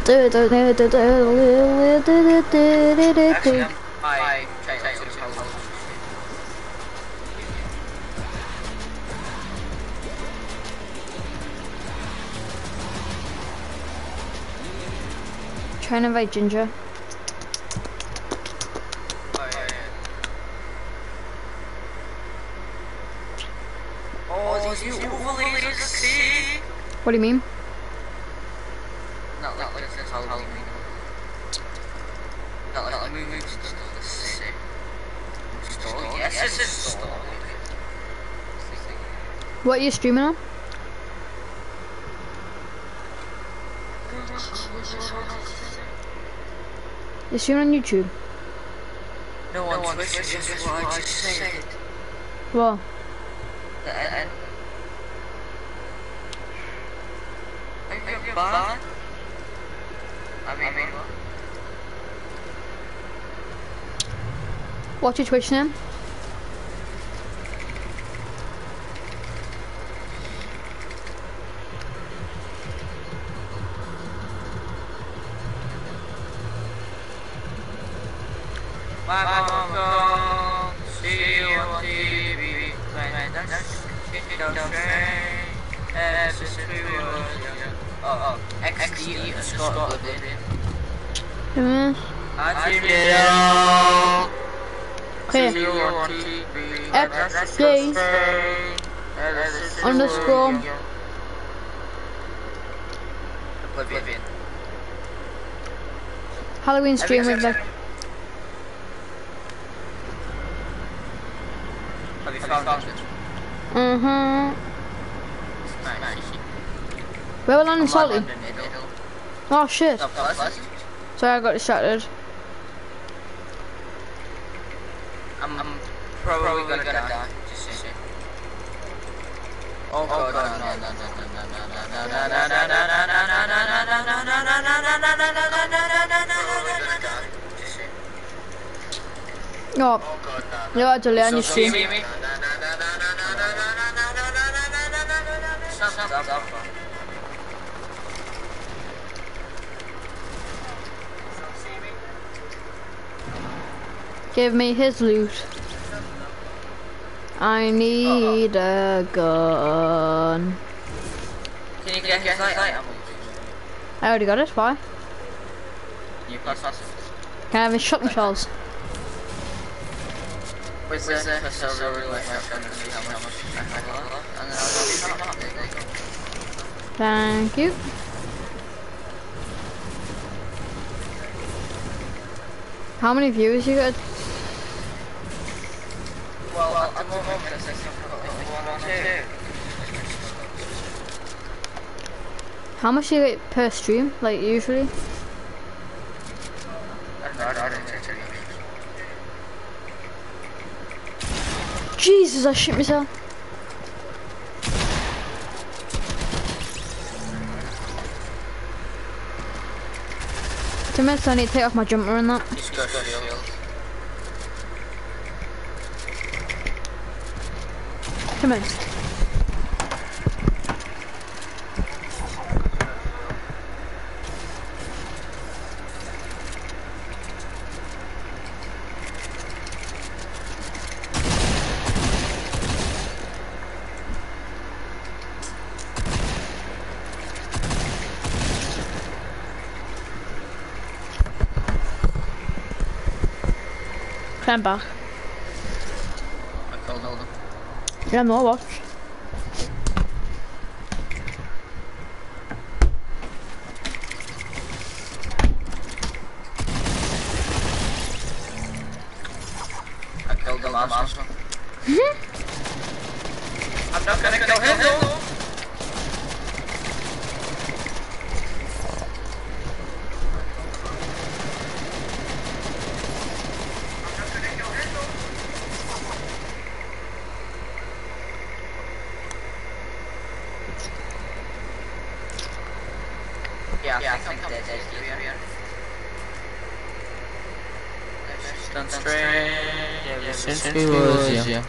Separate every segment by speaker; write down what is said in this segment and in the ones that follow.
Speaker 1: Actually, I tried to
Speaker 2: Trying to invite Ginger.
Speaker 1: Oh, you overlaid the sea.
Speaker 2: What do you mean?
Speaker 1: Not like this Halloween. Not like the movie, just the sea. Yes, this is story.
Speaker 2: What are you streaming on? You're streaming on YouTube?
Speaker 1: No, on Twitch, just what I just said.
Speaker 2: What?
Speaker 1: The end. Are you bad? I mean,
Speaker 2: What's your Twitch name?
Speaker 1: my mom gone, see you on TV, when that's shit don't train, as if we were young. Oh, XD and Scott Oblivion. I see you.
Speaker 2: Okay.
Speaker 1: See you on TV,
Speaker 2: XD underscore
Speaker 1: Oblivion.
Speaker 2: Halloween stream with the.
Speaker 1: Have you found it? Nice.
Speaker 2: Where will I salty? Oh shit.
Speaker 1: Not pleasant.
Speaker 2: Sorry, I got distracted.
Speaker 1: I'm probably gonna die. Just say. Oh god,
Speaker 2: Oh, you're actually on your stream. Give me his loot. I need a gun.
Speaker 1: Can you get his light ammo?
Speaker 2: I already got it, why?
Speaker 1: You plus us.
Speaker 2: Can I have his shotgun shells?
Speaker 1: Where's the pistol really shotgun and see how much I got? And then I'll there you go.
Speaker 2: Thank you. How many viewers you got?
Speaker 1: Well, at the moment, I've got like 1 or 2.
Speaker 2: How much do you get per stream, like usually?
Speaker 1: I don't know.
Speaker 2: Jesus, I shit myself. 2 minutes, I need to take off my jumper and that.
Speaker 1: He's got shield.
Speaker 2: Come in. Climb back.
Speaker 1: I killed all them.
Speaker 2: Yeah, no, watch.
Speaker 1: I killed the last one. I'm not gonna kill him though. Yeah, I think I'm dead here. Done straight since we was young.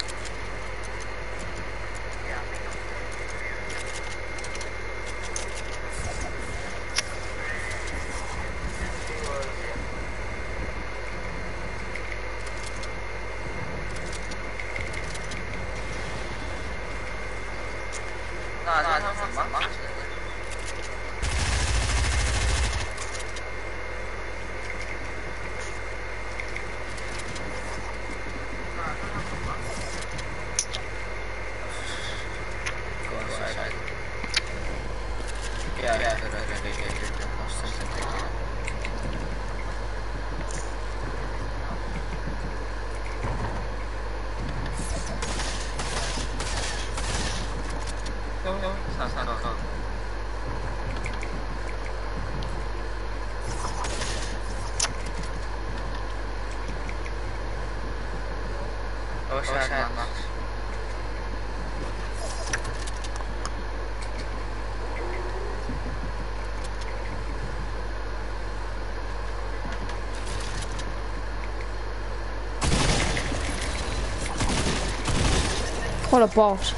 Speaker 1: wish I had max.
Speaker 2: What a boss.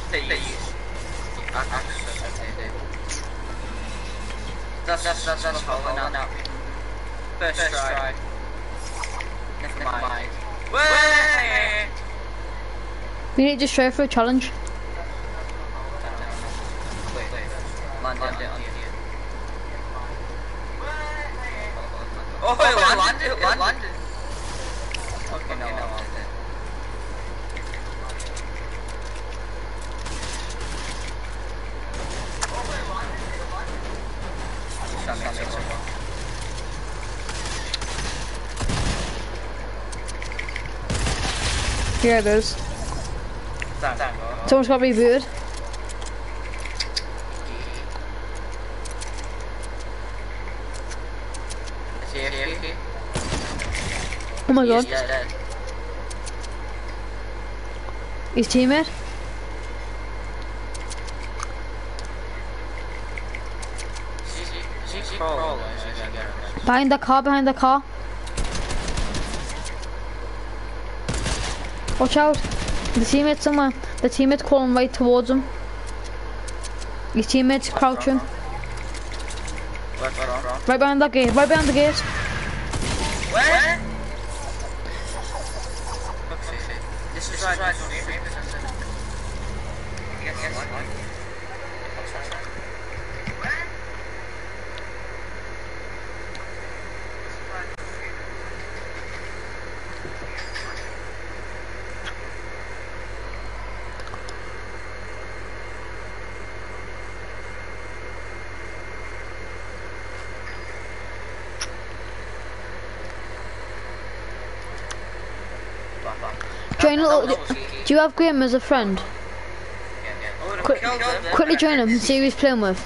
Speaker 1: That's a hole now. First try. Never mind. Way!
Speaker 2: We need to just try for a challenge.
Speaker 1: Wait. Land it on you. Oh, it landed. Okay, no, I landed it.
Speaker 2: Here it is. Someone's got rebooted. Oh my god. His teammate. Behind the car. Watch out. The teammate's somewhere. The teammate's crawling right towards him. His teammate's crouching. Right behind that gate.
Speaker 1: Where? This is right.
Speaker 2: Join a little. Do you have Graham as a friend? Quickly join him and see who he's playing with.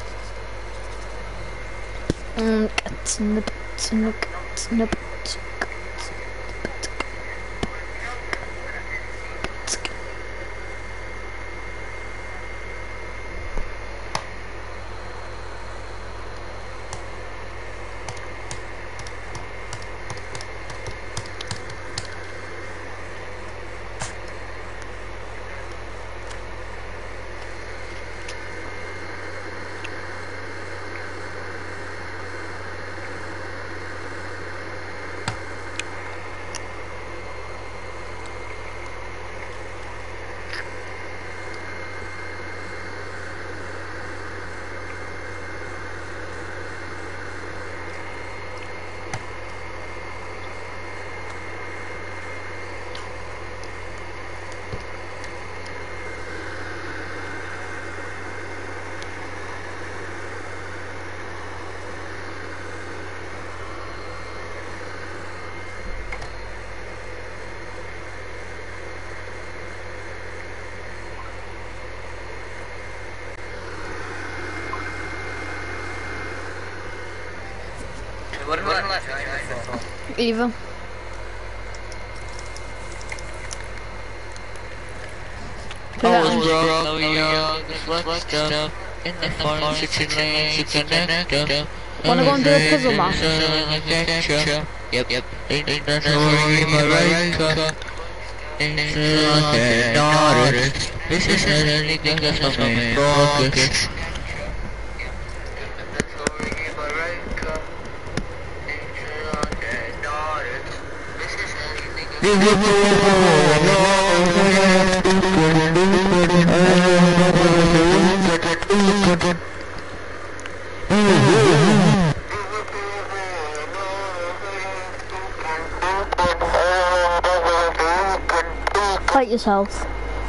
Speaker 2: Eva.
Speaker 3: I was broke, so young, let's go. In the forest, it's a connector.
Speaker 2: Wanna go and do a puzzle map?
Speaker 3: Yep. That's where my right car. This is anything that's not my focus.
Speaker 2: Fight yourself.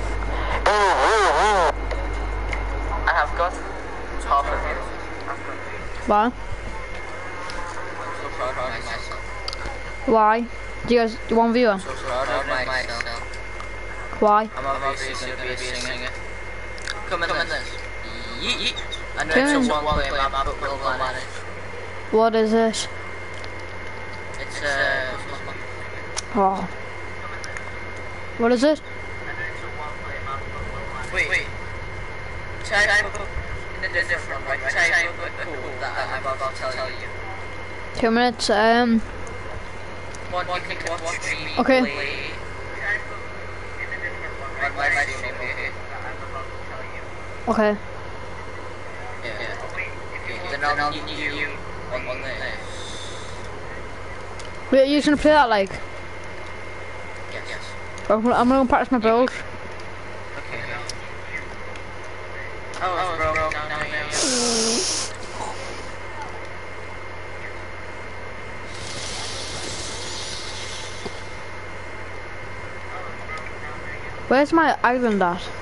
Speaker 1: I have got half of it.
Speaker 2: Why?
Speaker 1: I'm so proud of myself.
Speaker 2: Why? Do you guys want viewer?
Speaker 1: I'm so proud of myself.
Speaker 2: Why?
Speaker 1: I'm obviously gonna be a singer. Come in this. Yeet. I know
Speaker 2: Come
Speaker 1: it's
Speaker 2: in.
Speaker 1: a one-play map, but we'll manage.
Speaker 2: What is it?
Speaker 1: It's
Speaker 2: Oh. What is it?
Speaker 1: Wait. Type in a different way. Type of the code that I'm about to tell you.
Speaker 2: 2 minutes.
Speaker 1: What you can watch me
Speaker 2: Okay.
Speaker 1: play. On my stream, okay?
Speaker 2: Okay.
Speaker 1: Yeah. Then I'll need you on this.
Speaker 2: Wait, are you gonna play that like?
Speaker 1: Yes.
Speaker 2: I'm gonna practice my build.
Speaker 1: Okay. Oh, it's broke down here.
Speaker 2: Where's my island at?
Speaker 1: Isn't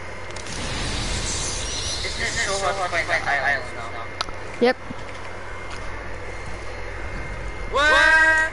Speaker 1: it so hard to find my island now?
Speaker 2: Yep.
Speaker 1: What?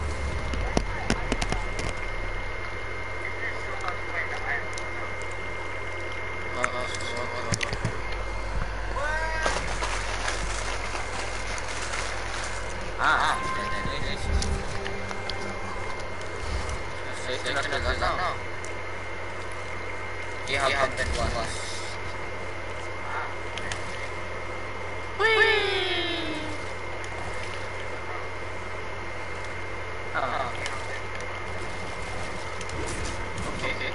Speaker 1: You have been blessed. Okay.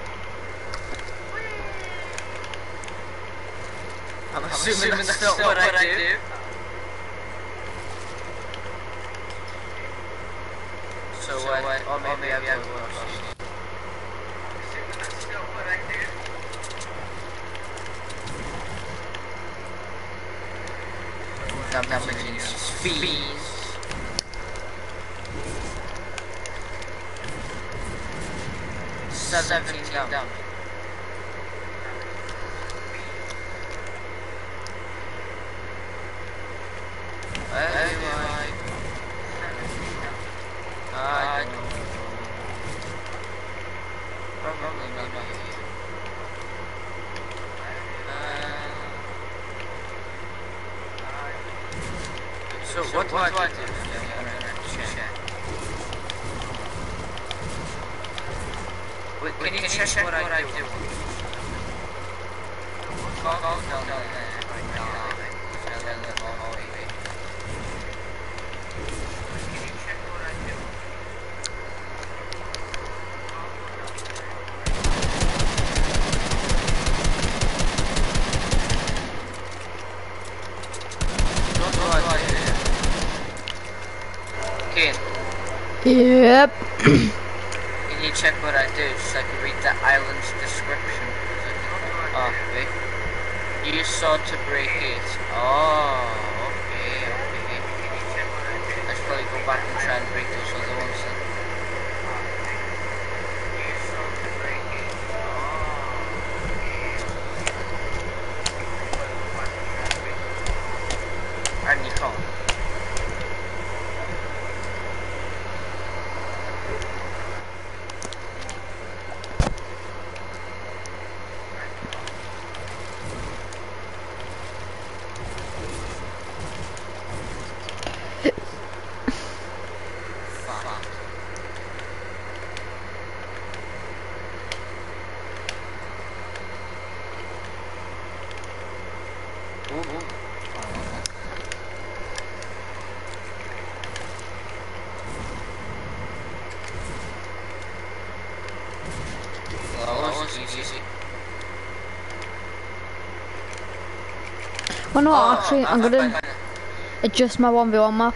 Speaker 1: I'm assuming that's not what I do. So what? Or maybe I have to fees. $17 down. Probably not. So what do I do? Check. Wait, can you check what I do? No.
Speaker 2: Yep.
Speaker 1: Can you check what I do so I can read the island's description? Oh, wait. You saw to break it. Oh, okay. I should probably go back and try and break those other ones then. And you can't.
Speaker 2: Well, no, actually, I'm gonna adjust my 1v1 map.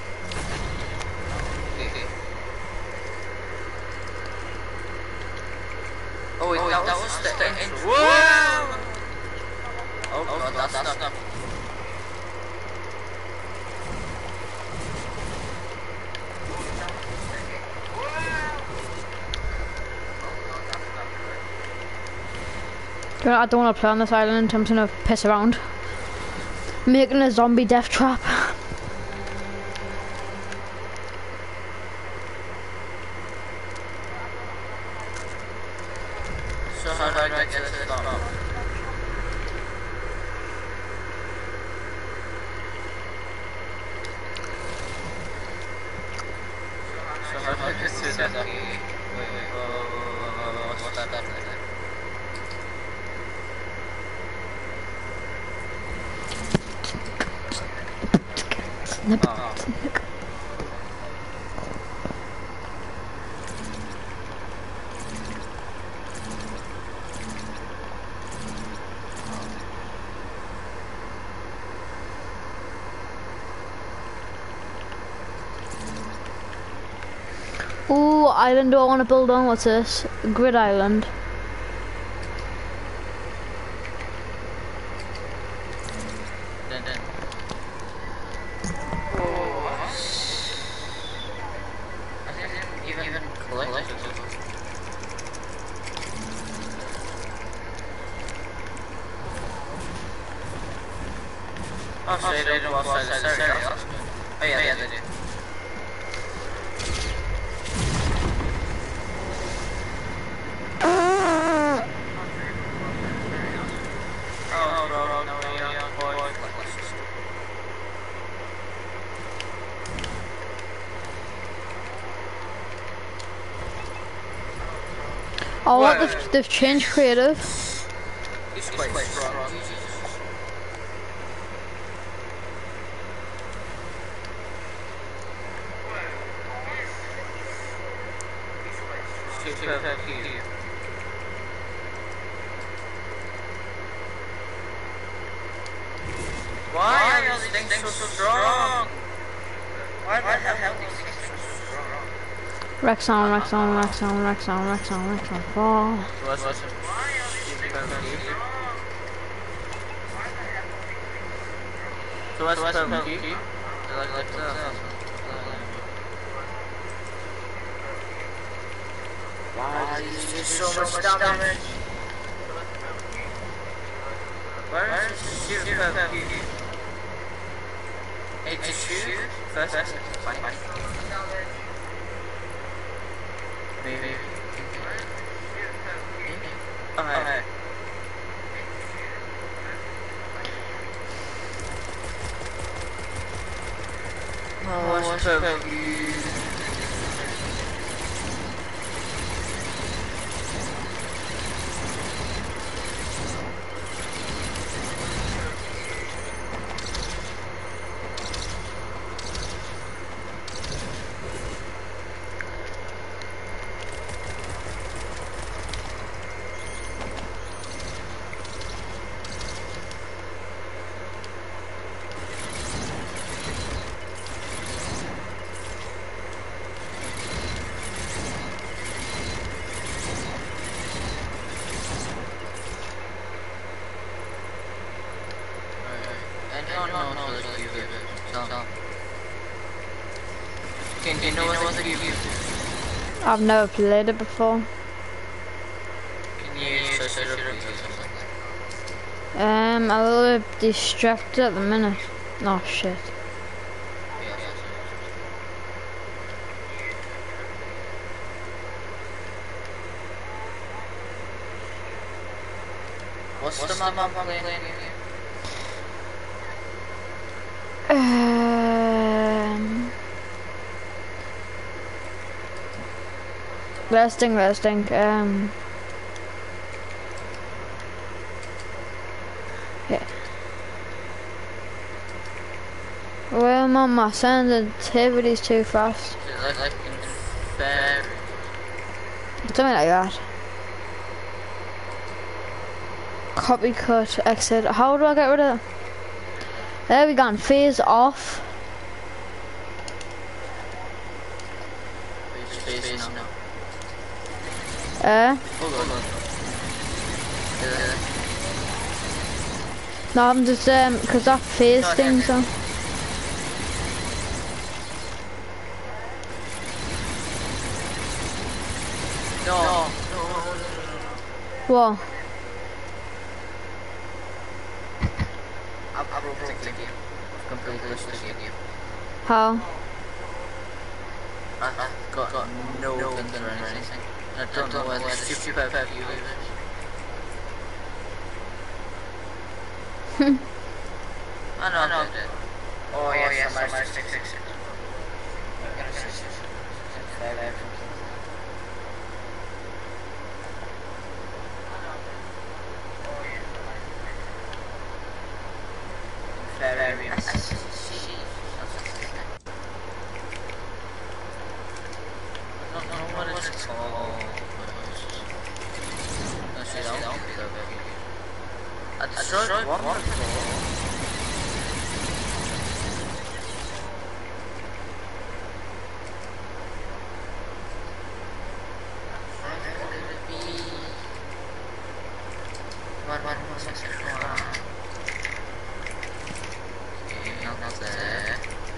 Speaker 1: Oh, wait, that was the intro. Whoa! Oh god, that's not.
Speaker 2: I don't want to play on this island. I'm just gonna piss around, making a zombie death trap.
Speaker 1: So how do I get to the top? So how do I get to the top? Wait, what's that? Oh.
Speaker 2: Ooh, island do I want to build on? What's this? Grid island.
Speaker 1: Then. I didn't even collect it. Oh, so they don't go outside the area. Oh yeah, they do.
Speaker 2: Oh, what? They've changed creative.
Speaker 1: He's quite strong. Why are these things so strong? Why the hell are these things so strong?
Speaker 2: Rexon, fall.
Speaker 1: So what's PUBG? Why is this so much damage? Where is the shoot PUBG? Hey, to shoot? First, fine. Maybe. Okay. Oh, what's PUBG?
Speaker 2: I've never played it before. I'm a little bit distracted at the minute. Oh shit.
Speaker 1: What's the map I'm playing here?
Speaker 2: Resting. Yeah. Well, my sensitivity's too fast.
Speaker 1: Like fair.
Speaker 2: Something like that. Copy, cut, exit. How do I get rid of it? There we go. Phase off. No, I'm just because that phase thing, so.
Speaker 1: No.
Speaker 2: What?
Speaker 1: I've broken the game. Completely lost the game.
Speaker 2: How?
Speaker 1: I've got no things or anything. I don't know where the stupid PUBG is. I know. Oh yes, I'm 666. I'm gonna 666. Very nice. was it called? No, shit, I don't think of it. I destroyed one before. What's that? Okay, not there.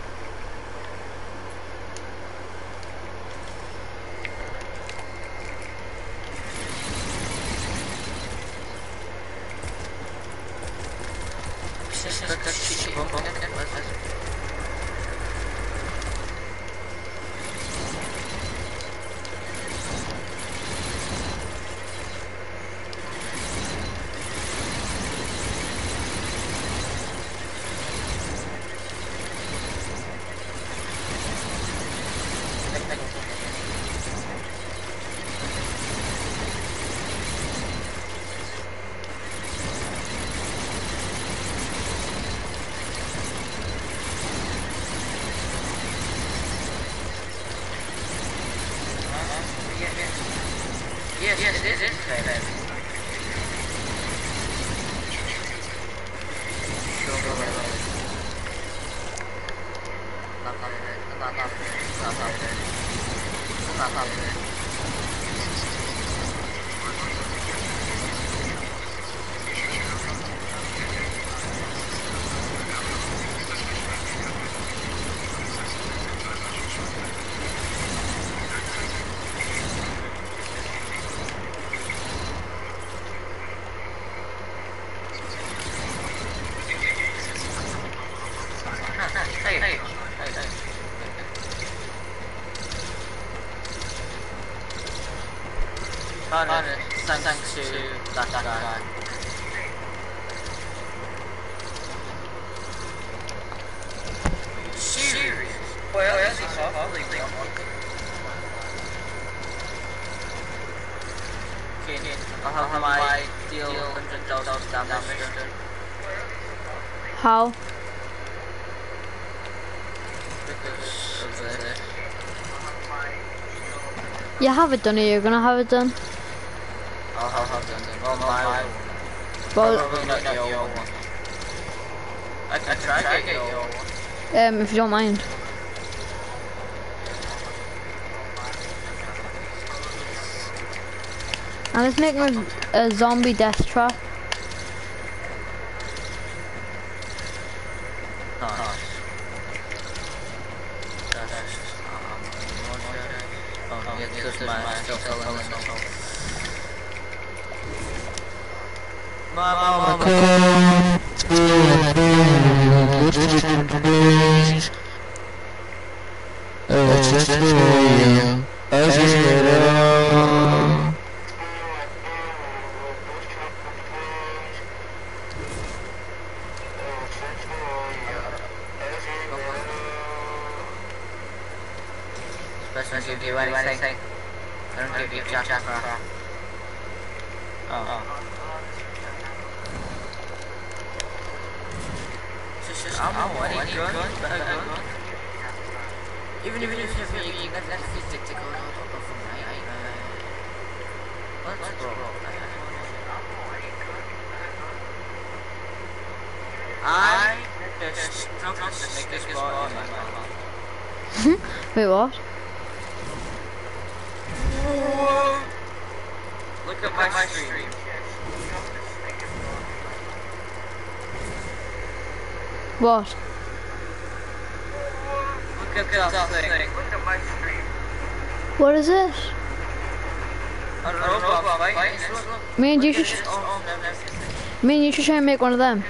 Speaker 1: Yes, it is fair. Hey. Thanks to that guy. Serious? Well, yes, he's probably one. Okay, I'll have my deal $100 damage.
Speaker 2: How?
Speaker 1: Because of this.
Speaker 2: You have it done, or you're gonna have it done?
Speaker 1: I'll have done. Well, my one.
Speaker 2: Well,
Speaker 1: Probably not your one. I can try to get your one.
Speaker 2: if you don't mind. And let's make a zombie death trap.
Speaker 1: Nice. Oh, yeah, because my stuff My mama comes to Doesn't give you anything. I don't give you jack crap. Oh. Just ammo, any gun, better gun. Even if you get that physics to go from let's roll. I just struck the snickers bar in my mouth.
Speaker 2: Wait, what?
Speaker 1: Whoa. Look at my stream.
Speaker 2: What?
Speaker 1: Look at that thing. Look at my stream.
Speaker 2: What is it?
Speaker 1: A robot fight.
Speaker 2: Me and you should try and make one of them.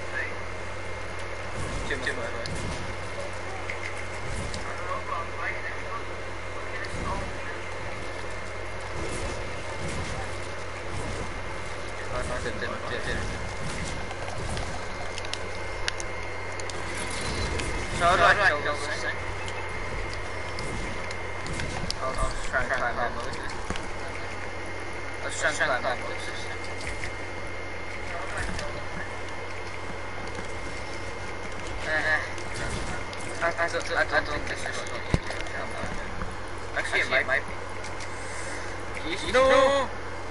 Speaker 1: So how do I kill this thing? I'll just try and climb that Moses. Let's try and climb that Moses. I don't think this is what you do. Actually, it might be. No.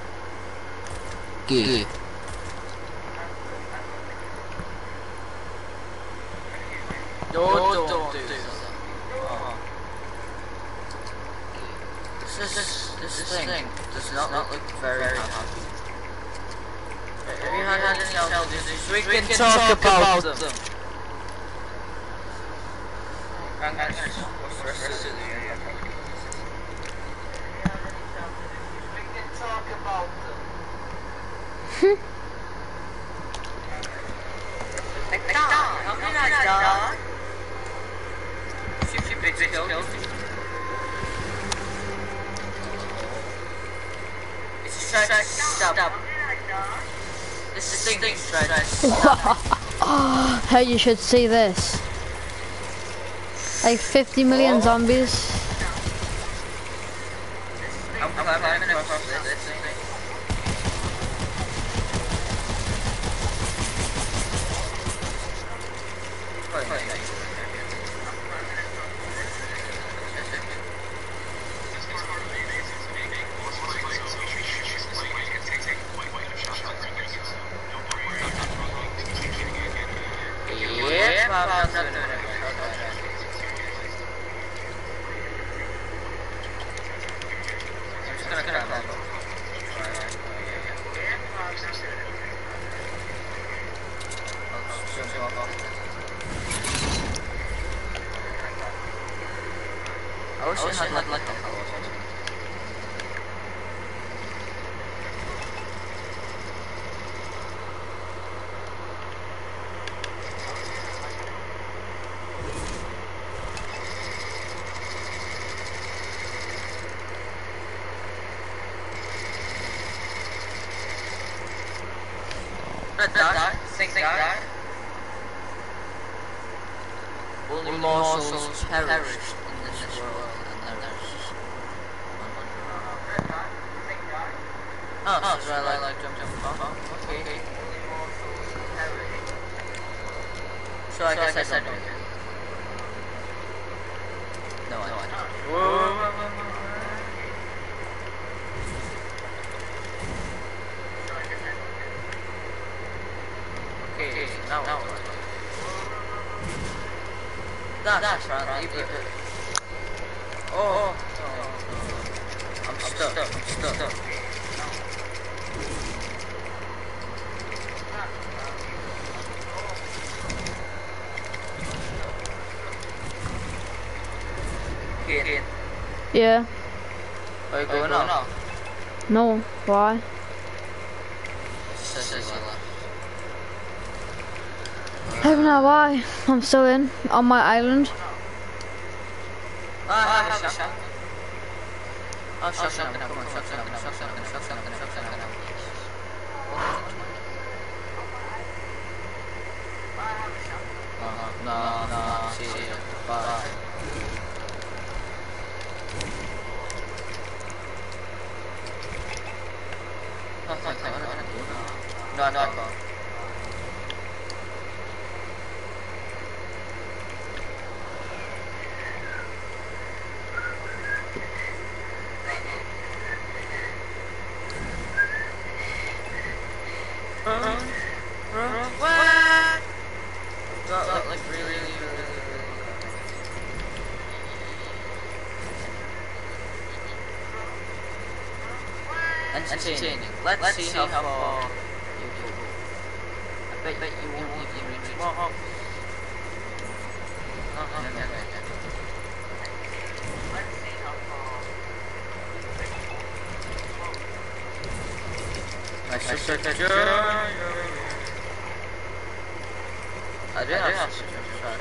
Speaker 3: Good.
Speaker 1: Don't do that. This thing does not look very happy. Have you had any challenges? We can talk about them. And what's the rest of the area? We can talk about them. Like that? How can I die? Shoot your big kills. It's trying to stop. This thing is trying to stop.
Speaker 2: Hey, you should see this. Like 50 million zombies.
Speaker 1: I'm climbing across this thing. I wish I had like that. That. Only morsels perished in this world, and there's oh, so I like jump off. Okay. So I guess I don't. No, I don't. Whoa. Okay, now that's right. Oh. I'm stuck. Okay.
Speaker 2: Yeah.
Speaker 1: Are you going now?
Speaker 2: No. Why? I don't know why. I'm still on my island.
Speaker 1: I have a shot. Oh, shotgun. Come on, shotgun. No, see you. Bye. No. What? That like really. Entertaining. Let's see how far you go. I bet you won't even reach it. No. Let's see how far. Let's I do have to try.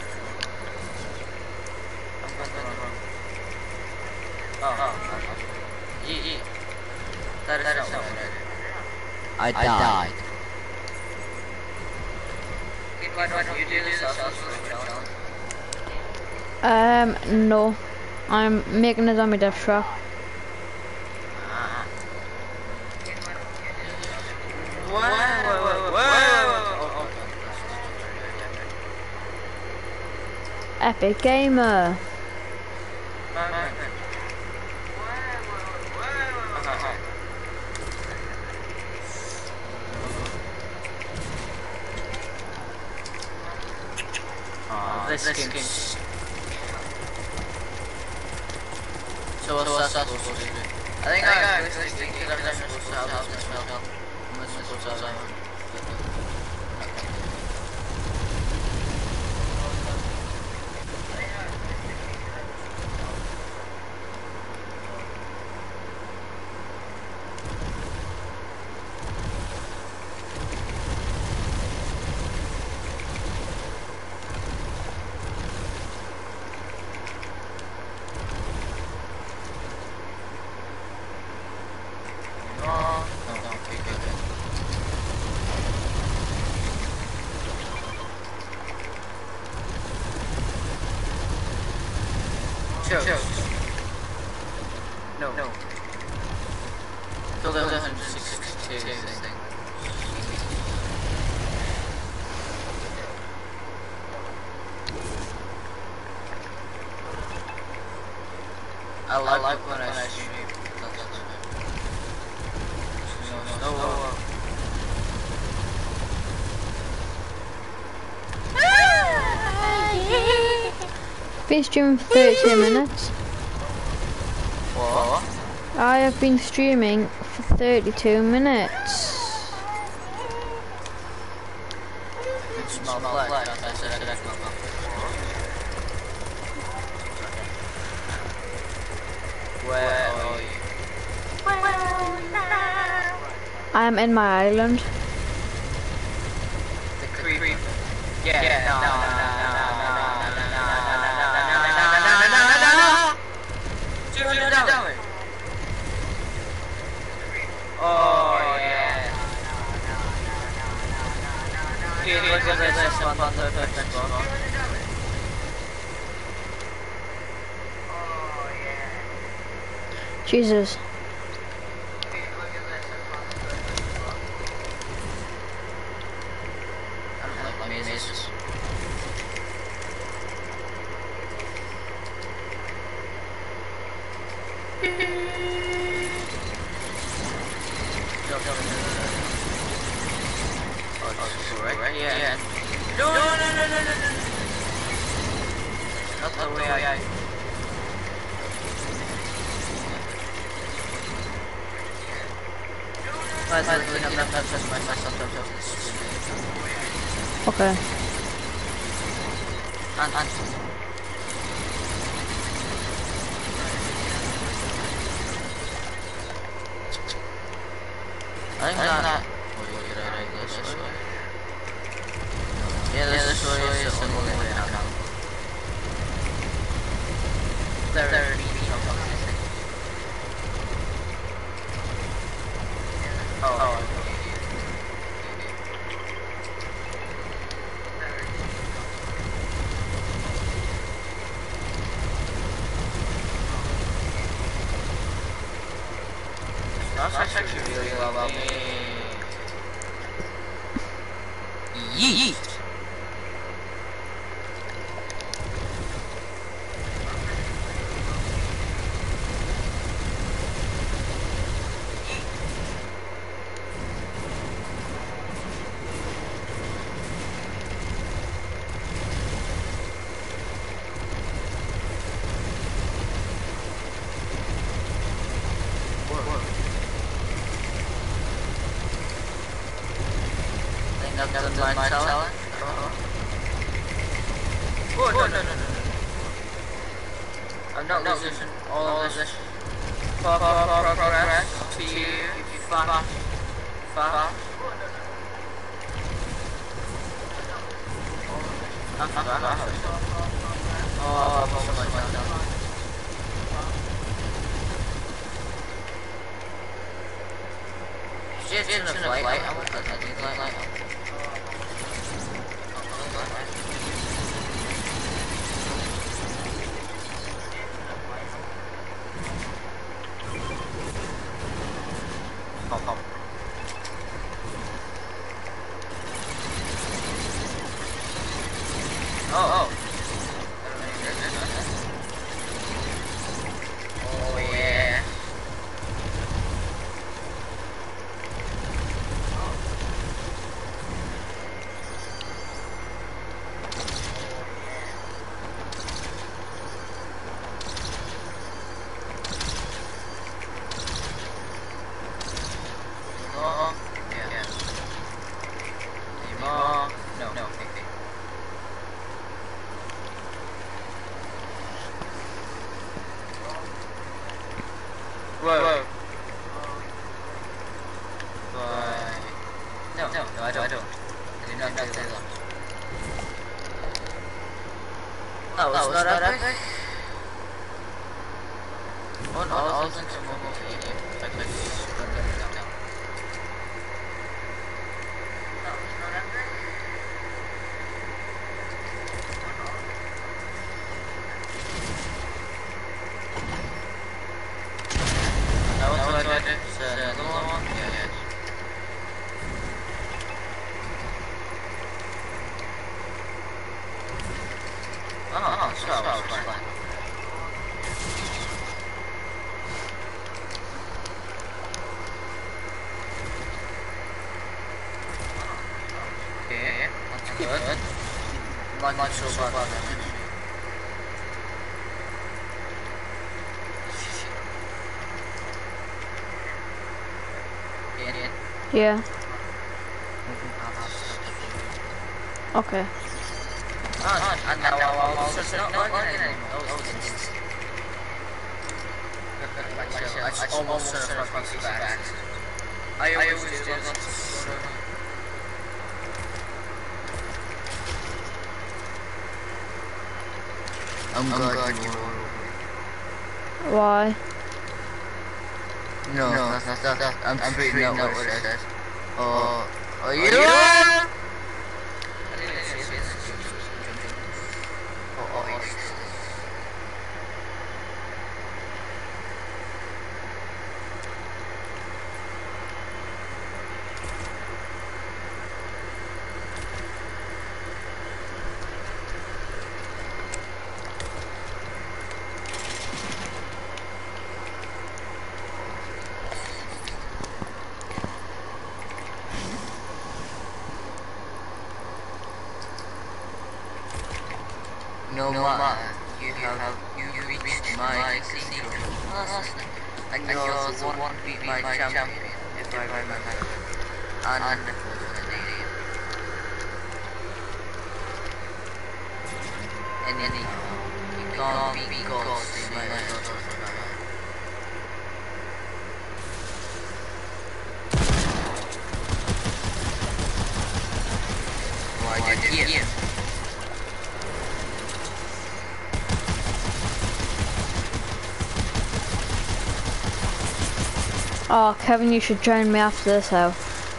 Speaker 1: That is
Speaker 3: I died.
Speaker 1: Why don't you do this
Speaker 2: No. I'm making a zombie death trap. Epic Gamer.
Speaker 1: the skins. So what's that supposed to do? I think I was thinking I'm supposed to have this spell. I'm supposed to have it. No. So there was 162 thing. I like when I stream. No.
Speaker 2: Been streaming for 32 minutes.
Speaker 1: What?
Speaker 2: I have been streaming for 32 minutes.
Speaker 1: Where are you?
Speaker 2: I am in my island.
Speaker 1: The creep. Yeah. No. Oh yeah. Here, look at this one on the perfect spot.
Speaker 2: Jesus.
Speaker 1: I don't like my mazes. Right? Yeah. No. Not the way I.
Speaker 2: Okay.
Speaker 1: And. I think that. This way. Yeah, this way is the only way out. There are Oh. That's actually really well about me. Yeet! The line challenge? Oh, no. I'm not losing all of this progress to you if you fast. Oh, so much down. Shit, in the flight. I want that light. Oh. Oh yeah. What all things are mobile to you? Like this. No. No, it's not after. That was what I did. The little one? Yes. Oh, so that was fun. Okay, that's good. Not so bad.
Speaker 2: Yeah. Okay.
Speaker 1: And now I'm also not logging anymore. I almost set up my PC back. I always do that. I'm glad you were.
Speaker 2: Why?
Speaker 1: No, that's I'm pretty not what it says. Are you there? No matter, you reached my casino last night, and you're the one to beat my champion, if I remember. And anyhow, you can't beat Ghost in my life. Why did you?
Speaker 2: Oh, Kevin, you should join me after this, though.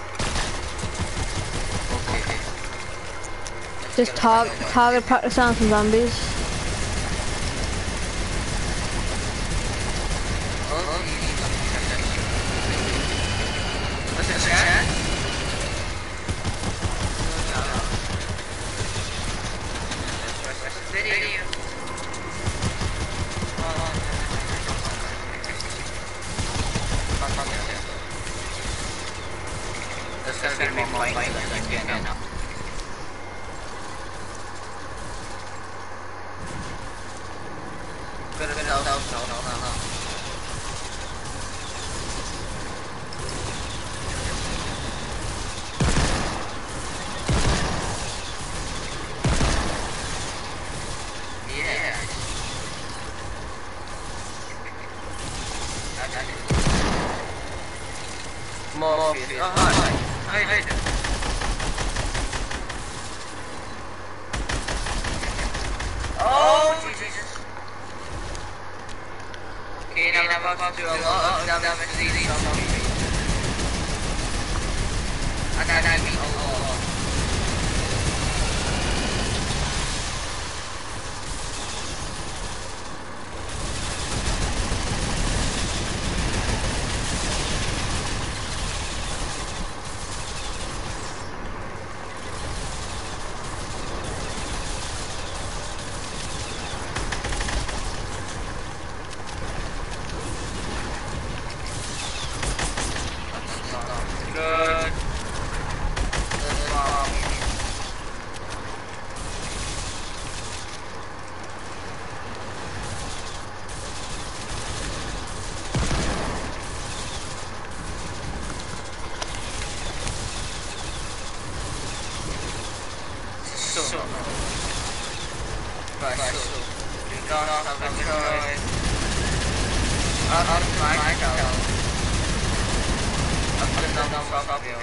Speaker 1: Okay.
Speaker 2: Just target practice on some zombies.
Speaker 1: What's in chat? Video. There's gonna be more fighting than now. No. Yeah. Morpheus. Oh, hi. Oh, Jesus. Okay, now I'm about to do a lot of damage to these zombies. And then I beat a lot. Good. So. Right, so. You don't have a choice. Out of my house. I'm gonna knock off you.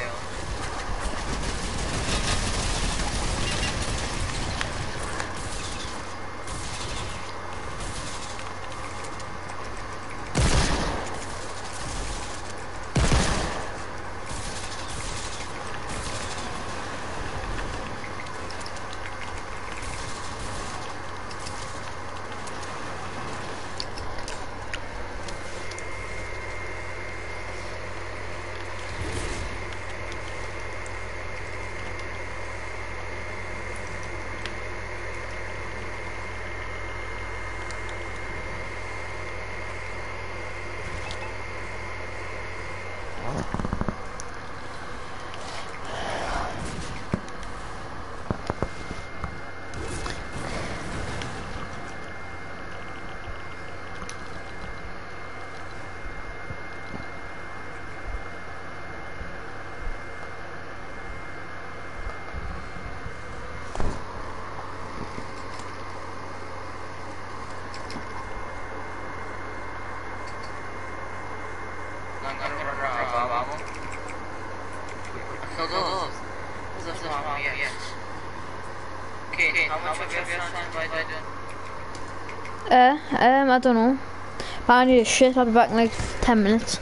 Speaker 2: I don't know. But I need a shit. I'll be back in like 10 minutes.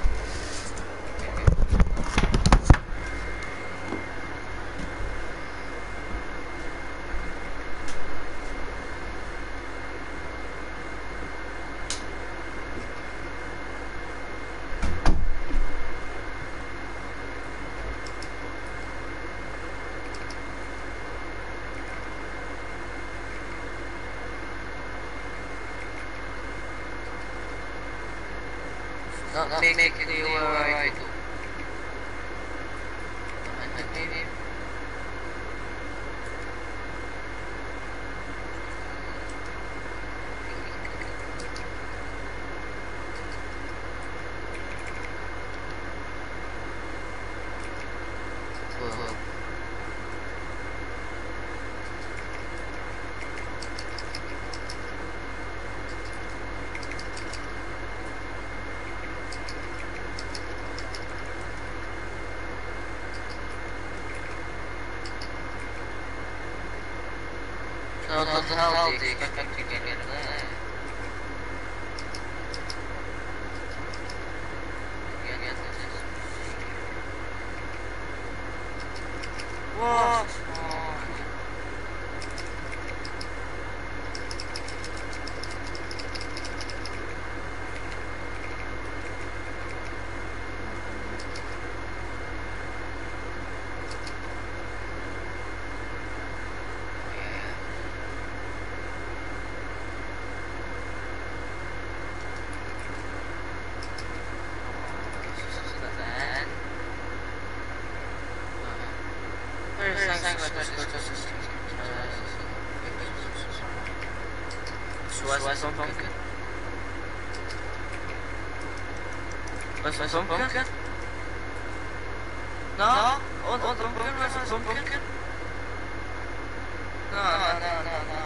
Speaker 1: Not technically where I do. Maybe. Not healthy, expect to get it there. What? Was een pumpkin? No? Oh, the pumpkin was a pumpkin? No.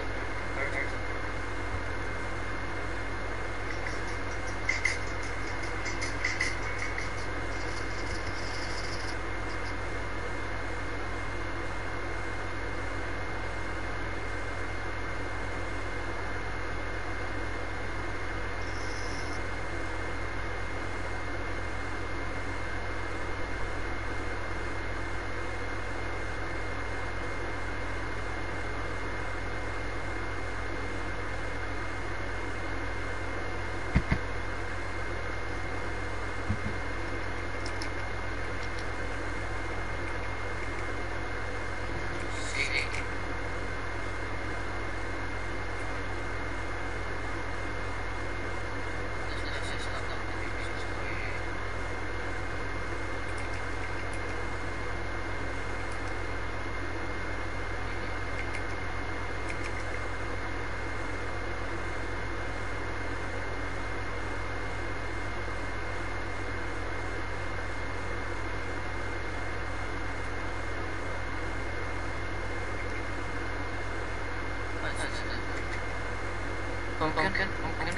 Speaker 1: Pumpkin.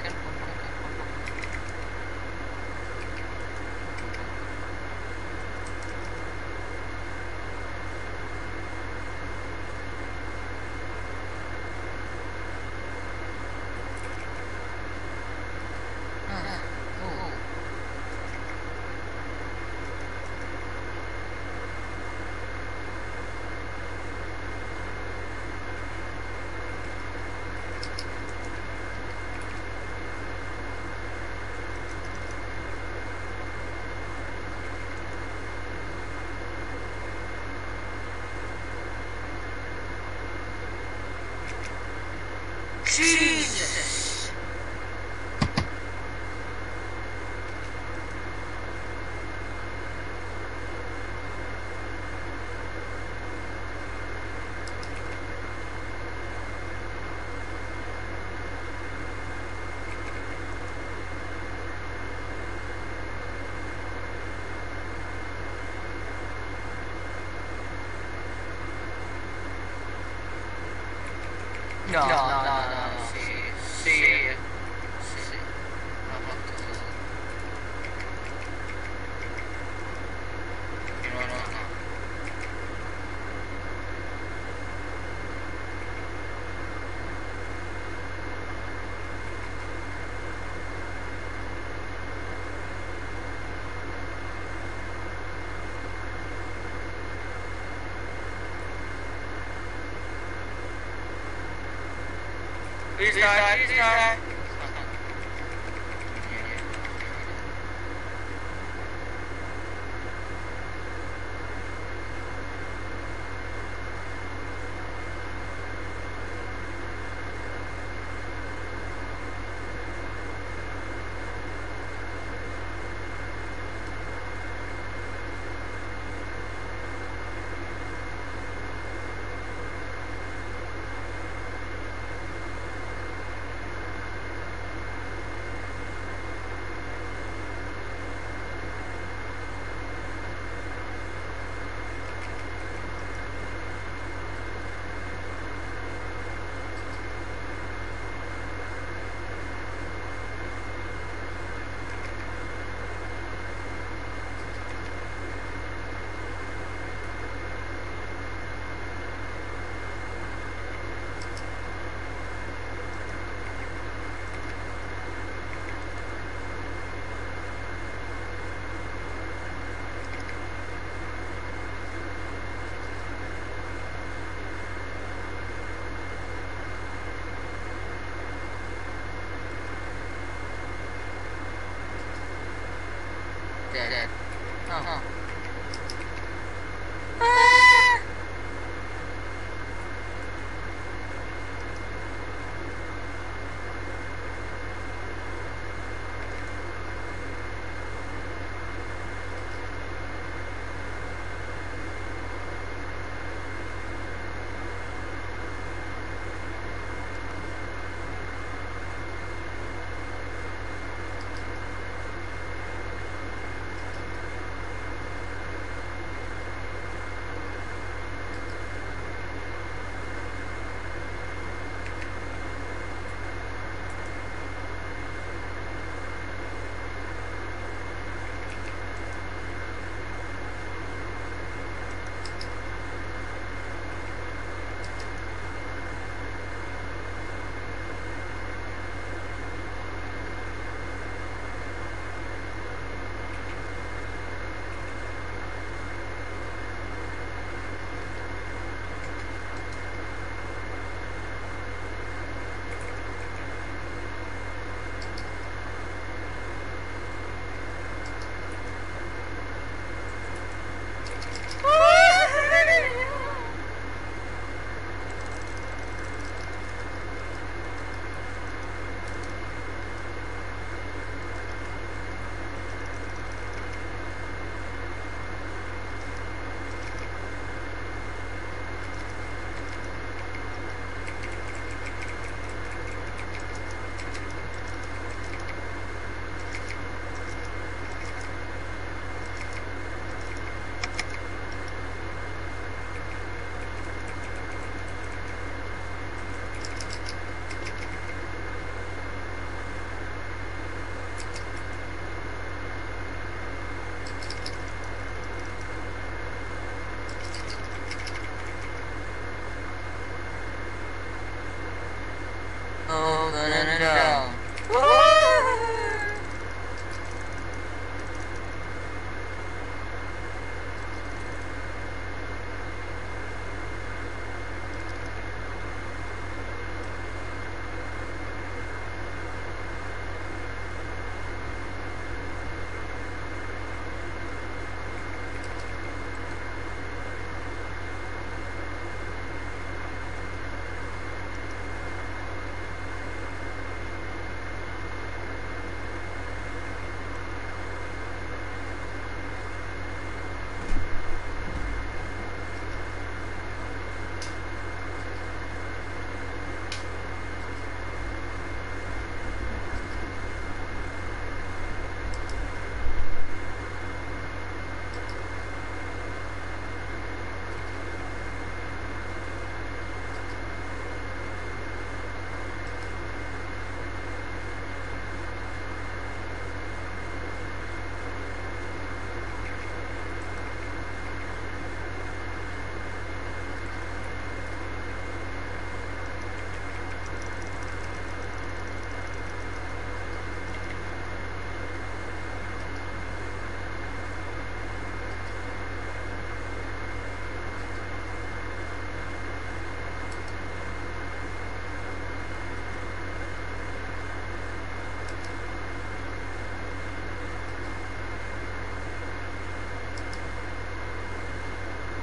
Speaker 1: Jesus! No. Sì. No. Restart. Dead. Oh.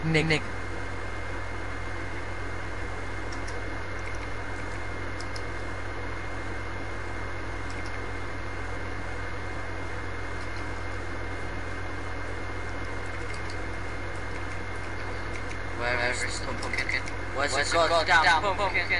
Speaker 1: Nick. Where is the pumpkin? Where's the goddamn pumpkin?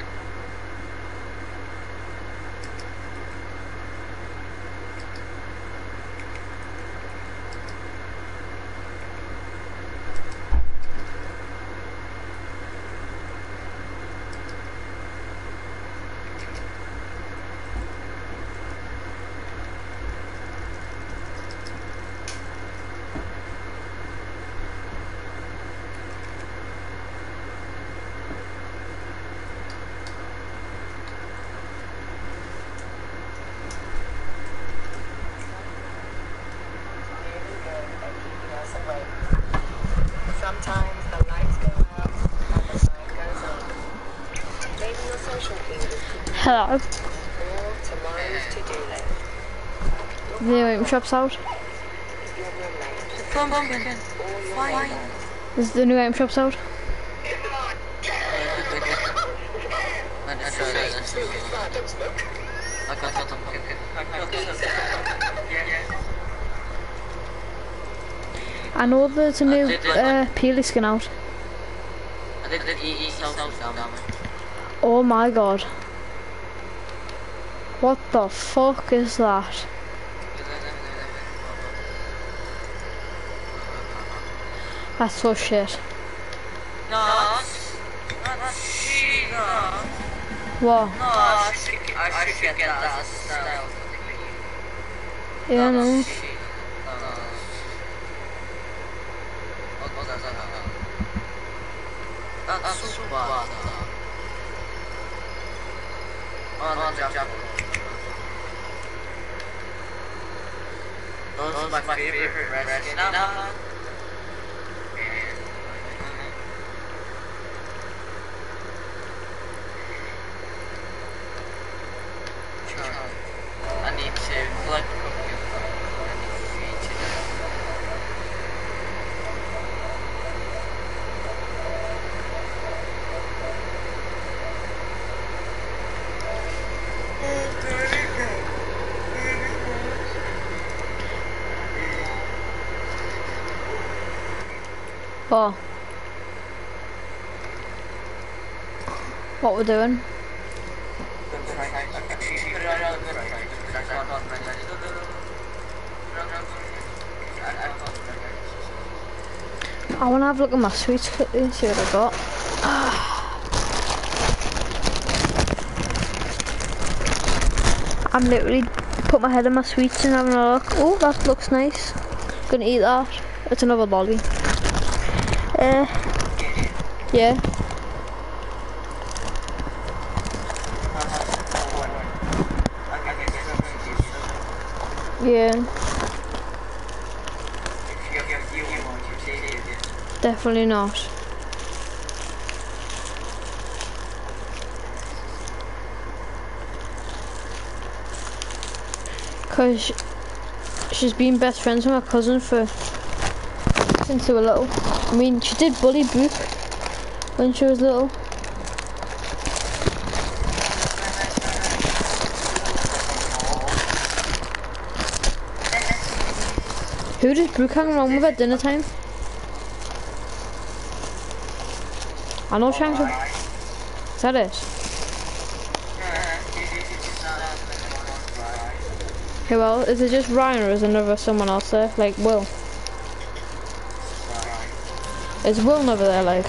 Speaker 4: Sometimes the lights go out and the sign goes on. Maybe your social feed is
Speaker 2: Hello.
Speaker 4: all tomorrow's to-do list.
Speaker 2: The item shop's out.
Speaker 4: Your roommate,
Speaker 1: Pumpkin.
Speaker 4: all your neighbors.
Speaker 2: Is the new item shop's out?
Speaker 1: I got the pumpkin.
Speaker 2: I know there's a new Peely skin out.
Speaker 1: I did the EE self-damage.
Speaker 2: Oh my god. What the fuck is that? That's so shit.
Speaker 1: No, that's she, no.
Speaker 2: What?
Speaker 1: No, I should get that as a style.
Speaker 2: Yeah, no.
Speaker 1: That's so bad. Oh, no, those are my favorite red skin. I need to collect pumpkins. I need to feed to them.
Speaker 2: Oh. What we're doing? I want to have a look at my sweets quickly and see what I got. I'm literally put my head in my sweets and having a look. Oh, that looks nice. Gonna eat that. It's another lolly. Yeah. Yeah. Definitely not. Cause she's been best friends with my cousin since they were little. I mean, she did bully Brooke when she was little. Who does Brooke hang around with at dinner time? I know Shanks. Is that it? Okay, well, is it just Ryan or is there someone else there? Like Will? Is Will never there, like?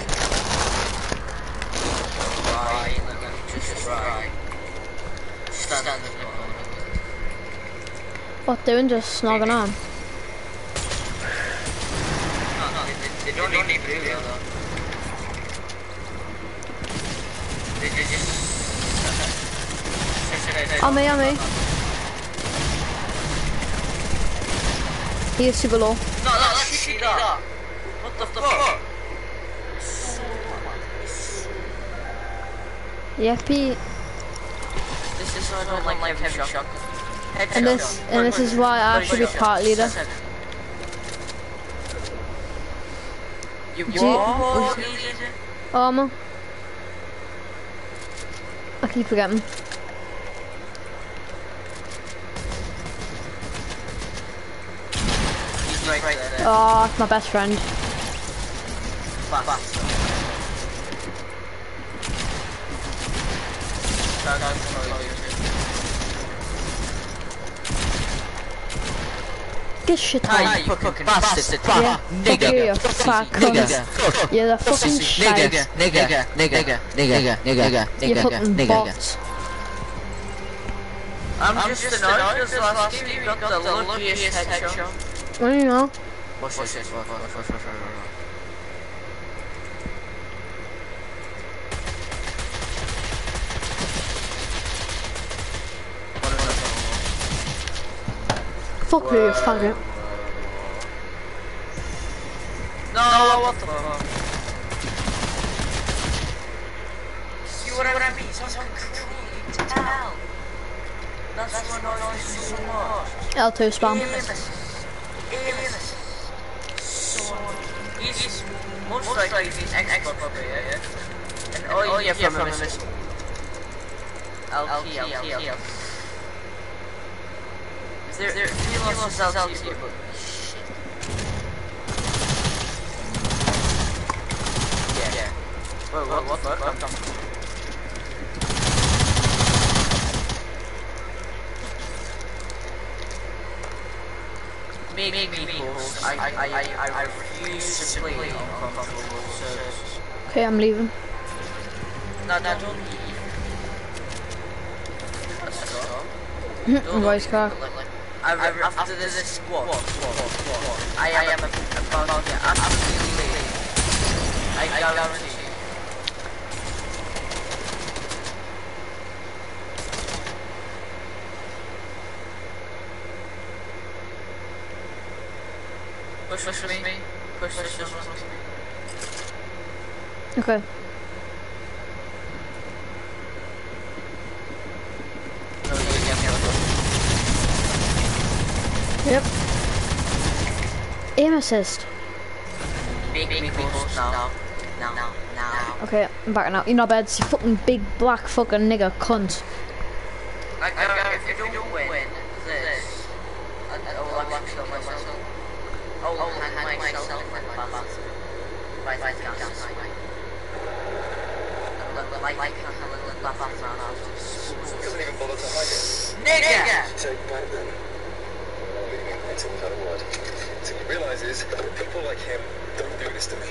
Speaker 2: What, doing? Just snogging on?
Speaker 1: They don't need blue though. They just...
Speaker 2: On me. He is super low.
Speaker 1: No, that's shit that. What the fuck?
Speaker 2: Yep,
Speaker 1: This is why I don't like heavy shock.
Speaker 2: and this is why I should be part leader.
Speaker 1: You
Speaker 2: Do you-
Speaker 1: what?
Speaker 2: Armor. I keep forgetting.
Speaker 1: He's right there.
Speaker 2: Oh, it's my best friend.
Speaker 1: Fast.
Speaker 2: Get shit
Speaker 1: Hi,
Speaker 2: on.
Speaker 1: you fucking bastard.
Speaker 2: Yeah, fuck you, you fat cunt. You're the fucking shite. You fucking bot.
Speaker 1: I'm just annoyed because last game you got the luckiest headshot.
Speaker 2: What do you know?
Speaker 1: Watch this.
Speaker 2: Fuck you, you faggot.
Speaker 1: No, what the fuck? See what I mean? Someone to tell. That's what annoys me so much.
Speaker 2: L2 spam.
Speaker 1: Amos. So he's most likely he's an Xbox player, yeah? And all you get from him is LT. There he lost his LT, but shit. Yeah. Whoa, what? Come. Me, I refuse to play uncomfortable services.
Speaker 2: Okay, I'm leaving.
Speaker 1: No, don't leave.
Speaker 2: Voice car.
Speaker 1: After this squad, I am about to get absolutely late. I guarantee. Push me. Push me.
Speaker 2: Okay.
Speaker 1: No, you get
Speaker 2: Yep. Aim assist.
Speaker 1: Big push now.
Speaker 2: Okay, I'm back now. You're not bad. You fucking big black fucking nigger cunt.
Speaker 1: If you don't win this, I'll actually kill myself. I'll hang myself like a bastard. By gas.
Speaker 5: Doesn't even bother to hide it.
Speaker 1: Nigga!
Speaker 5: So back then, leaving it until without a word. So he realizes that people like him don't do this to me.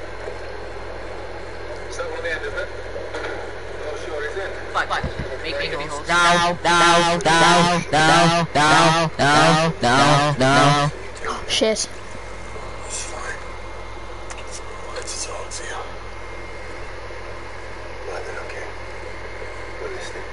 Speaker 5: Is that one of the end, isn't it? Oh, sure, he's in.
Speaker 1: Fine. Make me hold.
Speaker 3: No.
Speaker 2: Shit.
Speaker 5: It's fine. Let's talk to you. Right then, okay. We're listening.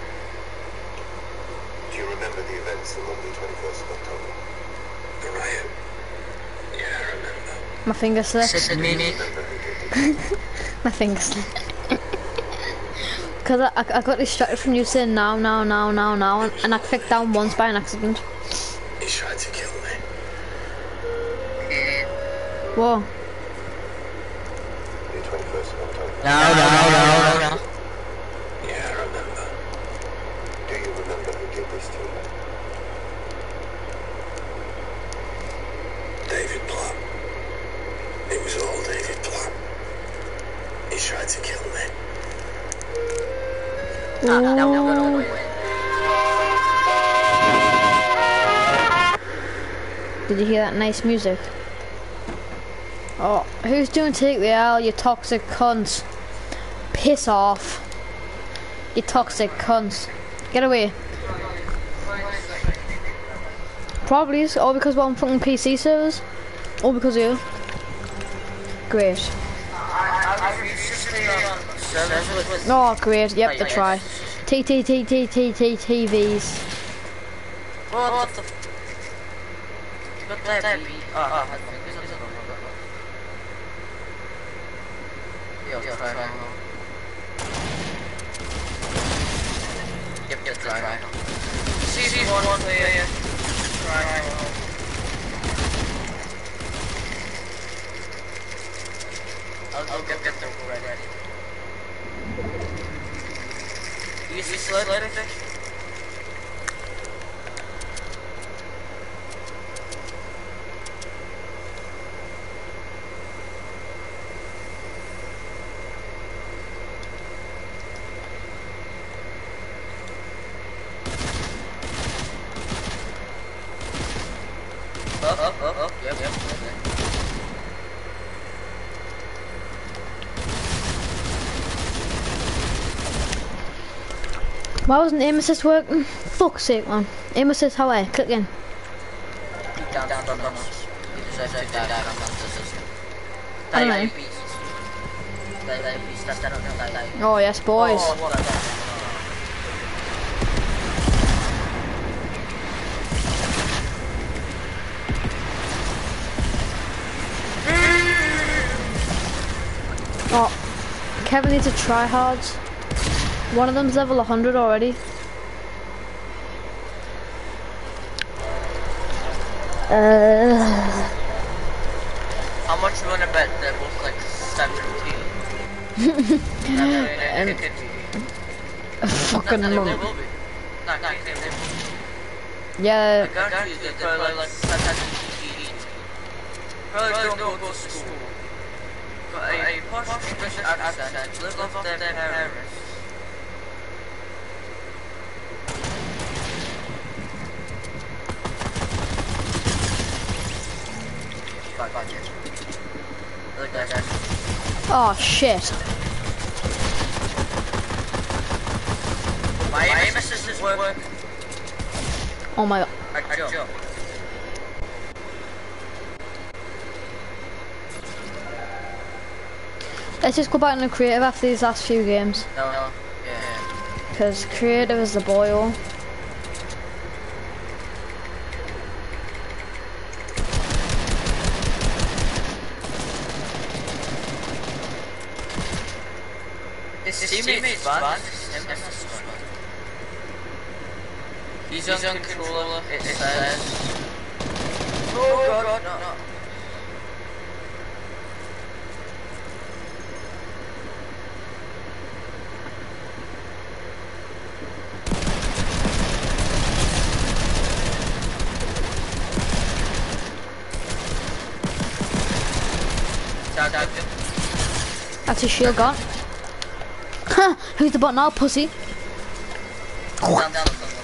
Speaker 5: Do you remember the events on Monday, 21st of October? The riot? Yeah, I remember.
Speaker 2: My finger slipped.
Speaker 5: Remember who did this?
Speaker 2: My finger slipped. Because I got distracted from you saying now, and I clicked down once by an accident.
Speaker 5: He tried to kill me.
Speaker 2: Whoa.
Speaker 5: The 21st of October.
Speaker 3: No.
Speaker 5: Yeah, I remember. Do you remember who did this to you? David Platt. It was all David Platt. He tried to kill me.
Speaker 1: Now we're gonna win.
Speaker 2: Did you hear that nice music? Oh, who's doing take the L, you toxic cunts? Piss off. You toxic cunts. Get away. Probably is, all because we're on fucking PC servers. All because of you. Great.
Speaker 1: I refuse to play on servers with
Speaker 2: Oh, great. Yep, the try. TVs.
Speaker 1: what the f... Got that beat. Yo, try now. Yep, try now. See one player. Try now.
Speaker 2: Why wasn't aim assist working? Fuck's sake, man. Aim assist, how I click in.
Speaker 1: Down, you deserve to die from the system.
Speaker 2: I don't know. Oh yes, boys.
Speaker 1: Oh, what a
Speaker 2: Oh, Kevin needs to try hard. One of them's level 100 already.
Speaker 1: How much you wanna bet they're both like 17?
Speaker 2: Fucking
Speaker 1: They
Speaker 2: no.
Speaker 1: will be. No, they will be.
Speaker 2: Yeah.
Speaker 1: I guarantee you they're probably like 17. Probably don't go to school. Got a posh British accent, live off their parents. Budget. Look at that.
Speaker 2: Oh shit.
Speaker 1: My aim assist is working.
Speaker 2: Oh my god.
Speaker 1: I jump.
Speaker 2: Let's just go back into creative after these last few games.
Speaker 1: No. Yeah.
Speaker 2: Because creative is the boil.
Speaker 1: His teammate's bad. He's on controller. It says. Oh god, no. Down.
Speaker 2: That's his shield gone. Ha! Who's the bot now, pussy?
Speaker 1: Down.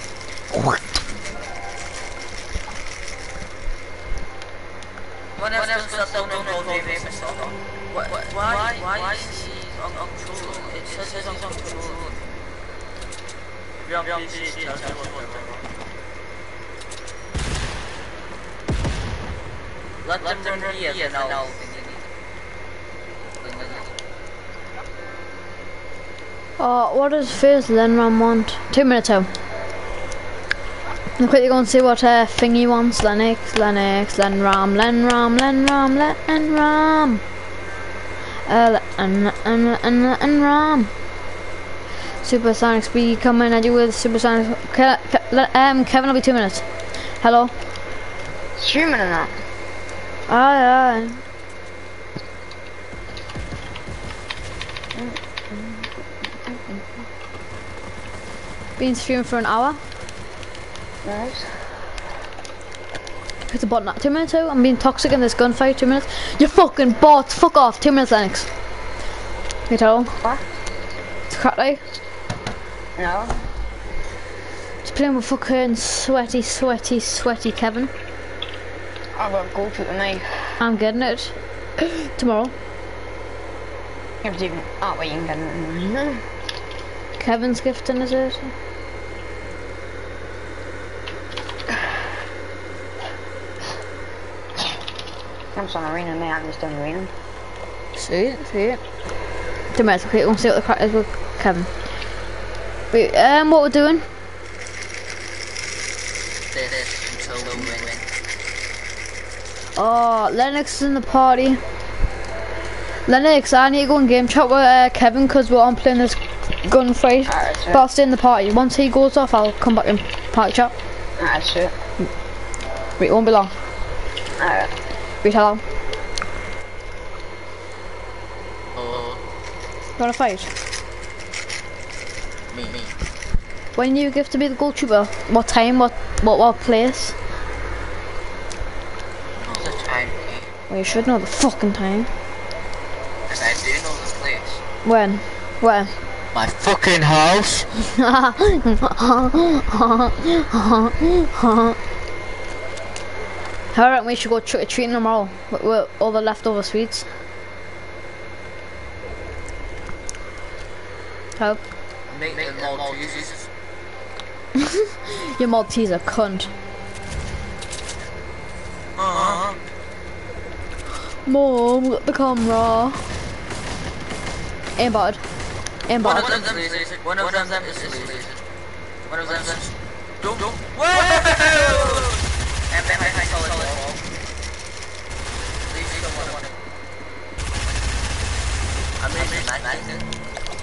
Speaker 1: When else does that don't know the name is why is he on control? It says he's on control. You're on PC, tells you what. Let them run here for now.
Speaker 2: Oh, what does first Lenram want? 2 minutes out. I'll quickly go and see what thing he wants. Lennox, Lenram. Lenram. Supersonic speed coming at you with supersonic. Kevin will be 2 minutes. Hello?
Speaker 6: Streaming or not?
Speaker 2: Aye. Been streaming for an hour.
Speaker 6: Nice.
Speaker 2: It's a bot now. 2 minutes out. I'm being toxic in this gunfight. 2 minutes. You fucking bots. Fuck off. 2 minutes, Lennox. You tell him.
Speaker 6: What?
Speaker 2: It's crap, right?
Speaker 6: No.
Speaker 2: Just playing with fucking sweaty Kevin.
Speaker 6: I've got a goal shoot tonight.
Speaker 2: I'm getting it. Tomorrow.
Speaker 6: You have to even. Oh, wait, you can get it.
Speaker 2: Kevin's gifting, is it?
Speaker 6: I'm just on arena, man. I'm just doing arena.
Speaker 2: Sweet. 2 minutes, okay, we'll see what the crack is with Kevin. Wait, what we're doing?
Speaker 1: This until we win.
Speaker 2: Oh, Lennox is in the party. Lennox, I need to go and game chat with Kevin because we're on playing this gunfight.
Speaker 6: Alright,
Speaker 2: But I'll stay in the party. Once he goes off, I'll come back and party chat.
Speaker 6: Alright, shit.
Speaker 2: Wait, it won't be long.
Speaker 6: Alright.
Speaker 2: Wait, hello.
Speaker 1: Oh,
Speaker 2: You wanna fight?
Speaker 1: me.
Speaker 2: When you give to be the gold trooper? What time? What place?
Speaker 1: What's the time?
Speaker 2: Well, you should know the fucking time.
Speaker 1: Because I do know this place.
Speaker 2: When? Where?
Speaker 3: My fucking house.
Speaker 2: Alright, we should go trick-or-treating tomorrow with all the leftover sweets. How?
Speaker 1: Make them all chooses.
Speaker 2: Your Maltese a cunt. Mom, got the camera. Aimbot.
Speaker 1: One
Speaker 2: Aimbot.
Speaker 1: of them is laser. One of them is laser. One of them is. Don't. Whoa! And I saw it all. Please don't want it. I'm making nice.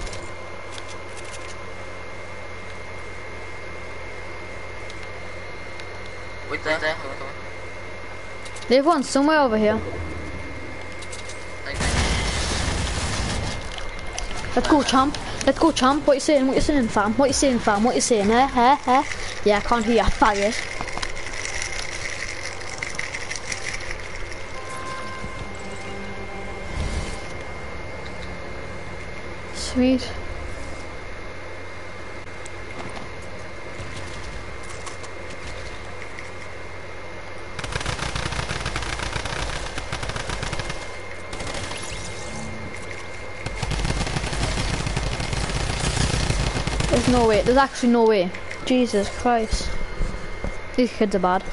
Speaker 1: Wait there.
Speaker 2: There's one somewhere over here. Let's go, champ. Let's go, champ. What you saying? What you saying, fam? What you saying, fam? What you saying? Eh? Yeah, I can't hear you, faggot. Sweet. There's no way. There's actually no way. Jesus Christ. These kids are bad.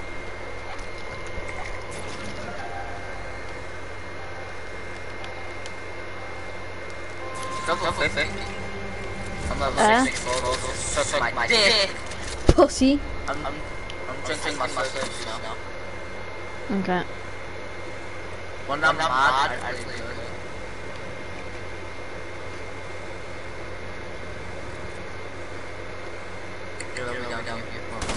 Speaker 1: Suck my dick.
Speaker 2: Pussy.
Speaker 1: I'm drinking my first now.
Speaker 2: Okay.
Speaker 1: When I'm mad, I really do it. Down here.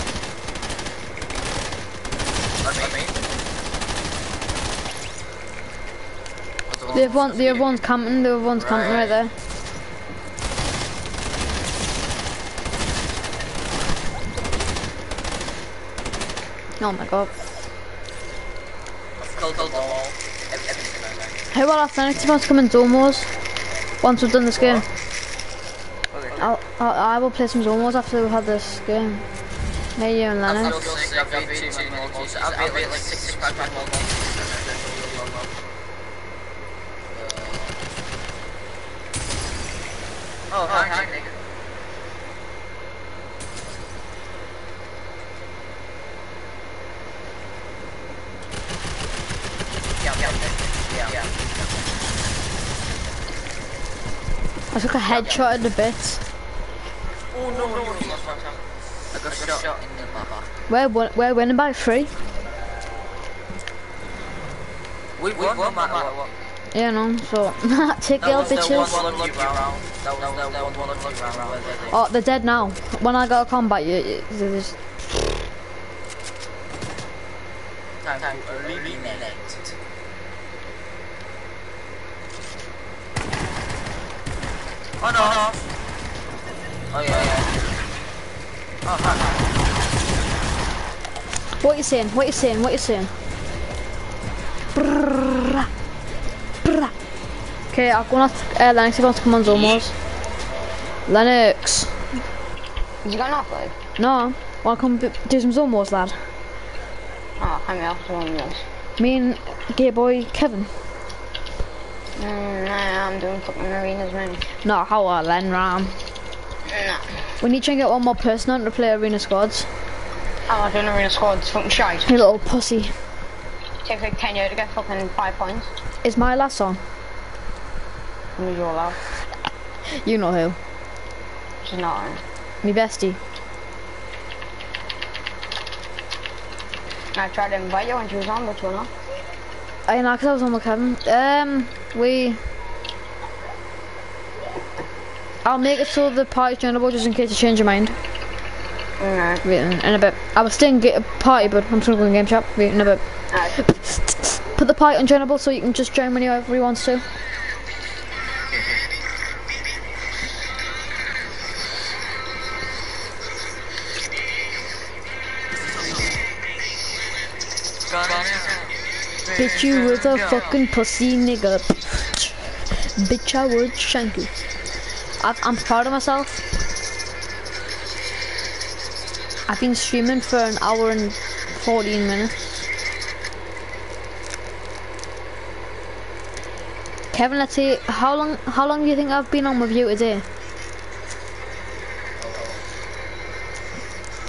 Speaker 2: The other one's camping. The other one's camping right there. Oh my god. How about our Phoenix wants to come in Zone Wars once we've done this game? I will play some Zone Wars after we've had this game. Hey, you and Lennox.
Speaker 1: Oh, hi, nigga. Yeah.
Speaker 2: I took a headshot at the bits.
Speaker 1: Oh no, I got shot in the baba.
Speaker 2: We're winning by 3.
Speaker 1: We won no matter what.
Speaker 2: Yeah, no, so take the old bitches. Oh, they're dead now. When I go to combat you, they're just...
Speaker 1: Time to eliminate. Oh no! Oh yeah. Oh hi.
Speaker 2: What you saying? What you saying? What you saying? Brrrr. Brrrr. Okay, I'm gonna ask Lennox if he wants to come on Zone Wars. Lennox.
Speaker 6: Has he gone off, like?
Speaker 2: No. Wanna come do some Zone Wars, lad?
Speaker 6: Oh, I'm off Zone Wars.
Speaker 2: Me and gay boy Kevin.
Speaker 6: Nah, I'm doing fucking arenas, man.
Speaker 2: No, how are Len Ram?
Speaker 6: Nah.
Speaker 2: We need to try and get one more person on to play arena squads.
Speaker 6: I'm not doing arena squads, fucking shite.
Speaker 2: You little pussy.
Speaker 6: Takes like 10 years to get fucking 5 points.
Speaker 2: It's my last song.
Speaker 6: Who's your love?
Speaker 2: You know who.
Speaker 6: She's not.
Speaker 2: Me bestie.
Speaker 6: I tried to invite you when she was on, but you're not.
Speaker 2: I know, because I was on with Kevin. I'll make it so the party's joinable just in case you change your mind.
Speaker 6: Alright.
Speaker 2: Wait, in a bit. I was still in a party, but I'm still going to game shop. Wait, in a bit. Put the party on joinable so you can just join whenever he wants to. Bitch, you was a fucking pussy nigga. Bitch, I would shank you. I'm proud of myself. I've been streaming for an hour and 14 minutes. Kevin, let's see, how long do you think I've been on with you today?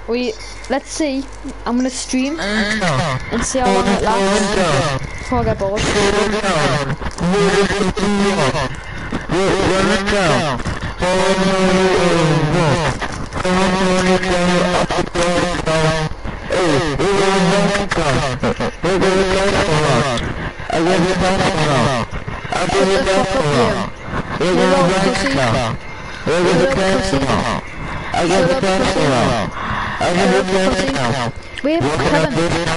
Speaker 2: let's see. I'm gonna stream and see how long it lasts before I get bored. Wait, Kevin.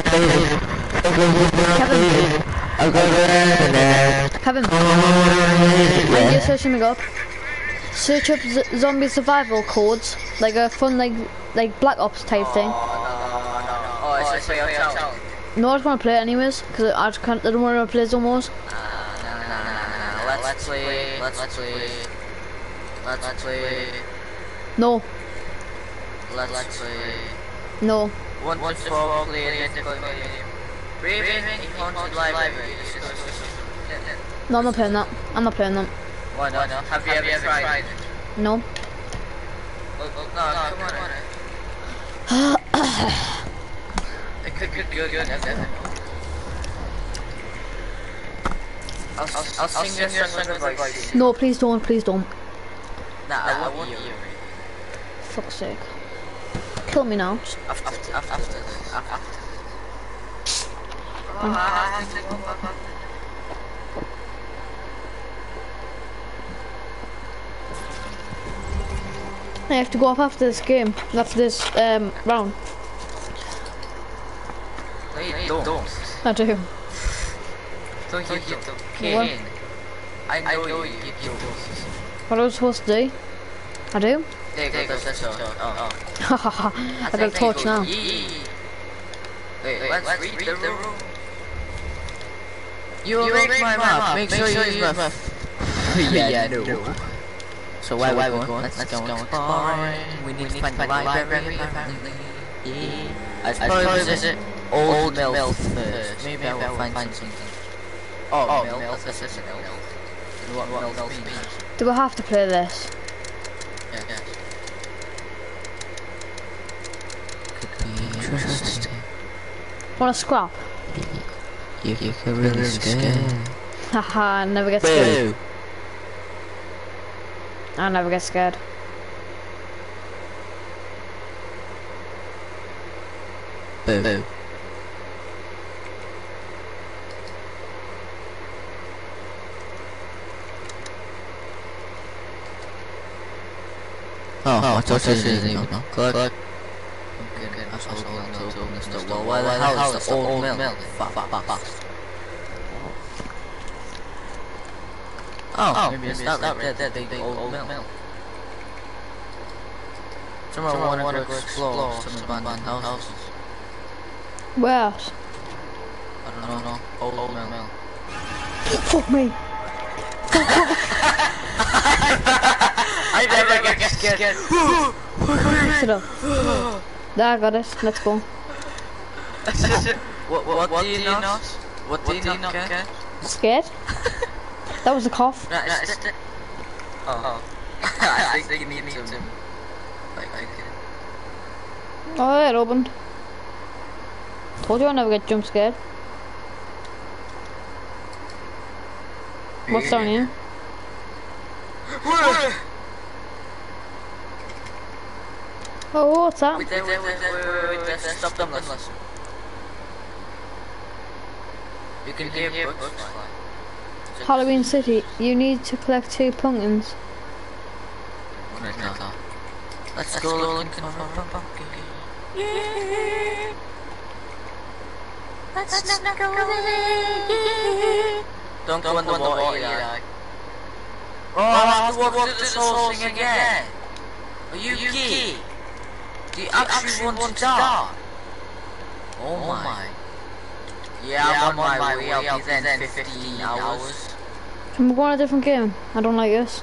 Speaker 2: Kevin, when you search something up, search up zombie survival codes, like a fun like Black Ops type thing.
Speaker 1: Oh, it's just for your channel.
Speaker 2: No, I just want to play it anyways, because I don't want to play Zomos.
Speaker 1: No. Let's play.
Speaker 2: No,
Speaker 1: Let's play.
Speaker 2: no.
Speaker 1: One to four play identical game. Raven in Haunted Library.
Speaker 2: No, I'm not playing that. I'm not playing that.
Speaker 1: Why not? Have you ever tried it?
Speaker 2: No.
Speaker 1: No, come on. It could be good. I'll sing your song of advice.
Speaker 2: No, please don't, please don't.
Speaker 1: Nah, I won't hear it.
Speaker 2: Fuck's sake. Kill me now.
Speaker 1: After this.
Speaker 2: I have to go off after this game, after this round.
Speaker 1: Wait, don't.
Speaker 2: I do.
Speaker 1: Don't hit the cane. I know you hit those.
Speaker 2: What I was supposed to do? I do?
Speaker 1: There goes the sword. Oh.
Speaker 2: Hahaha. I got a torch now.
Speaker 1: Wait, let's read the room. You will make my map. Make sure you use my map. Yeah, no. So where we going? Let's go exploring. We need to find the library apparently. Yeah. I suppose it's old mill first. Maybe I will find something. Oh, mill. That's milk. What milk means?
Speaker 2: Do I have to play this?
Speaker 1: Yeah. Could be interesting.
Speaker 2: Want to scrap?
Speaker 1: You get really scared.
Speaker 2: Haha, I never get scared. I never get scared.
Speaker 1: Boo. Oh, I thought it didn't even know. Good. Okay, that's all to open this door. Well, why the hell is the old mill? Fast. Oh, maybe it's that big old mill. Somewhere I want to go explore some abandoned houses.
Speaker 2: Where else?
Speaker 1: I don't know. Old mill.
Speaker 2: Fuck me.
Speaker 1: I never get scared.
Speaker 2: Shut up. There, I got it. Let's go.
Speaker 1: What do you not? What do you not get?
Speaker 2: Scared? That was a cough.
Speaker 1: Oh. I think you need to.
Speaker 2: Oh, it opened. Told you I never get jump scared. What's down here? Oh, what's that?
Speaker 1: Wait, stop them, listen. You can hear books fly.
Speaker 2: Halloween City. You need to collect 2 pumpkins.
Speaker 1: Let's go looking for a pumpkin. Yeah. Let's not go there. Don't go in the water, Eli. Oh, I have to walk through this whole thing again. Are you gay? Do you actually want to die? Oh my. Yeah, I'm on my way. I'll be there in 15 hours.
Speaker 2: Can we go on a different game? I don't like this.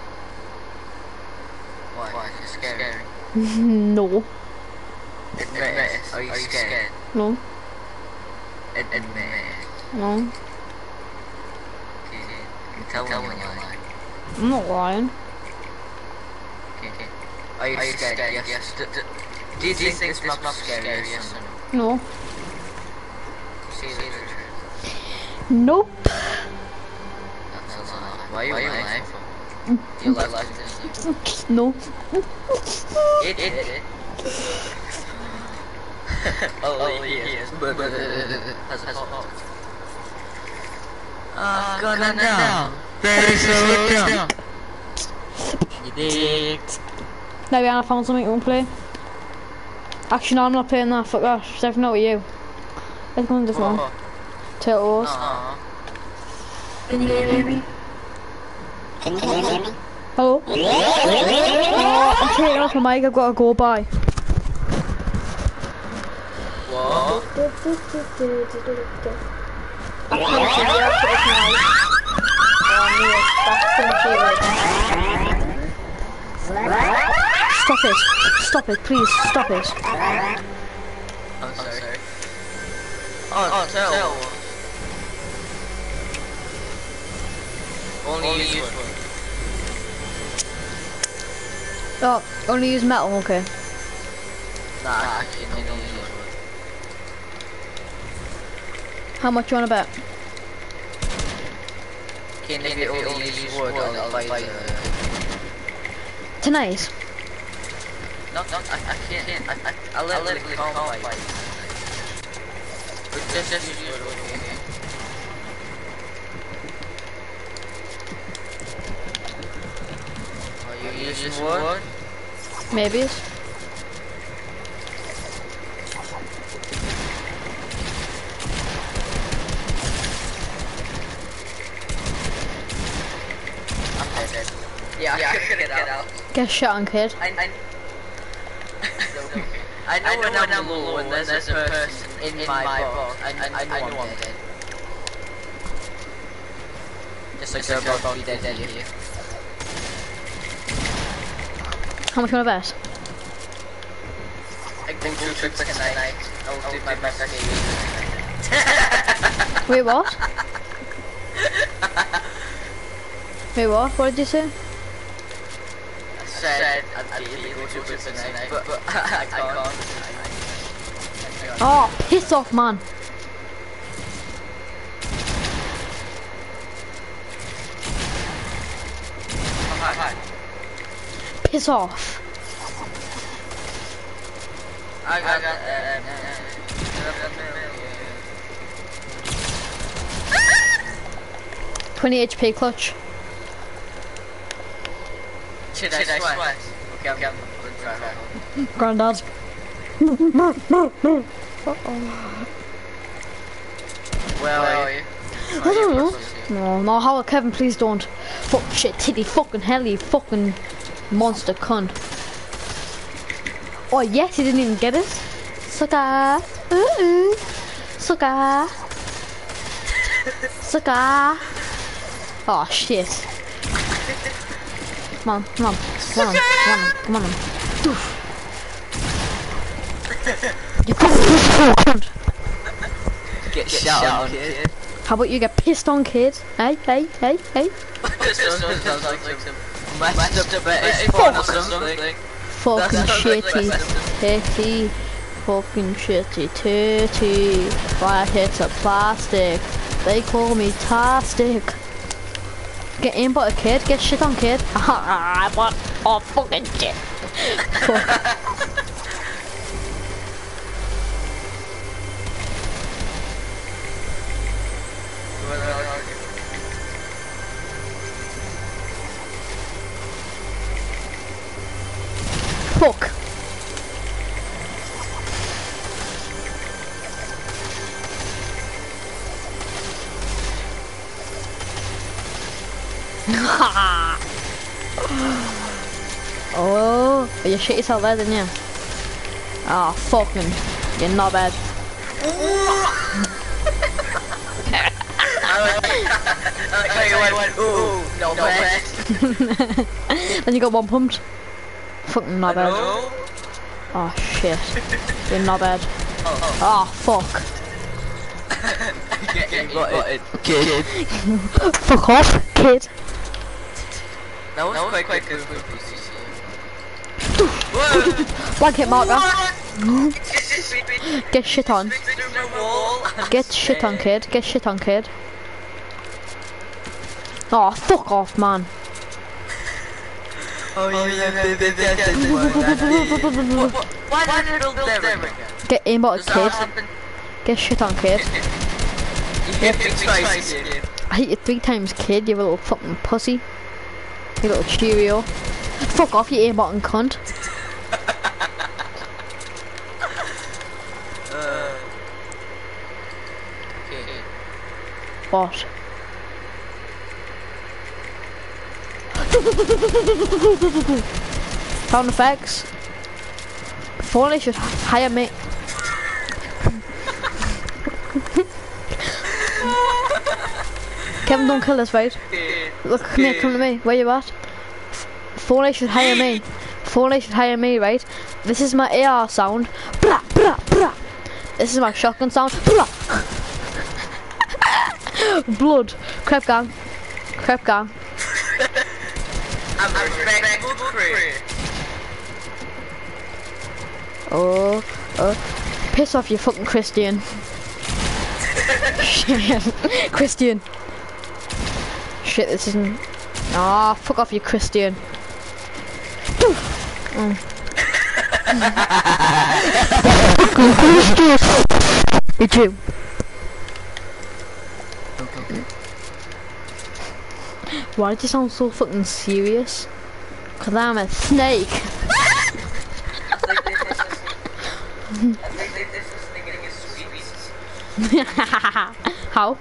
Speaker 1: Why? It's scary.
Speaker 2: No.
Speaker 1: Admit it. Are you scared?
Speaker 2: No.
Speaker 1: Admit it.
Speaker 2: No.
Speaker 1: You can tell when you're lying.
Speaker 2: I'm not lying.
Speaker 1: Okay. Are you scared? Yes. Do you think this map's scary? Yes or no?
Speaker 2: No.
Speaker 1: See the truth.
Speaker 2: Nope.
Speaker 1: That's a lie. Why are you lying for? You like this?
Speaker 2: No.
Speaker 1: It. Oh, yes. Has a pop. Gonna down.
Speaker 3: Very slow down. You did.
Speaker 2: Maybe I found something you want to play. Actually, no, I'm not playing that. Fuck that. It's definitely not with you. Let's go on a different one. Turtle Wars.
Speaker 4: Can you hear me?
Speaker 2: Hello? Oh, I'm taking off my mic. I've got to go by.
Speaker 1: What?
Speaker 2: Stop it. Stop it, please. Stop it.
Speaker 1: I'm sorry. Oh, tell. Only use wood.
Speaker 2: Oh, only use metal, okay.
Speaker 1: Nah, actually, only use wood.
Speaker 2: How much you want to bet?
Speaker 1: Can if you only use wood, I'll buy the...
Speaker 2: Tonight?
Speaker 1: No, I can't. I literally can't fight. But just use wood, okay? Are you using wood?
Speaker 2: Maybe.
Speaker 1: Yeah, I could get out.
Speaker 2: Get shot on, kid.
Speaker 1: I know when I'm low and there's a person in my box. I know I'm dead. Just like they're about to be dead here.
Speaker 2: How much you want to bet?
Speaker 1: I go 2 tricks tonight. I'll do my best to get you.
Speaker 2: Wait, what? Wait, what? What did you say?
Speaker 1: I said I'd go 2 tricks tonight, but I can't.
Speaker 2: Oh, piss off, man.
Speaker 1: Hi.
Speaker 2: Piss off.
Speaker 1: I got
Speaker 2: 20 HP clutch.
Speaker 1: Should I sweat? Okay, I'm gonna try.
Speaker 2: Granddad.
Speaker 1: Where are you?
Speaker 2: I don't know. No, Howard, Kevin, please don't. Fuck shit, titty, fucking hell, you fucking monster cunt. Oh yes, he didn't even get it. Sucker. Sucker. Sucker. Oh shit. Come on, come on, come on, come on. Doof. You fucking cunt.
Speaker 1: Get shot on, kid.
Speaker 2: How about you get pissed on, kid? Hey.
Speaker 1: This sounds like some masturbated porn or something.
Speaker 2: Fucking shitty titty. Fucking shitty titty. Why hits a plastic? They call me Tastic. Get in, but a kid. Get shit on, kid. I want all fucking shit. Fuck. Fuck. Oh, you shit yourself there, didn't you? Ah, fucking, you're not bad.
Speaker 1: No bad.
Speaker 2: Then you got one pumped. Fucking not bad. Oh shit, you're not bad. Oh fuck.
Speaker 1: Kid.
Speaker 2: Fuck off, kid.
Speaker 1: That was quite good.
Speaker 2: Blanket marker. Get shit on.
Speaker 1: Through my wall.
Speaker 2: Get shit on, kid. Get shit on, kid. Oh, fuck off, man.
Speaker 1: Oh, yeah. Why did it build there again?
Speaker 2: Get aimbot,
Speaker 1: Does that
Speaker 2: kid.
Speaker 1: happen?
Speaker 2: Get shit on, kid.
Speaker 1: You hit me twice, kid.
Speaker 2: I hit you 3 times, kid. You little fucking pussy. You little Cheerio. Fuck off, you aimbot and cunt.
Speaker 1: Okay.
Speaker 2: What? Sound effects. Before they should hire me. Kevin, don't kill us, right? Look, come here, come to me. Where you at? Before they should hire me. Before they should hire me, right? This is my AR sound. Blah, blah, blah. This is my shotgun sound. Blah. Blood. Crep gang. Crep gang.
Speaker 1: I'm a respectful crew.
Speaker 2: Oh, piss off, you fucking Christian. Shit, Christian. Shit, this isn't. Ah, fuck off, you Christian. You too. Why did you sound so fucking serious? Cause I'm a snake.
Speaker 1: I think this is thinking is sweet.
Speaker 2: How?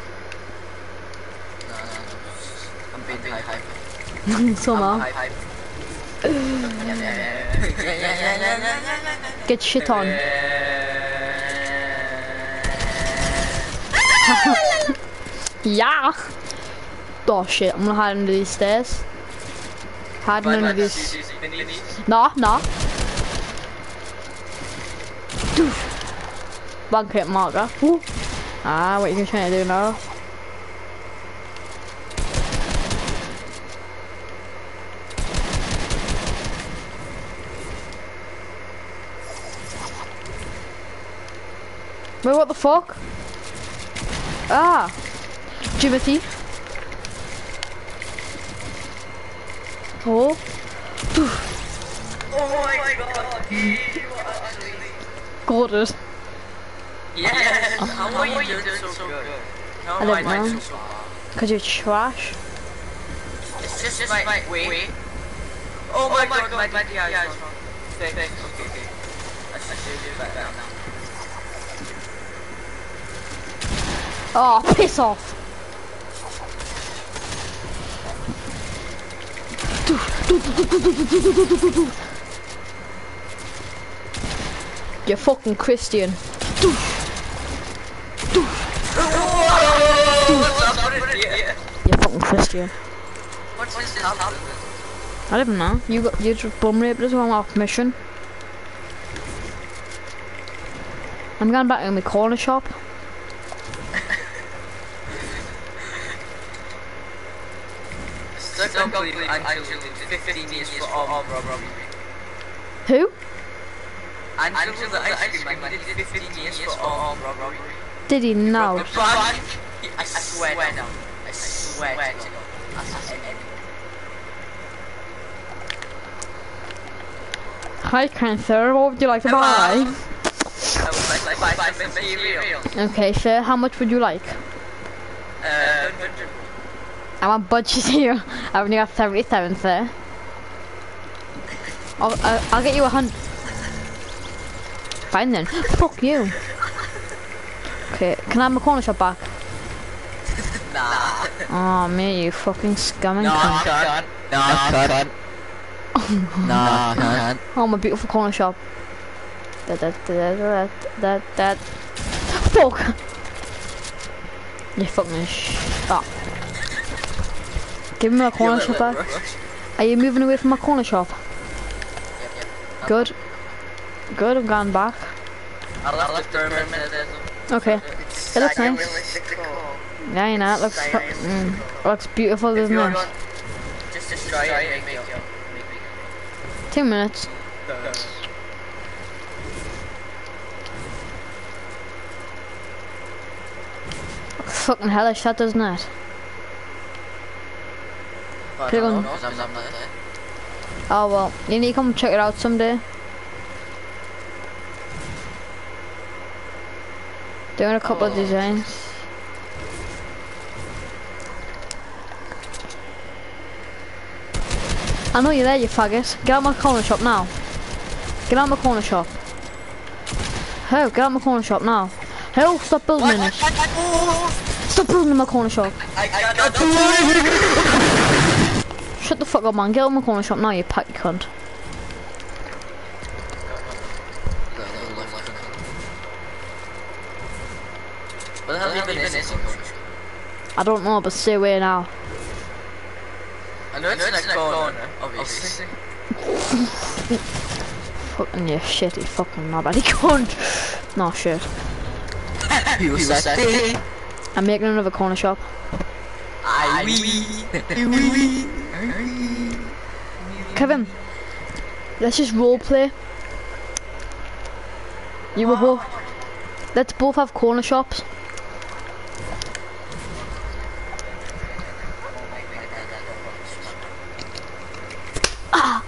Speaker 1: No. I'm being hype.
Speaker 2: Somehow.
Speaker 1: Hype.
Speaker 2: Get shit on. Yeah. Oh shit, I'm gonna hide under these stairs. Hiding under these. Nah. Blanket marker. Ooh. Ah, what are you trying to do now? Wait, what the fuck? Ah, Jimothy. Oh.
Speaker 1: Oh my god, you actually.
Speaker 2: Got it.
Speaker 1: Yes, how are you doing so good?
Speaker 2: I don't know. Cause you're trash.
Speaker 1: It's just my wait. Oh my god, my DI is wrong. Fix. Okay. I should do that now.
Speaker 2: Oh, piss off. You fucking Christian.
Speaker 1: What's up with it?
Speaker 2: You fucking Christian.
Speaker 1: What's happening?
Speaker 2: I don't know. You just bum raped us while off mission. I'm going back in the corner shop.
Speaker 1: I can't believe I'm actually 15 years for armed robbery.
Speaker 2: Who?
Speaker 1: Angela the ice cream man did 15 years for armed robbery.
Speaker 2: Did he now?
Speaker 1: The bank, I swear now. I swear to God.
Speaker 2: Hi, Cancer. What would you like to buy?
Speaker 1: I would like buy some material.
Speaker 2: Okay, sir. How much would you like?
Speaker 1: 100.
Speaker 2: I want budget here. I've only got 77, sir. I'll get you 100. Fine then. Fuck you. Okay, can I have my corner shop back?
Speaker 1: Nah.
Speaker 2: Oh, me, you fucking scumming
Speaker 3: No,
Speaker 2: cunt.
Speaker 3: I can't. No, I can't.
Speaker 2: Oh, my beautiful corner shop. That. Fuck! You fucking stop. Give me my corner shop back. Are you moving away from my corner shop?
Speaker 1: Yep.
Speaker 2: Good. Good, I'm going back.
Speaker 1: I'll have to throw him in there.
Speaker 2: Okay. It looks nice. Yeah, you know, it looks, looks beautiful, doesn't it?
Speaker 1: Just destroy it and make it.
Speaker 2: 2 minutes. Fucking hellish that, doesn't it? Click on- Oh well, you need to come check it out someday. Doing a couple of designs. I know you're there, you faggot. Get out my corner shop now. Get out my corner shop. Ho, get out my corner shop now. Ho, stop building in it. Stop building in my corner shop. Shut the fuck up, man. Get out my corner shop now, you packy cunt.
Speaker 1: Where the hell have you been in?
Speaker 2: I don't know, but stay away now.
Speaker 1: I know it's in that corner, obviously.
Speaker 2: Fucking you shitty fucking nobody cunt. No shit.
Speaker 1: You said
Speaker 2: I'm making another corner shop. Kevin, let's just roleplay. You were both. Let's both have corner shops. Ah.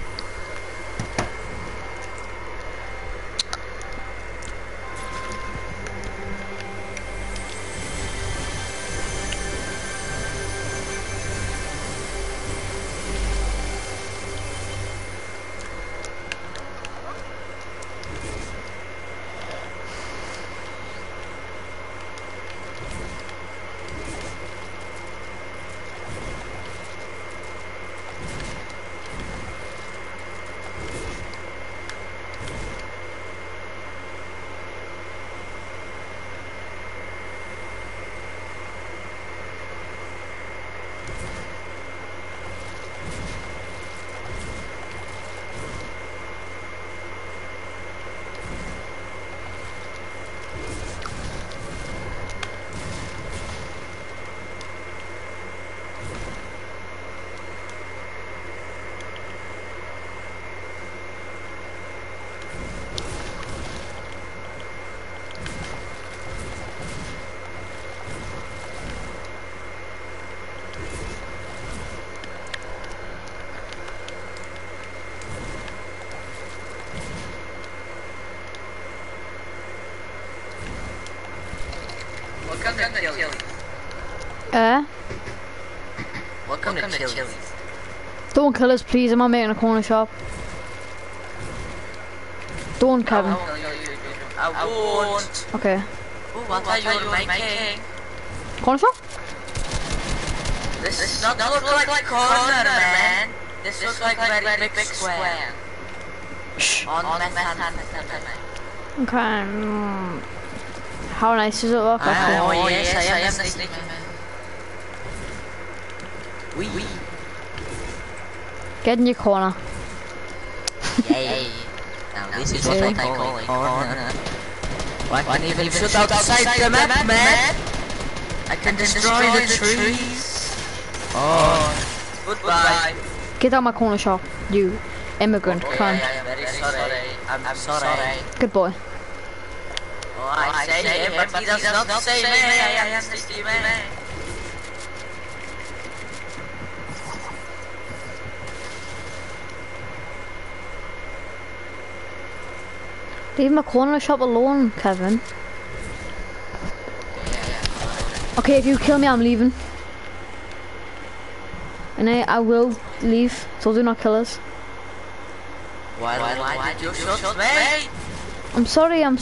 Speaker 1: Welcome to Chili's.
Speaker 2: Don't kill us, please. I'm not making a corner shop. Don't, Kevin.
Speaker 1: I won't.
Speaker 2: Okay.
Speaker 1: Ooh, I thought you were making.
Speaker 2: Corner shop?
Speaker 1: This does not look like corner, man. This looks like a very big square.
Speaker 2: Shh.
Speaker 1: On Manhattan.
Speaker 2: Okay. How nice does it look? Okay.
Speaker 1: Oh yes, I am the sneaky man. Wee.
Speaker 2: Get in your corner.
Speaker 1: Yay. Now this is what I call a corner. I can even shoot outside the map, man. I can destroy the trees. Oh, goodbye.
Speaker 2: Get out my corner shop, you immigrant cunt.
Speaker 1: I am very sorry. I'm sorry.
Speaker 2: Good boy.
Speaker 1: Oh, I say him, but he does not say me. I am sneaky man.
Speaker 2: Leave my corner shop alone, Kevin. Okay, if you kill me, I'm leaving. And I will leave, so do not kill us.
Speaker 1: Why did you shoot me?
Speaker 2: I'm sorry.
Speaker 1: I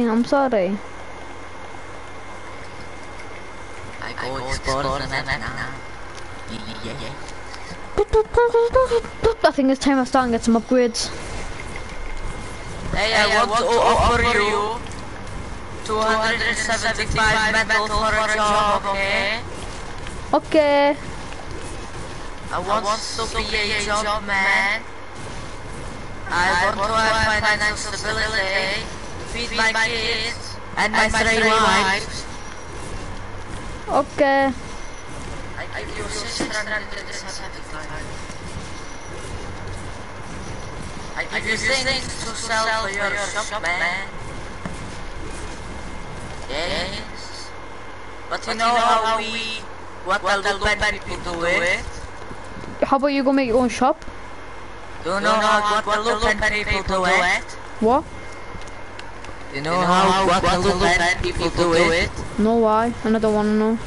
Speaker 1: go explore the map now. Yeah.
Speaker 2: I think it's time I start and get some upgrades.
Speaker 1: Hey, I want to offer you 275 metal for a job, okay?
Speaker 2: Okay.
Speaker 1: I want to be a job man. I want to have financial stability, feed my kids, and my 3 wives.
Speaker 2: Okay.
Speaker 1: I give you 675. I give you things to sell for your shop, man. Yes. But you know how we, what the bad people do it?
Speaker 2: How about you go make your own shop?
Speaker 1: Do you know how Guadalupe people do it?
Speaker 2: What?
Speaker 1: You know how Guadalupe people do it?
Speaker 2: No, why? I don't want to know.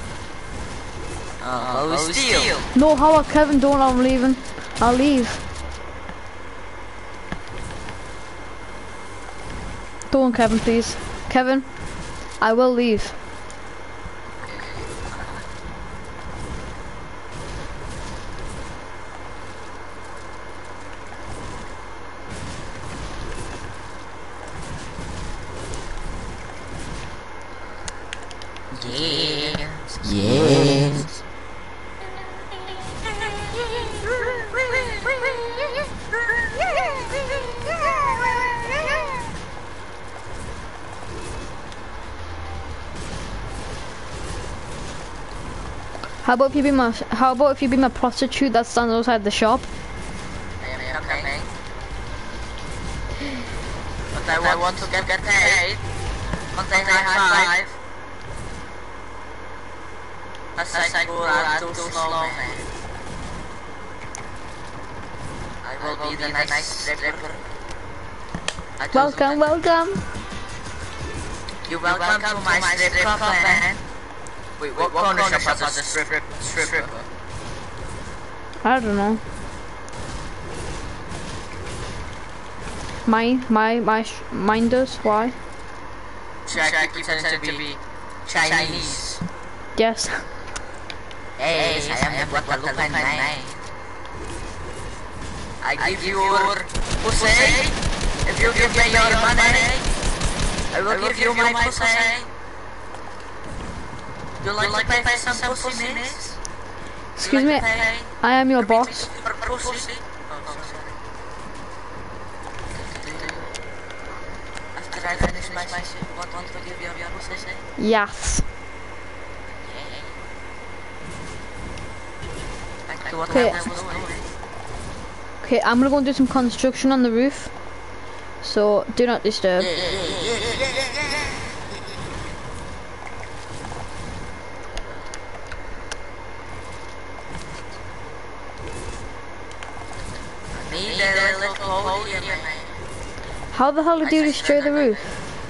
Speaker 1: Oh, steal.
Speaker 2: No, how about Kevin? Don't, I'm leaving. I'll leave. Don't, Kevin, please. Kevin, I will leave.
Speaker 1: Yes. Yes.
Speaker 2: How about if you be my prostitute that stands outside the shop?
Speaker 1: I am coming. But I want to get paid. Once I high five. As I go out too slow, man. I will be the next stripper.
Speaker 2: Welcome, welcome.
Speaker 1: You welcome to my strip club, man. Wait, what corner shop has a stripper?
Speaker 2: I don't know. Mine does. Why?
Speaker 1: Check, you pretend to be Chinese.
Speaker 2: Yes.
Speaker 1: Yes, I am the Guadalupe man. I give you your pussy. If you give me your money, I will give you my pussy. You like to pay some pussy minutes?
Speaker 2: Excuse me, I am your boss.
Speaker 1: Pussy? After I finish my shit, want to give you your pussy?
Speaker 2: Yes.
Speaker 1: Okay.
Speaker 2: Okay, I'm gonna go and do some construction on the roof. So do not disturb. How the hell did you destroy the roof?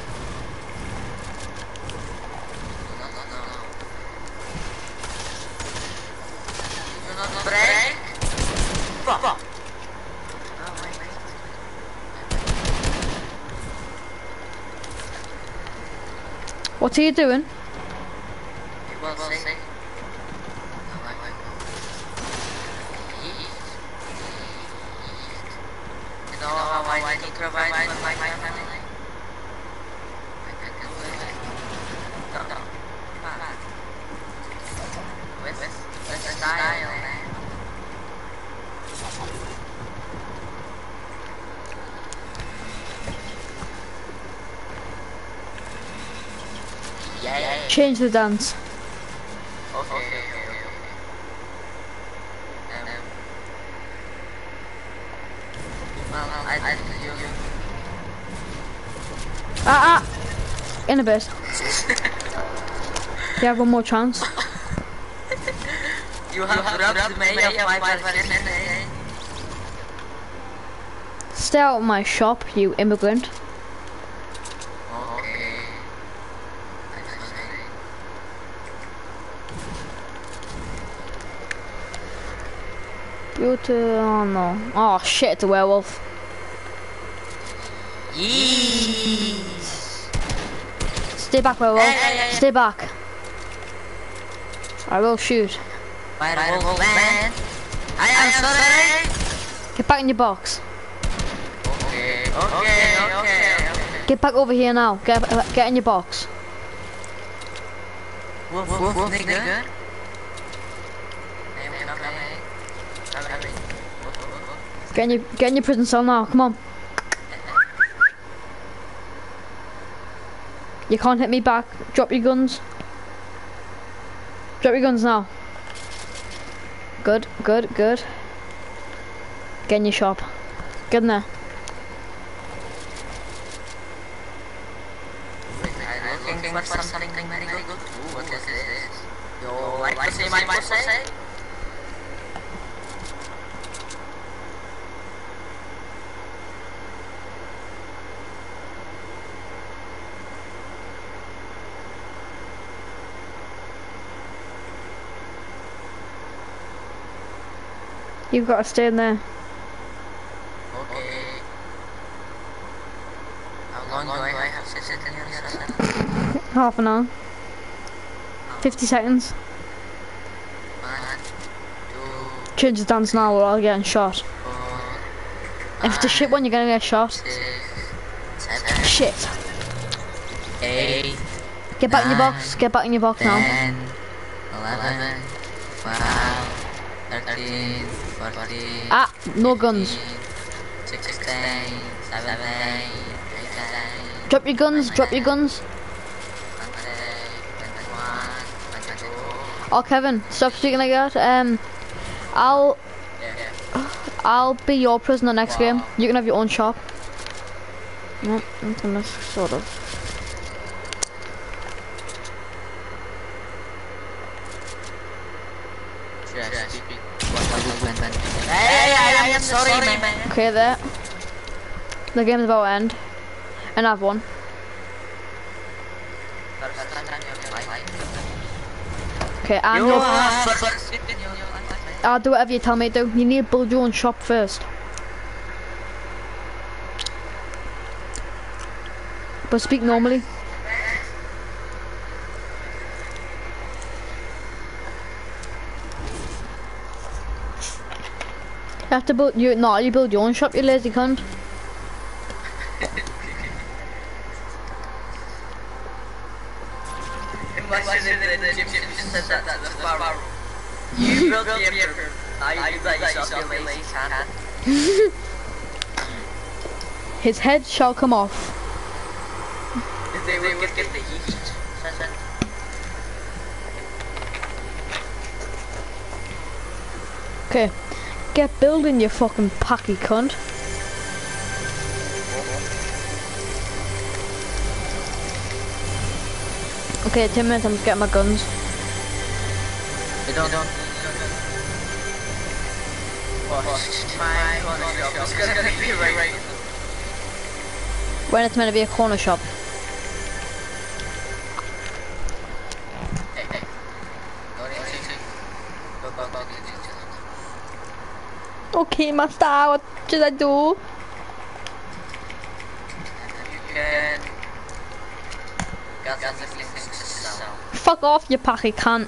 Speaker 2: What are you doing?
Speaker 1: I need to provide for my family. I can do it. No. With style, man. Yeah.
Speaker 2: Change the dance.
Speaker 1: Okay.
Speaker 2: In a bit. You have one more chance.
Speaker 1: You have robbed me of my virginity.
Speaker 2: Stay out of my shop, you immigrant.
Speaker 1: Okay.
Speaker 2: Oh no. Oh shit, it's a werewolf.
Speaker 1: Yee.
Speaker 2: Stay back, werewolf.
Speaker 1: Hey.
Speaker 2: Stay back. I will shoot.
Speaker 1: Werewolf man. I am sorry.
Speaker 2: Get back in your box.
Speaker 1: Okay.
Speaker 2: Get back over here now. Get in your box.
Speaker 1: Woof, nigga.
Speaker 2: Get in your prison cell now. Come on. You can't hit me back. Drop your guns. Drop your guns now. Good. Get in your shop. Get in there.
Speaker 1: looking for something very good. Ooh, what is this? You like to see my pussy?
Speaker 2: You've got to stay in there.
Speaker 1: Okay. How long do I have to sit in here?
Speaker 2: Half an hour. 50 seconds.
Speaker 1: 1, 2,
Speaker 2: Change the dance now or I'll get shot.
Speaker 1: 4,
Speaker 2: If it's a shit one, you're gonna get shot.
Speaker 1: 6, 7,
Speaker 2: Shit.
Speaker 1: 8,
Speaker 2: Get back in your box. Get back in your box now.
Speaker 1: 10, 11, 12, 13, 14,
Speaker 2: Ah, no guns.
Speaker 1: 16, 17, 18,
Speaker 2: Drop your guns. Drop your guns.
Speaker 1: 20, 21, 22.
Speaker 2: Oh, Kevin, stop speaking like that. I'll be your prisoner next game. You can have your own shop. No, I'm gonna sort of.
Speaker 1: Hey, I'm sorry, man.
Speaker 2: Okay, there. The game's about to end, and I've won. Okay, I'm your. I'll do whatever you tell me to do. You need to build your own shop first. But speak normally. You have to build you build your own shop, you lazy cunt.
Speaker 1: You built the emperor. Now you build yourself, you lazy cunt.
Speaker 2: His head shall come off.
Speaker 1: They will get the heat.
Speaker 2: Okay. Get building, you fucking packy cunt. Okay, 10 minutes, I'm just getting my guns.
Speaker 1: You don't. My corner shop is gonna be right.
Speaker 2: When it's meant to be a corner shop.
Speaker 1: Hey. Go.
Speaker 2: Okay, master, what should I do?
Speaker 1: You can got the things to sell.
Speaker 2: Fuck off, you packy cunt.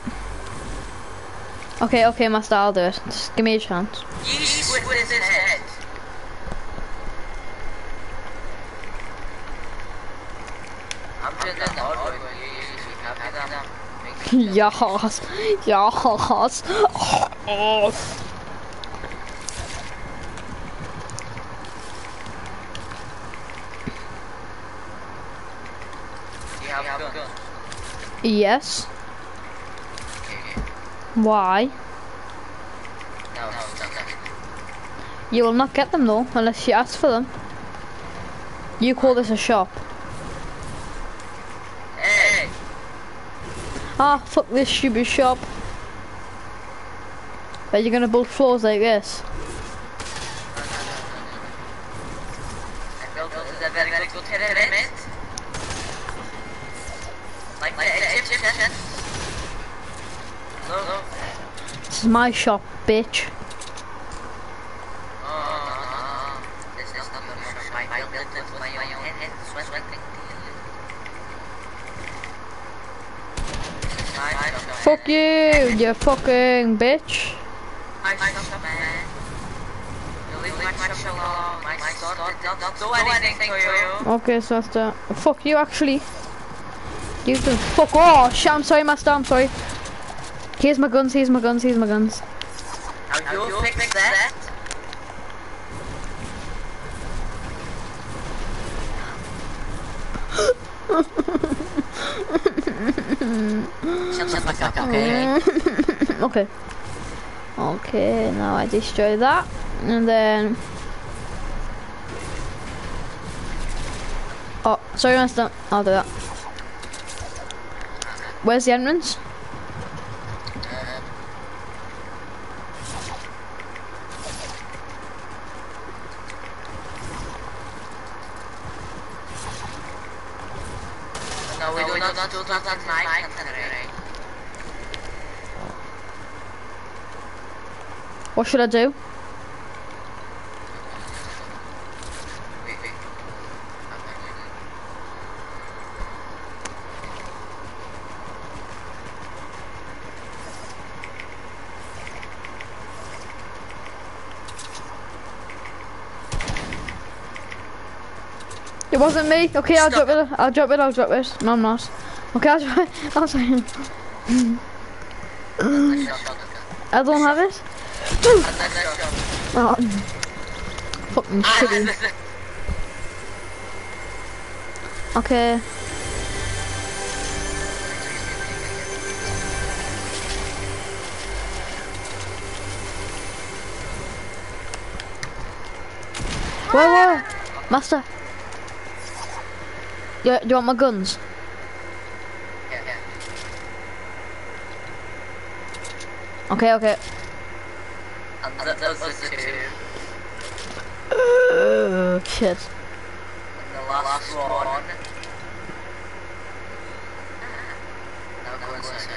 Speaker 2: Okay, master, I'll do it. Just give me a chance.
Speaker 1: Yeesh with his head. I'm just a hard boy.
Speaker 2: Yes, yes. Oh.
Speaker 1: You have a gun.
Speaker 2: Yes. Why?
Speaker 1: No.
Speaker 2: You will not get them though, unless you ask for them. You call this a shop.
Speaker 1: Hey.
Speaker 2: Ah, fuck this stupid shop. But you're gonna build floors like this.
Speaker 1: I built a very good pyramid. Like the Egyptian. Look.
Speaker 2: This is my shop, bitch.
Speaker 1: This is not your shop. I built it with my own hand.
Speaker 2: Fuck you, you fucking bitch.
Speaker 1: My shop, man. You leave my shop alone. My store don't do anything for you.
Speaker 2: Okay, so that's the. Fuck you, actually. You can fuck. Oh, shit, I'm sorry, master, I'm sorry. Here's my guns.
Speaker 1: Now you fix that. Shut the fuck up, okay?
Speaker 2: Okay, now I destroy that. And then... Oh, sorry, master. I'll do that. Where's the entrance?
Speaker 1: No, we do not do that at night.
Speaker 2: What should I do?
Speaker 1: Wait.
Speaker 2: It wasn't me. Okay, I'll drop it. I'll drop it. No, I'm not. Okay, I'll drop it. I'm sorry. I don't have it. Oh, fucking shitty. Okay. Whoa, Master. Do you want my guns?
Speaker 1: Yeah.
Speaker 2: Okay.
Speaker 1: And those are two.
Speaker 2: Shit.
Speaker 1: And the last one. Now go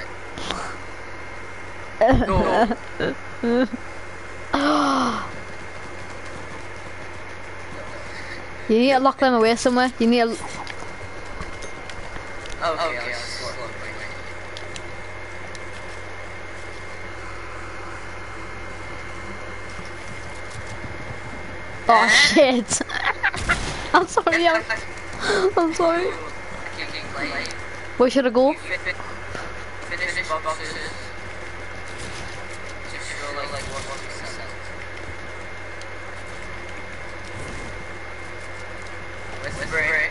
Speaker 1: inside. Go.
Speaker 2: You need to lock them away somewhere. You need to...
Speaker 1: Okay.
Speaker 2: Oh shit! I'm sorry. I'm sorry. Where should I go?
Speaker 1: Finish boxes. Just go like 1%. Where's the break?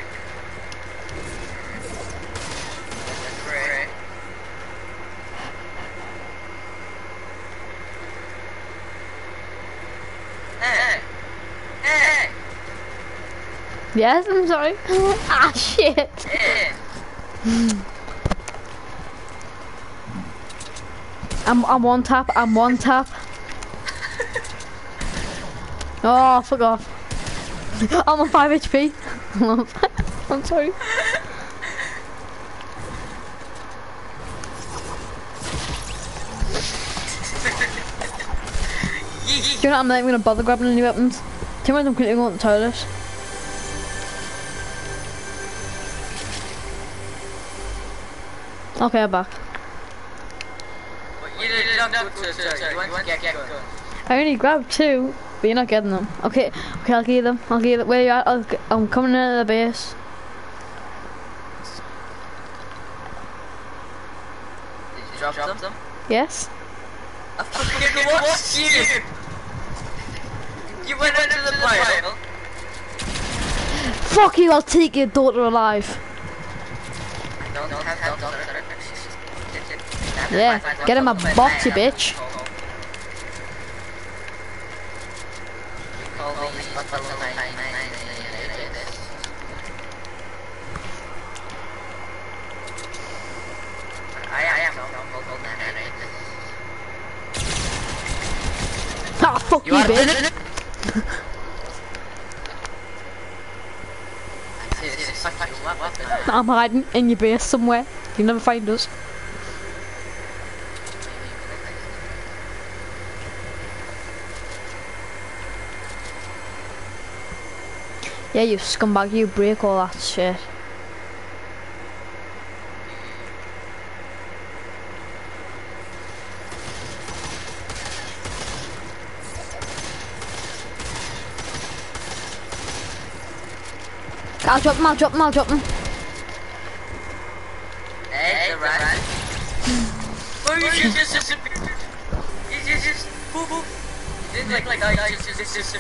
Speaker 1: Hey!
Speaker 2: Yes, I'm sorry. Ah shit! I'm one tap. Oh, fuck off. I'm on 5 HP. I'm sorry. Do you know what, I'm not even gonna bother grabbing any weapons. Too much I'm quickly going to the toilet. Okay, I'm back.
Speaker 1: You did not go to the church. You went to get guns.
Speaker 2: I only grabbed 2, but you're not getting them. Okay, I'll give them. Where you at? I'm coming into the base.
Speaker 1: Did you drop them?
Speaker 2: Yes?
Speaker 1: I fucking watched you! You went into the pile.
Speaker 2: Fuck you, I'll take your daughter alive.
Speaker 1: I don't have daughter.
Speaker 2: Yeah, get in my box, you bitch. Ah, fuck you, bitch. I'm hiding in your base somewhere. You'll never find us. Yeah, you scumbag, you break all that shit. I'll drop them.
Speaker 1: Hey, the rat. Where you just boop boop. Didn't just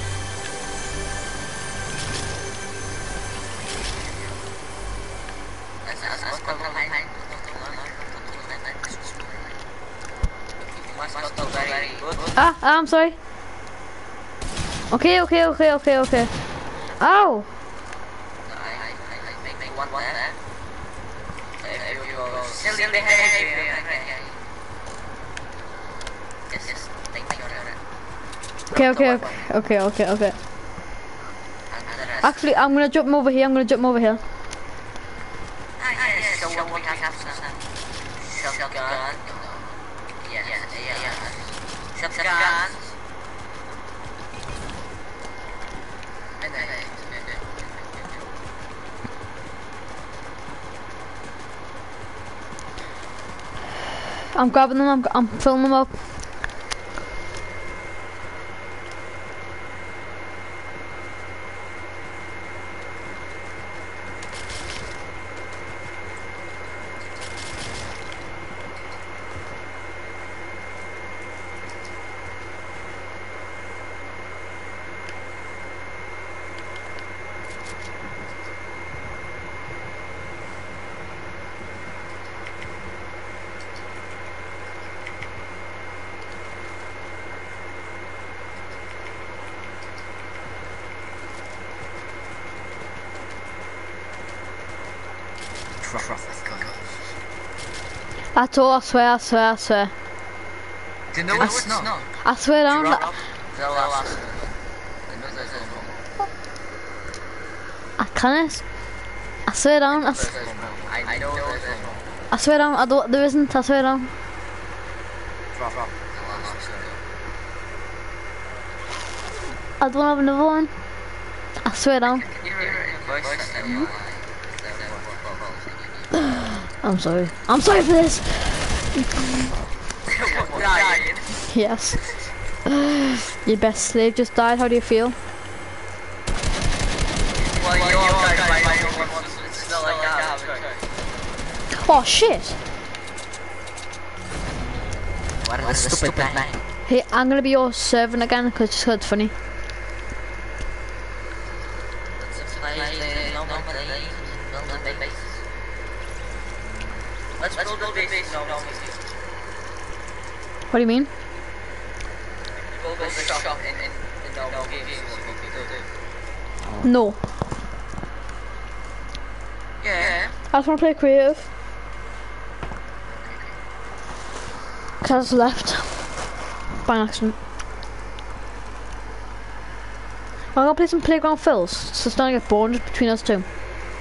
Speaker 2: I'm sorry. Okay. Ow!
Speaker 1: I make one there. If you go silly building behavior. Yes, thank you.
Speaker 2: Okay. Actually, I'm gonna jump over here.
Speaker 1: So what we have some shotgun. Yeah. Shotgun. And then
Speaker 2: I'm grabbing them. I'm filling them up. That's all, I swear.
Speaker 1: do you know what's not?
Speaker 2: I swear down. I can't. I swear down.
Speaker 1: I know there's
Speaker 2: I swear down. There isn't. I swear down. I don't have another one. I swear down. I'm sorry. I'm sorry for this. Yes. Your best slave just died. How do you feel?
Speaker 1: Well, you all died by it's not like that.
Speaker 2: Oh shit.
Speaker 1: What a stupid man.
Speaker 2: Hey, I'm gonna be your servant again because it's funny.
Speaker 1: Let's build a base.
Speaker 2: What do you mean?
Speaker 1: Build a shop in normal games.
Speaker 2: No.
Speaker 1: Yeah.
Speaker 2: I just want to play creative. Cause left by accident. I'm gonna play some Playground Fills, so it's not gonna get bored just between us two.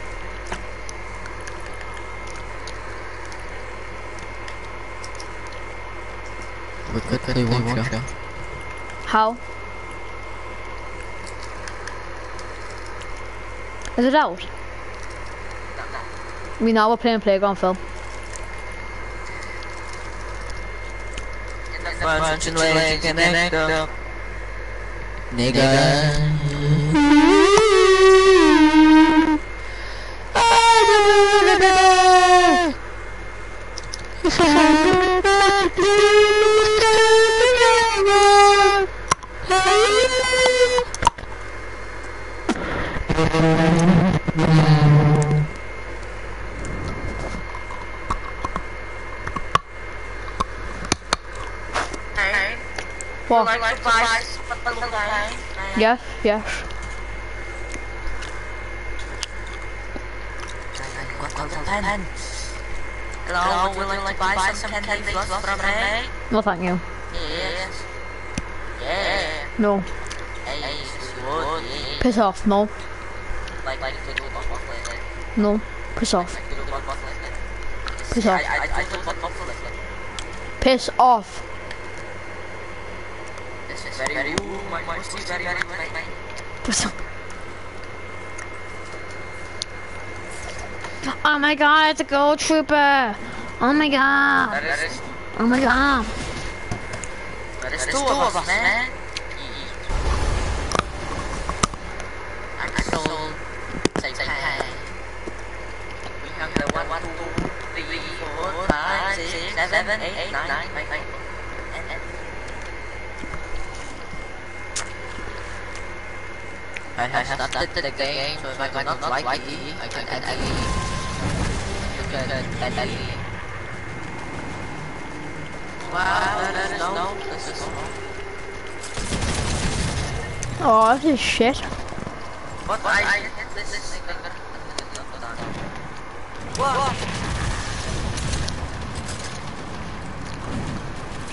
Speaker 3: We could play one shot.
Speaker 2: How? Is it out? We now we're playing Playground Film.
Speaker 3: Punching like an actor. Nigga.
Speaker 2: What?
Speaker 1: Like
Speaker 2: Yes.
Speaker 1: Hello, would you like to buy some candy floss from me?
Speaker 2: No, thank you.
Speaker 1: Yes. Yeah.
Speaker 2: No.
Speaker 1: Hey, good.
Speaker 2: Piss off. No.
Speaker 1: Like to do a buff like that.
Speaker 2: No. Piss off.
Speaker 1: Like to do a buff like that.
Speaker 2: Piss off.
Speaker 1: I do a buff like that.
Speaker 2: Piss off.
Speaker 1: This is very my pussy very wet.
Speaker 2: Piss off. Oh my god, it's a gold trooper. Oh my god.
Speaker 1: That is
Speaker 2: Oh my god.
Speaker 1: two of us, man. Axel, say hi. We have the 1, 2, 3, 4, 5, 6, 7, 8, 9, 9. I have started the game, so if I cannot like it, I can add a you can add a wow, this is
Speaker 2: Oh, this is shit.
Speaker 1: what I hit this thing. What?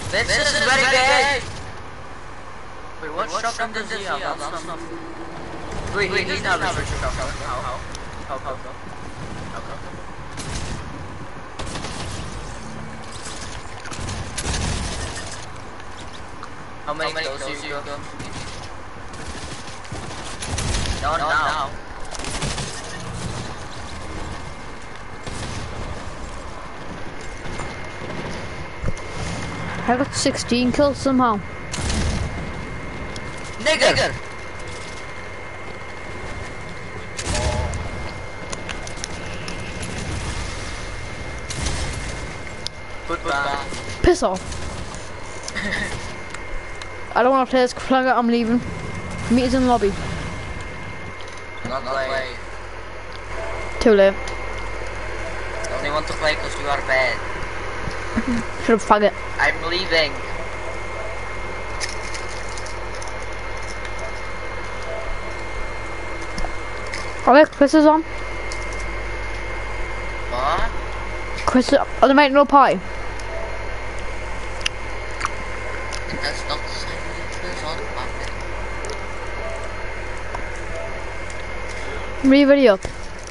Speaker 1: This is very big! Wait, what shotgun does he have? That's not... Wait, he's not a shotgun. How? How many kills you got? No, now.
Speaker 2: I got 16 kills somehow.
Speaker 1: Nigger! Goodbye.
Speaker 2: Piss off. I don't want to play this plug out, I'm leaving. Meet us in the lobby.
Speaker 1: Not late.
Speaker 2: Too late.
Speaker 1: I only want to play because you are bad.
Speaker 2: Shut up, faggot.
Speaker 1: I'm leaving.
Speaker 2: Alright, Chris is on.
Speaker 1: What?
Speaker 2: Chris, are they making no pie?
Speaker 1: That's not the same. It's on
Speaker 2: Re-video up.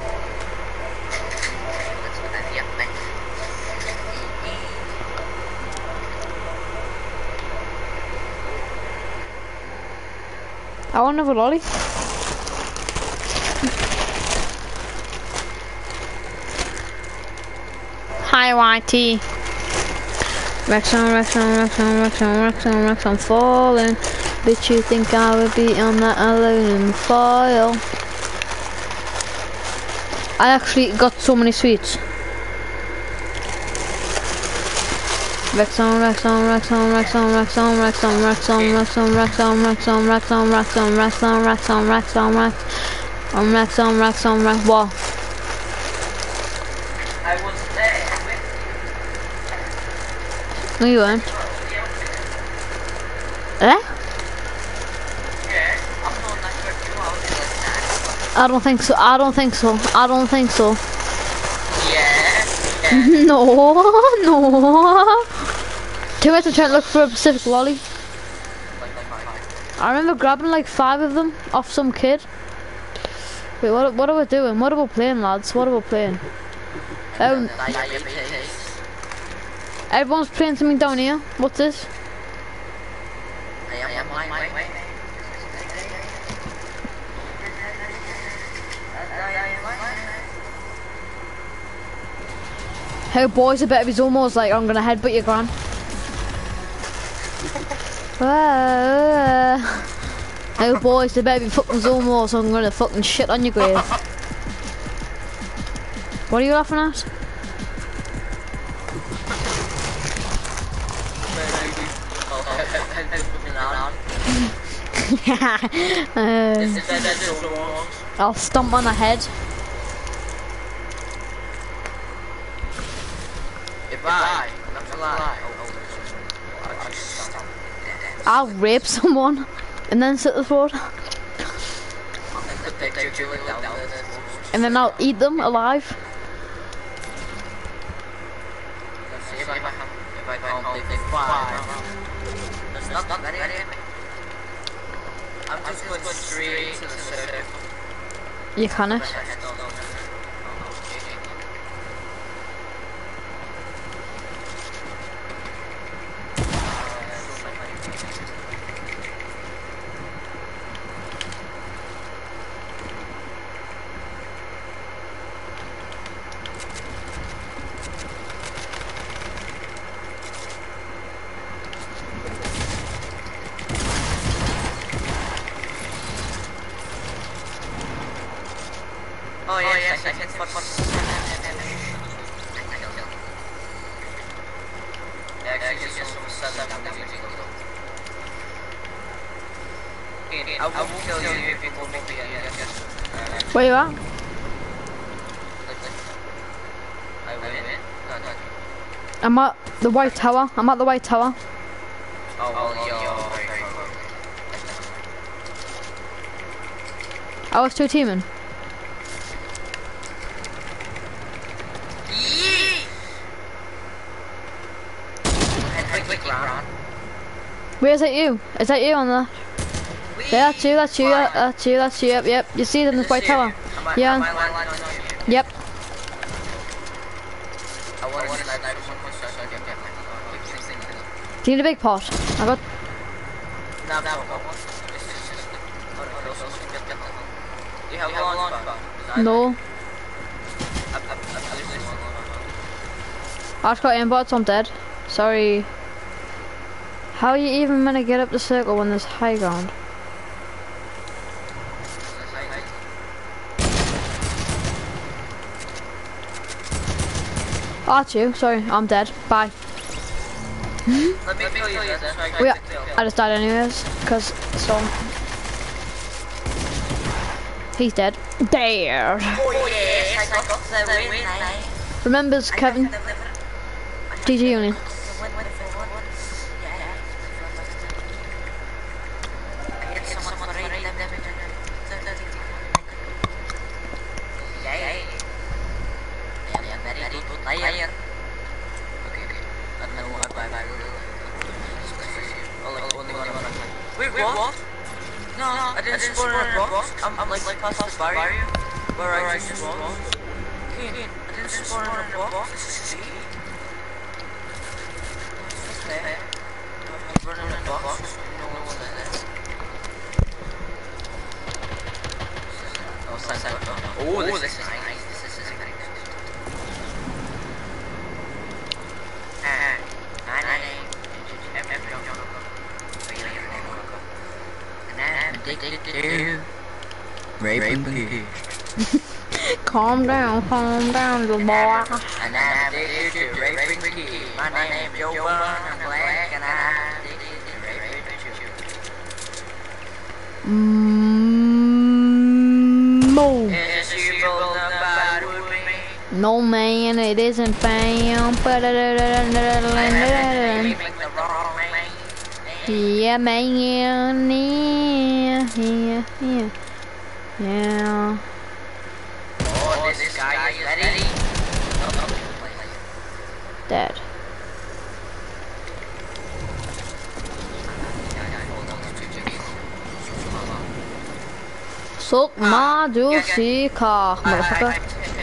Speaker 2: I want another lolly. Hi, YT. Rex on falling. Bitch, you think I would be on that alone in the file? I actually got so many sweets. Rex on what?
Speaker 1: I was there.
Speaker 2: No, you weren't. Eh?
Speaker 1: Yeah, I'm not that good.
Speaker 2: I don't think so. I don't think so. I don't think so.
Speaker 1: Yeah.
Speaker 2: No. 2 minutes to try and look for a Pacific lolly. I remember grabbing like 5 of them off some kid. Wait, what are we doing? What are we playing, lads? What are we playing? Everyone's playing something down here. What's this? Hey boys, I bet if he's almost like, I'm gonna headbutt your gran. Hey boys, I bet if you fucking Zomo, so I'm gonna fucking shit on your grave. What are you laughing at? I'll stomp on the head. I'll rape someone and then sit the throat. And then I'll eat them alive.
Speaker 1: I'm just going straight to the circle.
Speaker 2: You cannot.
Speaker 1: Oh yes, I can spot. Actually, just set up the music. I will kill you if it will make me
Speaker 2: Where you at?
Speaker 1: I win.
Speaker 2: I'm at the White Tower. I'm at the White Tower.
Speaker 1: Oh, well, yo.
Speaker 2: I was 2 teaming.
Speaker 1: Quick. grand.
Speaker 2: Where is that you? Is that you on the? Yeah, that's you, that's you, that's you, that's you, yep. You see them in the white tower? Yeah. Yep. Do you need a big pot? I got...
Speaker 1: Do you have a launch pad?
Speaker 2: No. I just got aimbot, so I'm dead. Sorry. How are you even gonna get up the circle when there's high ground? Oh, that's you. Sorry, I'm dead. Bye.
Speaker 1: Let me kill you then.
Speaker 2: Yeah, I just died anyways, because so he's dead. There.
Speaker 1: Oh yes, I got the win, mate.
Speaker 2: Remembers Kevin. GG Union.
Speaker 1: Wait, what? No, I didn't spawn in a box. I'm like past the barrier where I just spawned. Keen, I didn't spawn in a box. This is okay. I'm running in a box. No one's there. Oh, this is nice. This is nice. My name is addicted to raping kids.
Speaker 2: Calm down, little boy.
Speaker 1: And I'm addicted to raping kids. My name is Joe Bun, I'm black, and I'm addicted to raping children.
Speaker 2: Mo.
Speaker 1: Is you both about with me?
Speaker 2: No man, it isn't fam. Yeah, man. Yeah.
Speaker 1: Oh, this guy is ready.
Speaker 2: Dead. Suck my juicy cock, motherfucker.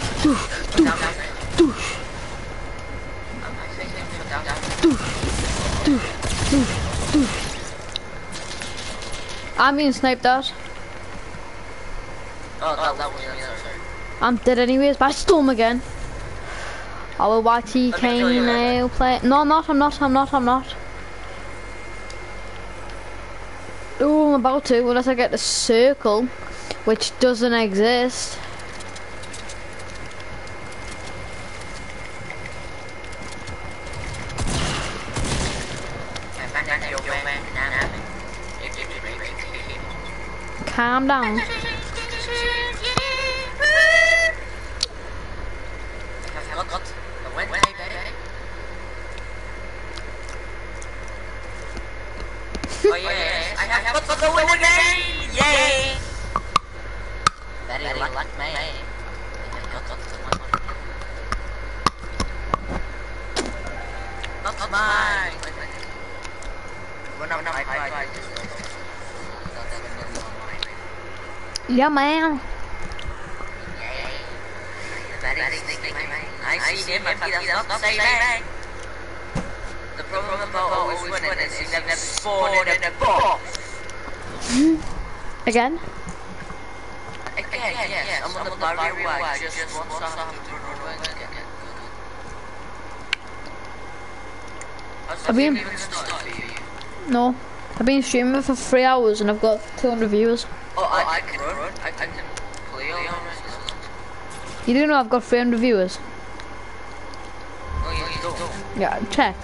Speaker 2: I'm being sniped out.
Speaker 1: Oh, that was the other.
Speaker 2: I'm dead anyways, but I stole him again. I will YT Kane now play. No, I'm not. Oh, I'm about to, unless I get the circle, which doesn't exist. Calm down.
Speaker 1: Oh yes, I have got the winning name! Yay! Very luck, mate. Not mine! No, I
Speaker 2: Yeah, man.
Speaker 1: Very sneaky, mate. I see him, but he does not say bang. The problem about always winning is you never spawn in a box.
Speaker 2: Again?
Speaker 1: Again, yes. I'm on the barrier where I just want to have to run away again.
Speaker 2: I've been...
Speaker 1: even started for you.
Speaker 2: No. I've been streaming for 3 hours and I've got 200 viewers.
Speaker 1: Oh, I can run. I can play on it.
Speaker 2: You do know I've got 300 viewers?
Speaker 1: Oh, yeah, you don't.
Speaker 2: Yeah, check.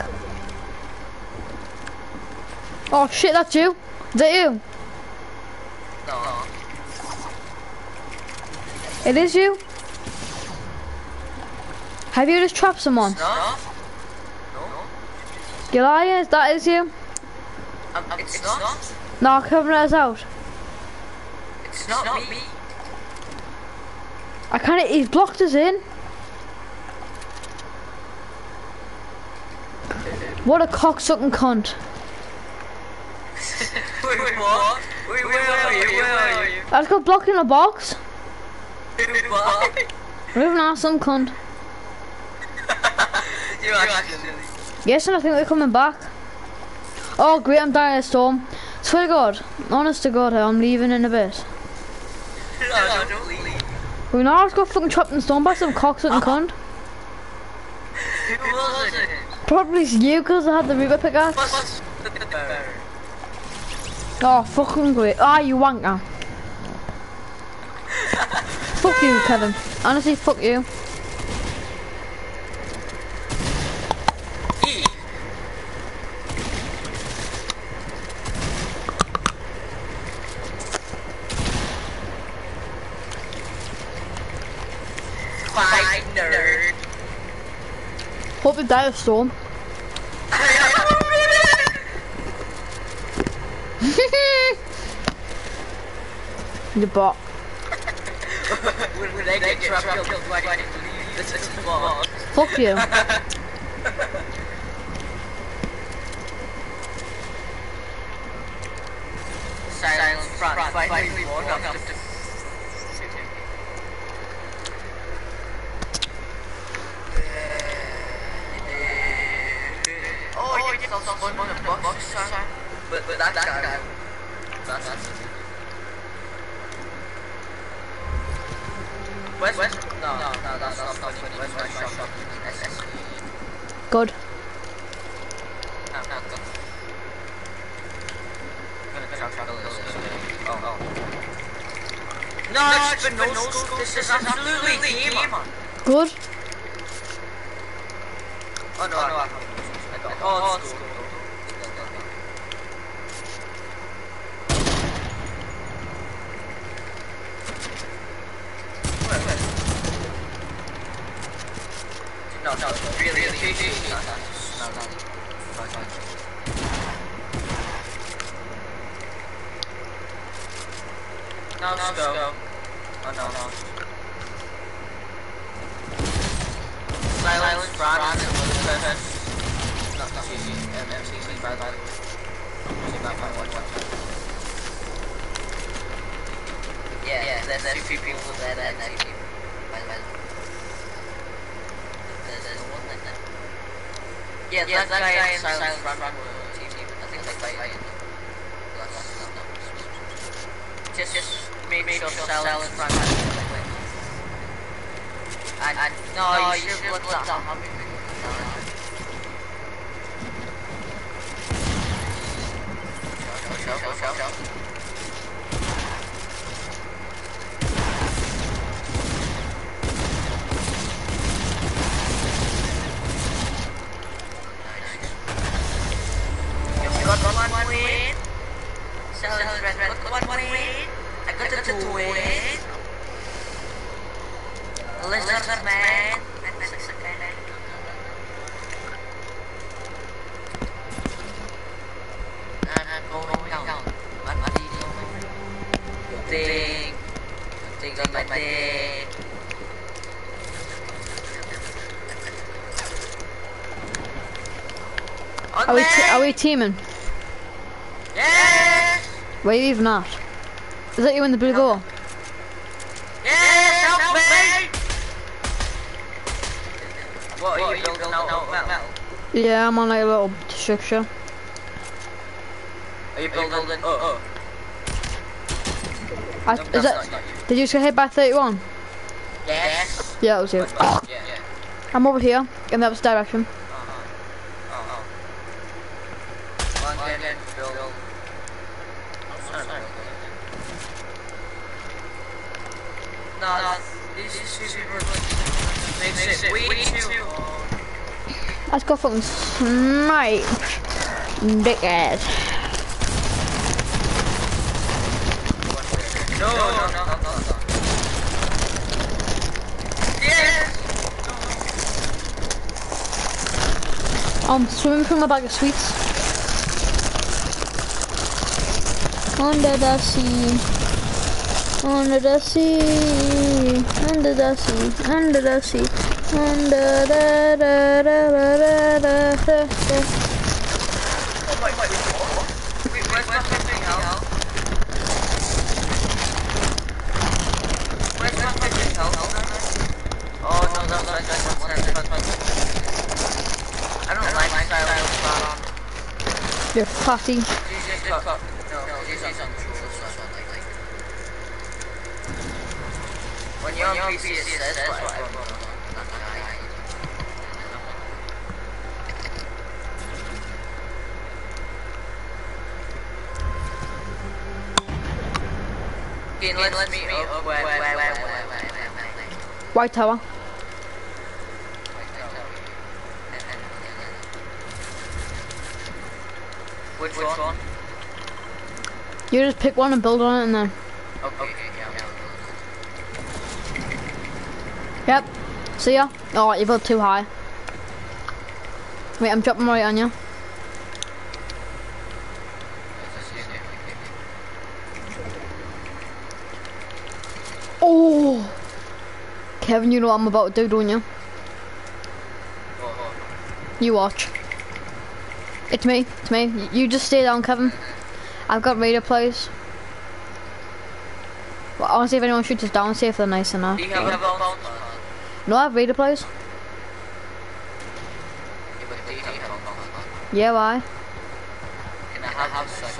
Speaker 2: Oh shit, that's you? Is that you?
Speaker 1: No.
Speaker 2: It is you? Have you just trapped someone?
Speaker 1: No?
Speaker 2: You're lying, that is you?
Speaker 1: It's not.
Speaker 2: No, cover us out.
Speaker 1: It's not me.
Speaker 2: I can't, he's blocked us in. What a cocksucking cunt.
Speaker 1: Wait, what? Wait, where are you?
Speaker 2: I just got blocked in a box.
Speaker 1: What?
Speaker 2: You're an awesome cunt.
Speaker 1: You're actually...
Speaker 2: Yes, and I think they're coming back. Oh great, I'm dying of a storm. Swear to God, honest to God, I'm leaving in a bit.
Speaker 1: No, don't leave.
Speaker 2: We know I just got fucking trapped in the storm by some cocksucking cunt.
Speaker 1: Who was it?
Speaker 2: Probably you, because I had the Reaper pickaxe.
Speaker 1: What's the bear?
Speaker 2: Oh, fucking great. Ah, you wanker. Fuck you, Kevin. Honestly, fuck you.
Speaker 1: Fight, nerd.
Speaker 2: Hope you die of storm. You bot.
Speaker 1: When they get trapped, killed by this box.
Speaker 2: Fuck you.
Speaker 1: Silence front, finally won after Oh, you get someone on the box, but that guy. That's West? No, that's not funny. West shop. SSE.
Speaker 2: Good.
Speaker 1: No, it's been no school. This is absolutely demon.
Speaker 2: Good.
Speaker 1: Oh no, I haven't. Oh, it's school. No, really, No, let's go. Oh no. Silence, Ron, and Elizabeth. Not MCC, by the way. Yeah, there's two people there, and then two. There's one like that. Yeah, that guy and Silence Ron were team. I think they fight. Just make sure Silence Ron and no, you should look that up. Show. Got one win. Silence Red, got one win. I got the 2 win. Lizard man. Going down. Good thing on my day.
Speaker 2: Are we teaming?
Speaker 1: Yes!
Speaker 2: Where are you even at? Is that you in the blue goal?
Speaker 1: Yes, help me! What are you building out of metal?
Speaker 2: Yeah, I'm on like a little structure.
Speaker 1: Are you building? Oh.
Speaker 2: Is that? Did you just get hit by 31?
Speaker 1: Yes.
Speaker 2: Yeah, that was you.
Speaker 1: Yeah.
Speaker 2: I'm over here in the opposite direction.
Speaker 1: London, build. No, these people makes it way too hard.
Speaker 2: Let's go fucking snipe, dickhead.
Speaker 1: No. Yes!
Speaker 2: I'm swimming from a bag of sweets. Under the sea. Under the sea. Under the sea. Under the sea. Under da da da da da da. thirsty.
Speaker 1: Oh my god, wait, where's my fishing health? Where's my fishing health? Oh no, that's I don't like silent spawn.
Speaker 2: You're fatty.
Speaker 1: No, these are some true like. When you're on PC, it says what everyone wants. Okay, let's meet up. Where?
Speaker 2: White Tower.
Speaker 1: Which one?
Speaker 2: You just pick one and build on it and then.
Speaker 1: Okay,
Speaker 2: Yep. See ya. Oh, you built too high. Wait, I'm dropping right on you. Oh! Kevin, you know what I'm about to do, don't you? You watch. It's me. You just stay down, Kevin. I've got radar plays. Well, I want to see if anyone shoots us down, see if they're nice enough.
Speaker 1: Do you have a phone?
Speaker 2: No, I have radar plays. Yeah, why?
Speaker 1: Can I have some?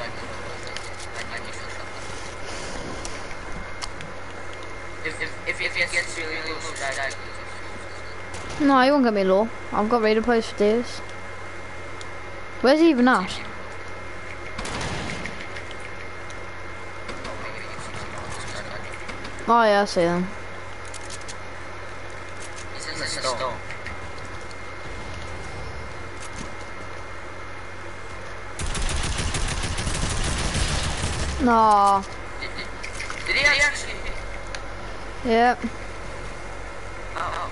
Speaker 1: If it gets really low, should I?
Speaker 2: No, you won't get me low. I've got radar plays for days. Where's he even at? Oh yeah, I see them.
Speaker 1: He's in the stone.
Speaker 2: No.
Speaker 1: Did he actually?
Speaker 2: Yep.
Speaker 1: Oh.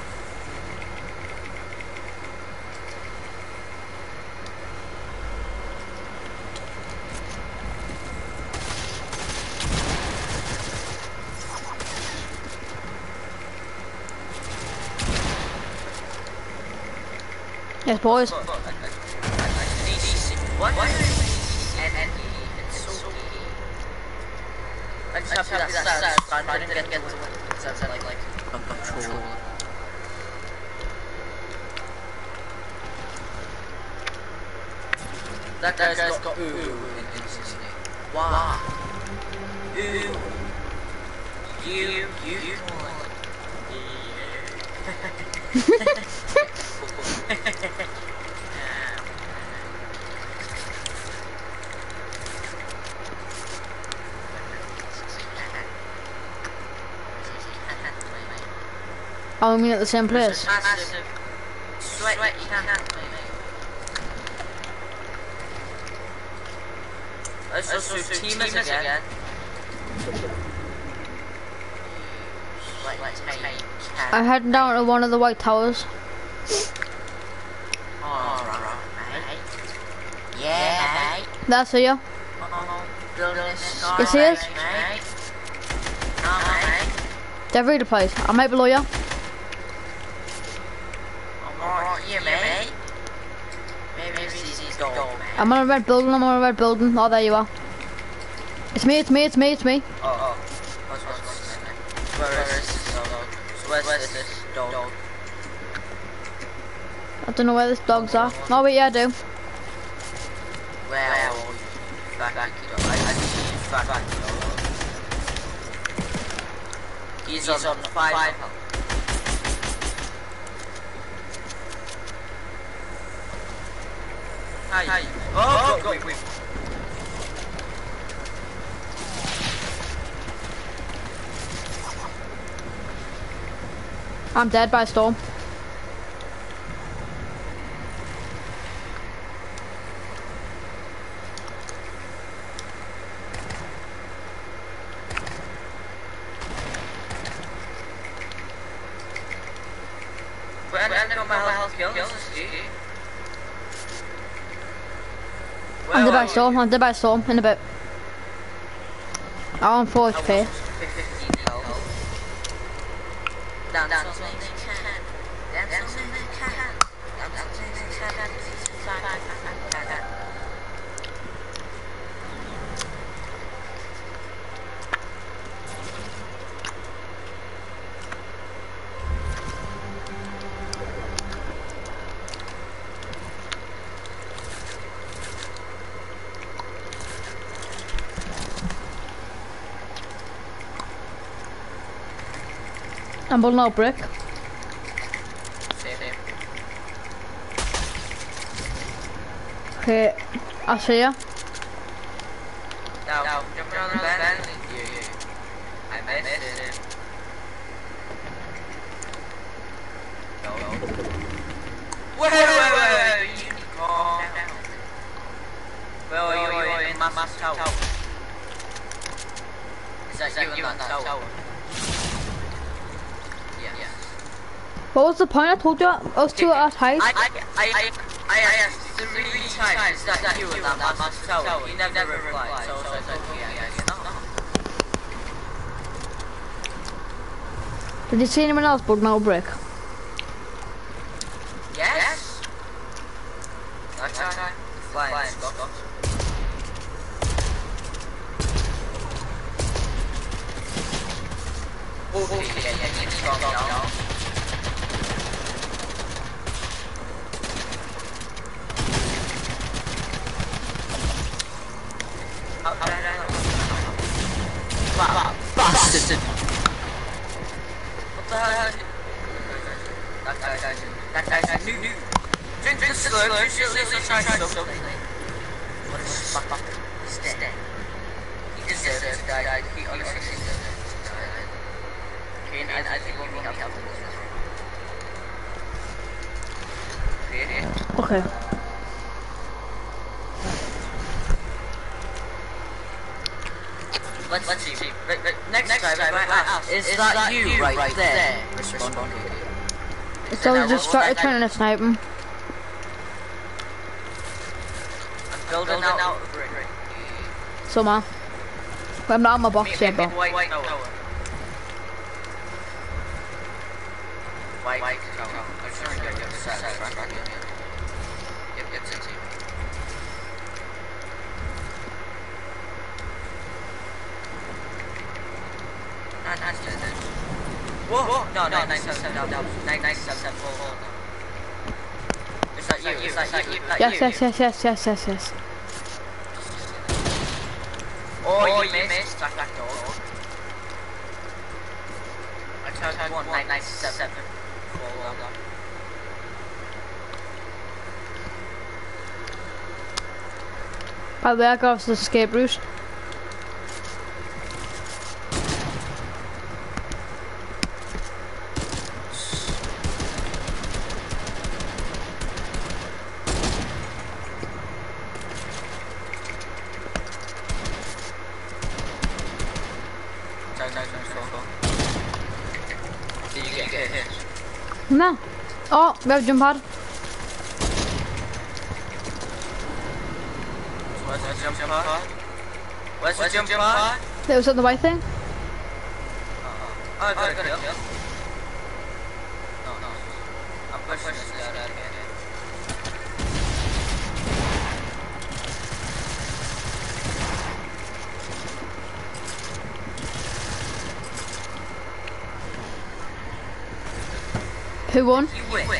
Speaker 2: Yes, boys.
Speaker 1: What? It's so key. I just have that sound and get to like control. That guy's got ooh in his name. Wow. Ooh. You.
Speaker 2: Oh, I mean at the same place.
Speaker 1: Massive sweat you can't play. Let's just do teamers again.
Speaker 2: I'm heading down to one of the white towers.
Speaker 1: Alright, mate. Yeah, mate.
Speaker 2: That's you. You see us? They're ready to play. I'm right below you. I'm on a red building, Oh, there you are. It's me.
Speaker 1: Oh. Where is this dog?
Speaker 2: I don't know where this dog's at. Oh wait, yeah I do.
Speaker 1: Where are you? Back. I see you back. He's on 5 health. Hi. Oh, wait.
Speaker 2: I'm dead by a storm. I'm dead by a storm, in a bit. I'm on 4 HP. I'm building out brick.
Speaker 1: Same.
Speaker 2: Okay, I see ya.
Speaker 1: Now, jump around the bend. Yeah. I missed it. No. Wait. You need to calm down. Where are you in Mass Tower? Is that you in that tower? Yes.
Speaker 2: What was the point? I told you I was too at height.
Speaker 1: I asked 3 times, is that you in that Mass Tower? You never replied, so I was like, yeah, no.
Speaker 2: Did you see anyone else building out brick?
Speaker 1: Yes. Okay. Flying Scott. Okay, yeah, you need to calm down. Bastard! What the hell? That guy's new. Drink the slurp, usually try something. What the fuck? He's dead. He deserves to die. He honestly deserves to die. Okay, and I think we'll be helping this.
Speaker 2: Okay.
Speaker 1: Let's see. Next time, I ask, is that you right there? Respond.
Speaker 2: So we just started trying to snipe him.
Speaker 1: I'm building out a brick.
Speaker 2: So man. I'm not on my box yet, bro.
Speaker 1: White tower. White tower. I'm sure you get the side, right? Yep, it's it. Whoa! No, 997, no. 997, hold. Is that you?
Speaker 2: Yes.
Speaker 1: Oh, you missed. Back door. I tried 997.
Speaker 2: By the way, I got us the escape route.
Speaker 1: Did you get hit?
Speaker 2: No. Oh, we have a jump pad.
Speaker 1: Where's the jump pad? Where's the jump pad?
Speaker 2: It was at the white thing.
Speaker 1: Oh, I got a kill. No. I'm pushing this guy out of here.
Speaker 2: Who won?
Speaker 1: You win. Well,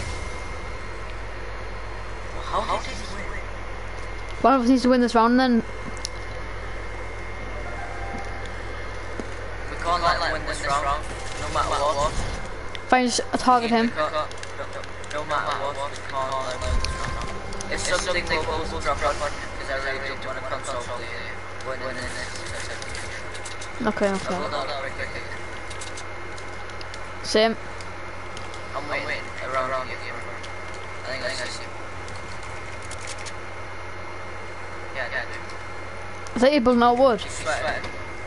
Speaker 1: how did you win?
Speaker 2: One of us needs to win this round then.
Speaker 1: We can't let him win this round, no matter what.
Speaker 2: Fine, just target him.
Speaker 1: No matter what, we can't let him win this round. If something they will drop on, because I really don't want to console the winning this.
Speaker 2: Okay. Same.
Speaker 1: I'm waiting around you. I think I see. Yeah, dude.
Speaker 2: I think you're building out wood.
Speaker 1: You sweat.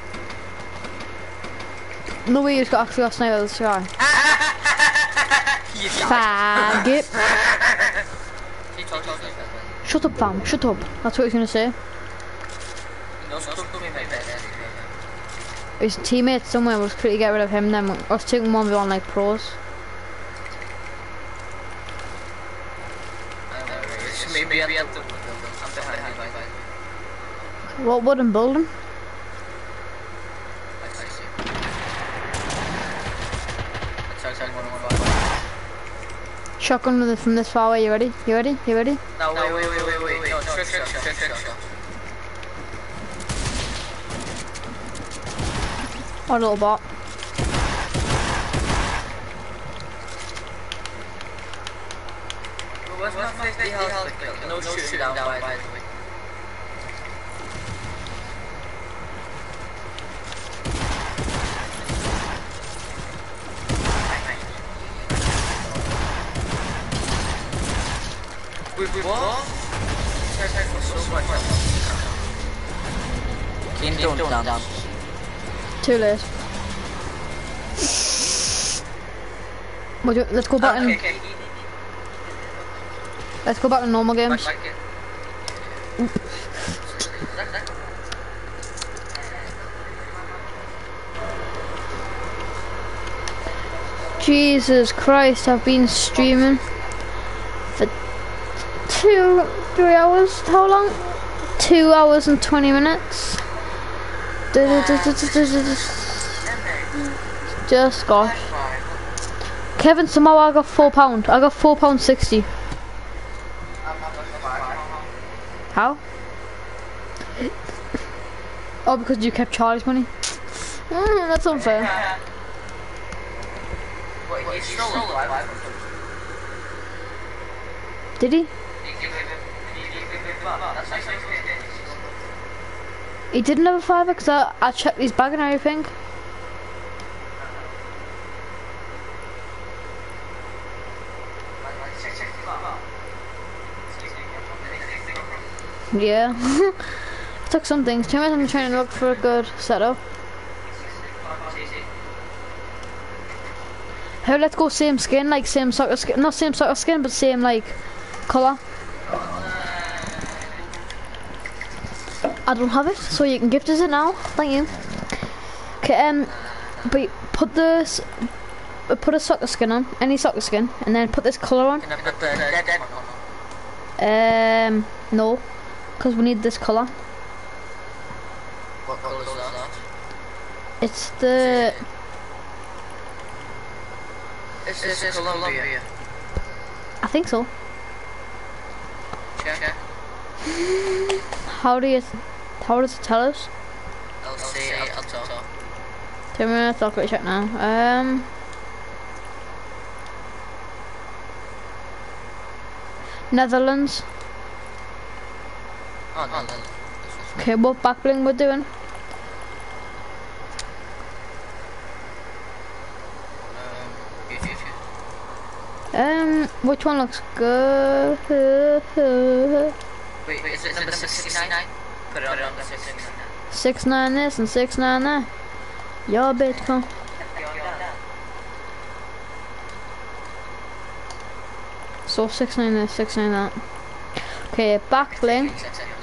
Speaker 2: No way, you just got actually got sniped out of the sky.
Speaker 1: You
Speaker 2: Faggot.
Speaker 1: He told you.
Speaker 2: Shut up, fam. Shut up. That's what he's gonna say.
Speaker 1: No, stop to me, mate.
Speaker 2: His teammate somewhere was trying to get rid of him. Then I was taking 1v1 like pros.
Speaker 1: Maybe at the window. I'm behind you.
Speaker 2: What wooden building? Shotgun from this far away. You ready?
Speaker 1: No, wait. No, trick shot.
Speaker 2: Oh, little bot.
Speaker 1: where's my 50 health kill? No shooting down, by the way. Wait, what? So much. Game down.
Speaker 2: Too late. Let's go back and let's go back to normal games. Jesus Christ, I've been streaming for 3 hours. How long? 2 hours and 20 minutes. Just gosh. Kevin, somehow I got £4. I got £4.60. How? Oh, because you kept Charlie's money? That's unfair. Did he? He didn't have a fiver because I checked his bag and everything. Yeah. I took some things. 2 minutes I'm trying to look for a good setup. Hey, let's go same skin, like same soccer skin, not same soccer skin, but same like colour. I don't have it, so you can gift us it now. Thank you. Okay, but put this, put a soccer skin on, any soccer skin, and then put this colour on.
Speaker 1: Can I put the dead one on?
Speaker 2: No, because we need this colour.
Speaker 1: What colour is that?
Speaker 2: It's the.
Speaker 1: Is this Colombia?
Speaker 2: I think so.
Speaker 1: Check.
Speaker 2: How does it tell us?
Speaker 1: I'll see up top.
Speaker 2: 2 minutes, I'll quickly check now. Netherlands.
Speaker 1: Oh, no.
Speaker 2: Okay, what back bling we're doing? Which one looks good?
Speaker 1: Wait, is it number 69? Put it on number 69.
Speaker 2: 6-9 this and 6-9 that. Your Bitcoin. So 6-9 this, 6-9 that. Okay, back bling.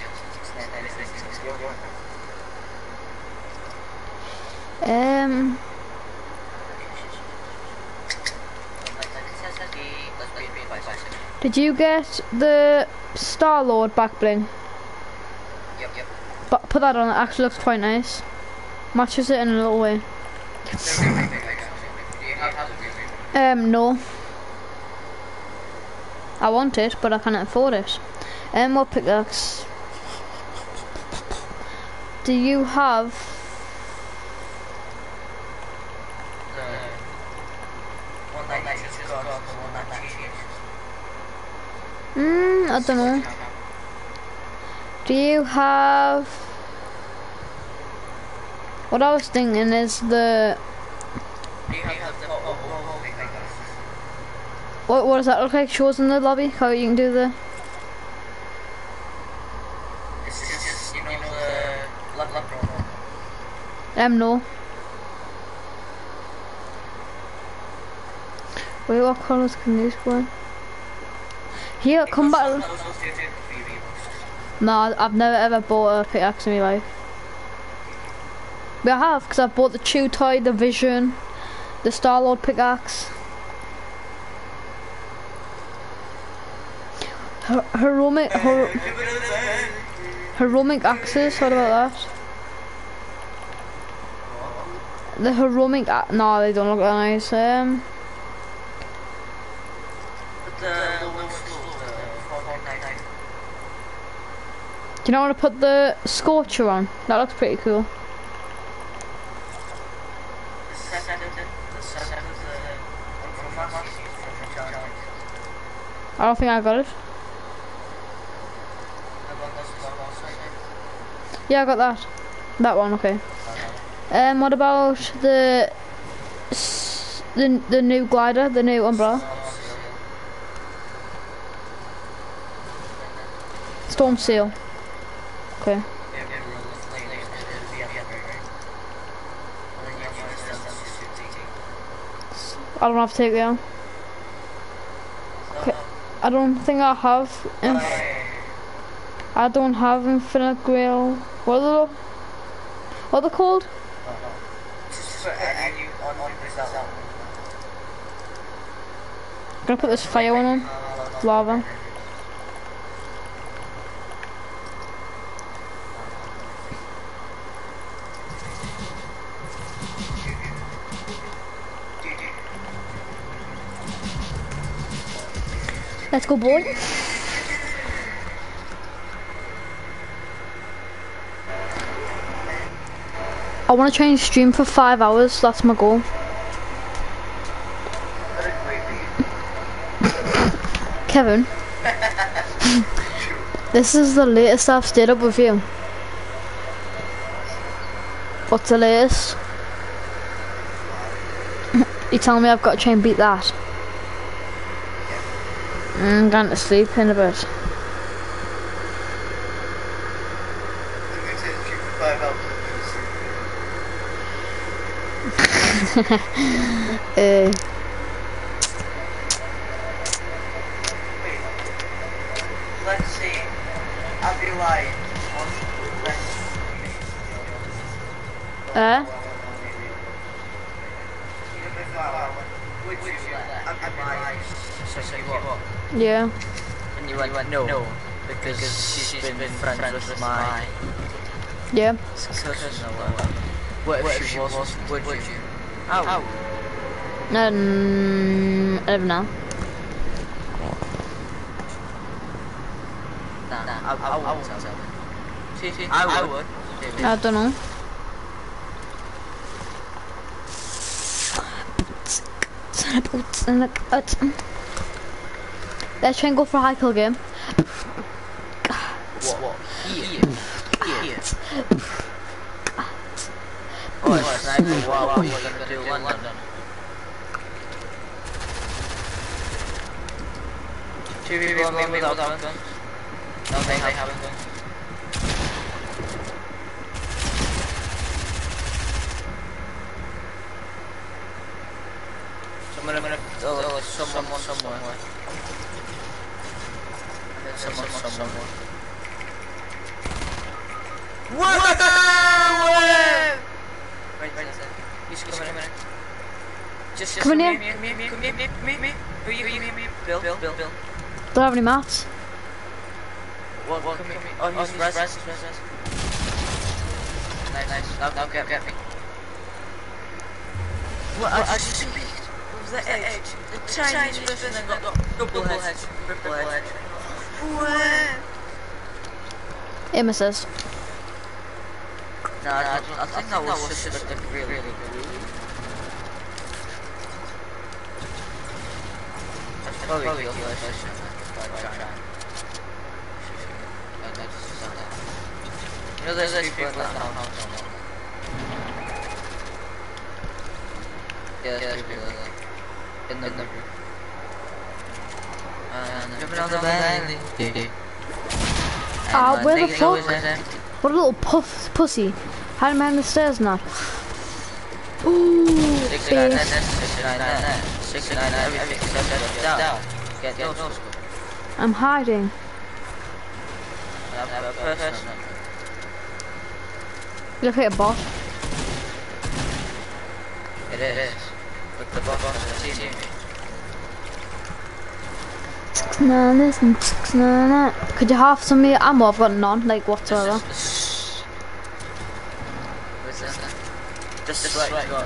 Speaker 2: Did you get the Star-Lord back bling?
Speaker 1: Yep.
Speaker 2: But put that on, it actually looks quite nice. Matches it in a little way. No. I want it, but I can't afford it. What pickaxe? Do you have? I don't know. Do you have? What I was thinking is the. What does that look like? Shows in the lobby. How you can do the. No. Wait, what colours can these go in? Here, come back. No, I've never ever bought a pickaxe in my life. But I have, because I bought the Chew Toy, the Vision, the Star-Lord pickaxe. Heroic axes, what about that? The heroic, no, they don't look that nice. Do you know want to put the Scorcher on? That looks pretty cool. I don't think I got it. Yeah, I got that. That one, okay. What about the new glider, the new umbrella? Storm seal. Okay. I don't have to take it out. Okay. I don't think I have. I don't have infinite grail. What are they called? I'm gonna put this fire one on. Lava. Let's go, boy. I want to change stream for 5 hours. That's my goal. Kevin, this is the latest I've stayed up with you. What's the latest? You tell me I've got to try and beat that. I'm going to sleep in a bit.
Speaker 1: Let's see. I'll be lying.
Speaker 2: Yeah.
Speaker 1: And you went no, because she's been friends with my
Speaker 2: Yeah.
Speaker 1: cousin. What if she wasn't? Would you? Ow.
Speaker 2: I don't know.
Speaker 1: Nah, I wouldn't tell them. I would.
Speaker 2: I don't know. Let's try and go for a high kill game.
Speaker 1: What? Here. Oh, it's sniper. Wow, what are you gonna do in London? Two people on without guns. No, they haven't guns. Someone somewhere. Someone. What? Wait. He's coming. Just
Speaker 2: Come in here.
Speaker 1: Me. Who you? Bill.
Speaker 2: Don't have any mats.
Speaker 1: What? Come here. Oh, he's res. Nice. Now get me. What? I just peeked over the edge. The tiny person and got double hedge. Triple hedge. What?
Speaker 2: Aim assist.
Speaker 1: No, I think that was just like really good. That's probably your version. You know, there's people in that house. Yeah, there's people in the room. Jumping on the valley.
Speaker 2: Ah, where the fuck? What a little pussy. Hiding behind the stairs now. Ooh,
Speaker 1: 69, 69, everything except down. Get no scope.
Speaker 2: I'm hiding. You look like a bot.
Speaker 1: It is. With the bot on the team.
Speaker 2: Could you have some of your ammo? I've got none, like whatsoever.
Speaker 1: Just right.
Speaker 2: Do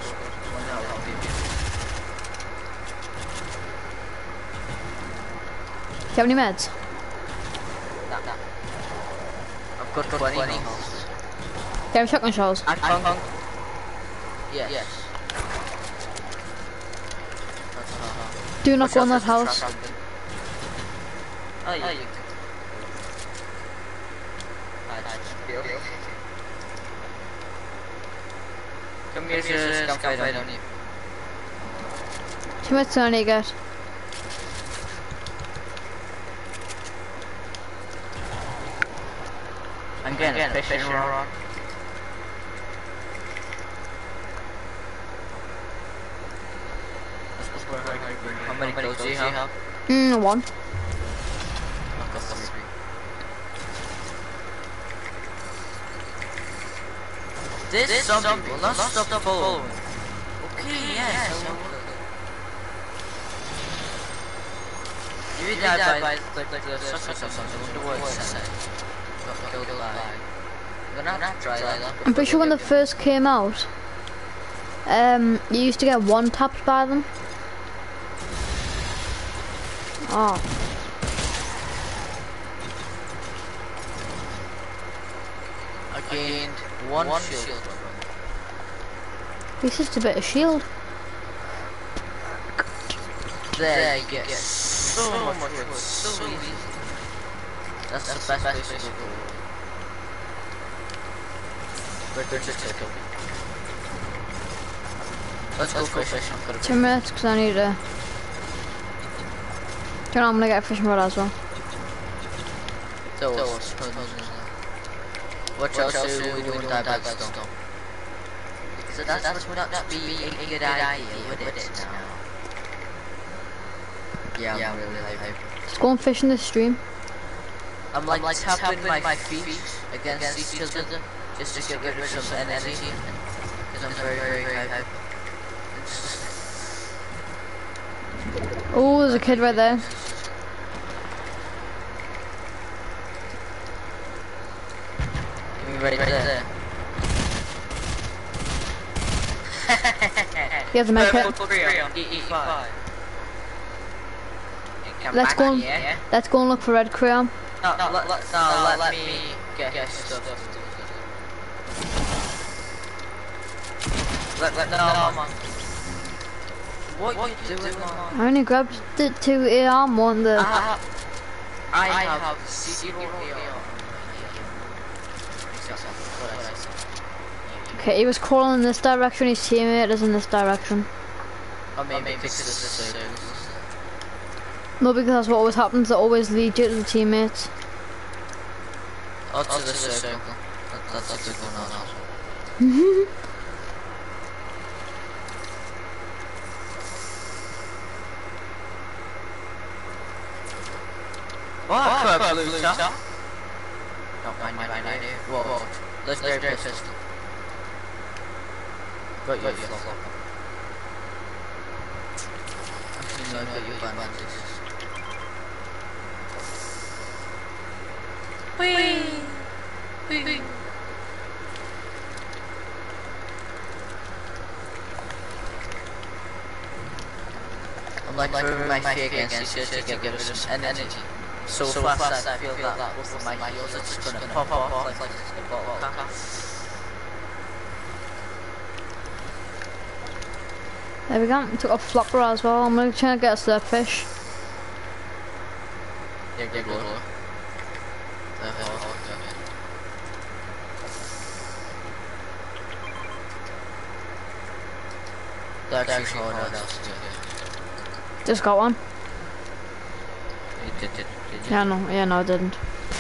Speaker 2: you have any meds?
Speaker 1: Nah. I've got 20 health.
Speaker 2: Do you have shotgun shells?
Speaker 1: Yes.
Speaker 2: Do not go in that house.
Speaker 1: Oh, you think? Come here, just come fight on you.
Speaker 2: Too much money, guys.
Speaker 1: I'm getting a fishing rod. How many kills do you have?
Speaker 2: One.
Speaker 1: I've got 3. This zombie will not stop following. Okay, yes. You die by the such or something. Wonder what it said. Got killed alive. You're gonna have to try that.
Speaker 2: I'm pretty sure when they first came out, you used to get one tapped by them. Oh.
Speaker 1: I gained one shield.
Speaker 2: This is a bit of shield.
Speaker 1: There you get so much wood, so easy. That's the best place to go. Let's go fishing.
Speaker 2: 2 minutes, because I need to... Do you know, I'm gonna get a fishing rod as well.
Speaker 1: What else do we do in Diablo? So that would not be a good idea, would it now? Yeah, I'm really hyped.
Speaker 2: Let's go and fish in this stream.
Speaker 1: I'm like tapping my feet against each other just to get rid of some energy. Because I'm very hyped.
Speaker 2: Oh, there's a kid right there.
Speaker 1: Right there.
Speaker 2: He has a med kit. Let's go. Let's go and look for red crayon.
Speaker 1: No, let me get stuff. No, man. What you doing, man?
Speaker 2: I only grabbed the 2 AR one.
Speaker 1: I have 0 AR.
Speaker 2: Okay, he was crawling in this direction. His teammate is in this direction.
Speaker 1: I mean, because this is
Speaker 2: No, because that's what always happens. They always lead you to the teammates.
Speaker 1: to the circle. That's a good one. What? Blue shot? Don't mind my idea. Whoa. Let's do this. Got you, Actually, no, got you bandages. Whee! I'm like throwing my feet against each other to get rid of some energy. So fast I feel that both of my heels are just gonna pop off like a bottle of caca.
Speaker 2: There we go. We took a flopper as well. I'm gonna try to get us the fish.
Speaker 1: Yeah, good lord. That's actually hard else to do.
Speaker 2: Just got one.
Speaker 1: Did you?
Speaker 2: Yeah, no, I didn't.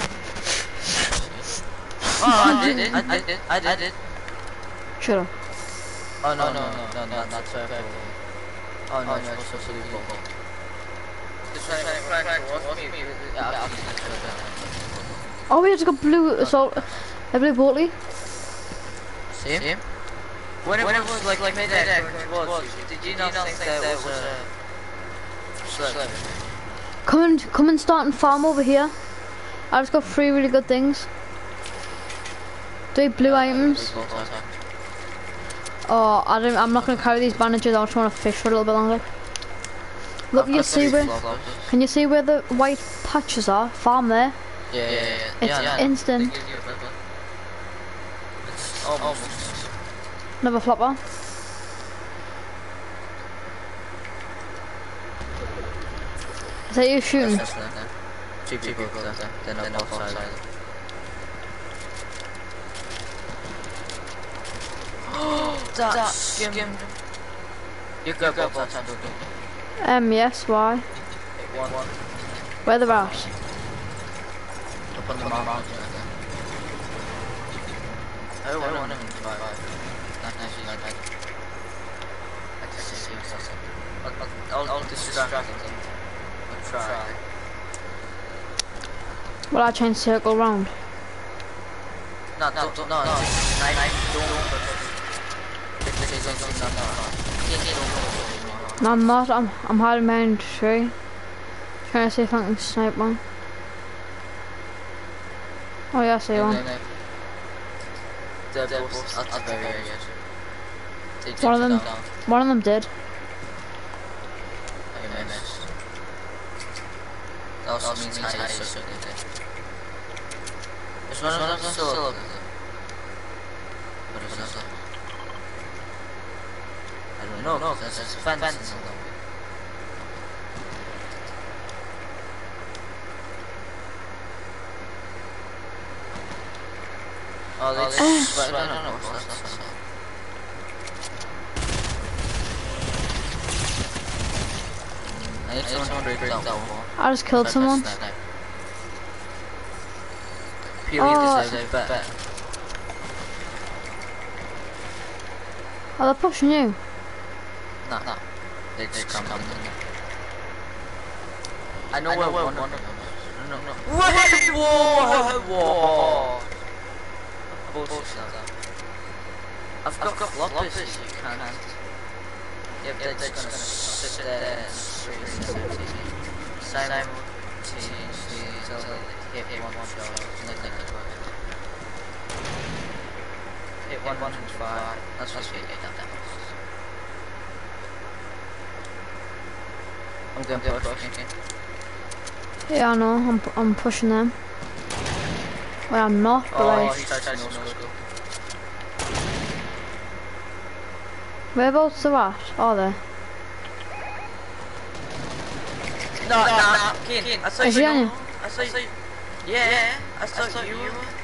Speaker 1: Oh, I did.
Speaker 2: Shut up.
Speaker 1: Oh no, not circle. Oh no, it's supposed to be ball.
Speaker 2: Oh, we just got blue assault. A blue Boltley.
Speaker 1: See? When it was like mid-air towards you, did you not think there was a slip?
Speaker 2: Come and start and farm over here. I just got 3 really good things. 3 blue items. Oh, I'm not gonna carry these bandages. I just want to fish for a little bit longer. Look, you see where? Can you see where the white patches are? Farm there.
Speaker 1: Yeah.
Speaker 2: It's instant.
Speaker 1: It's almost.
Speaker 2: Another flopper. Is that you shooting?
Speaker 1: Two people then on both sides. That skimmed. You go both sides.
Speaker 2: Yes, why?
Speaker 1: One.
Speaker 2: Where the at?
Speaker 1: Up on the mountain. Oh, one of them survived. Nice. I just see I'll distract them. I'll try.
Speaker 2: Will I change circle round?
Speaker 1: No.
Speaker 2: No, I'm not. I'm hiding behind the tree. Trying to see if I can snipe one. Oh yeah, I see one. One of them did.
Speaker 1: That also means high so good. Is one of them still up? What is that? I don't know, no, that's a fence. Oh, they just... I don't know what's that. I need someone to break that wall.
Speaker 2: I just killed someone.
Speaker 1: Period deserves a bet.
Speaker 2: Oh, they're pushing you.
Speaker 1: No. They just come in. I know where one of them is. No. Whoa! I've got floppers, you can't. Yep, they're just gonna sit there and simultaneously until they hit one shot and then they can go. Hit one and fire. That's just get that damage. I'm going to push.
Speaker 2: Yeah, I know. I'm pushing them. Well, I'm not, but like... Whereabouts are at? Are they?
Speaker 1: No, Keen, I saw
Speaker 2: Is he on you?
Speaker 1: I saw you. Yeah, I saw you.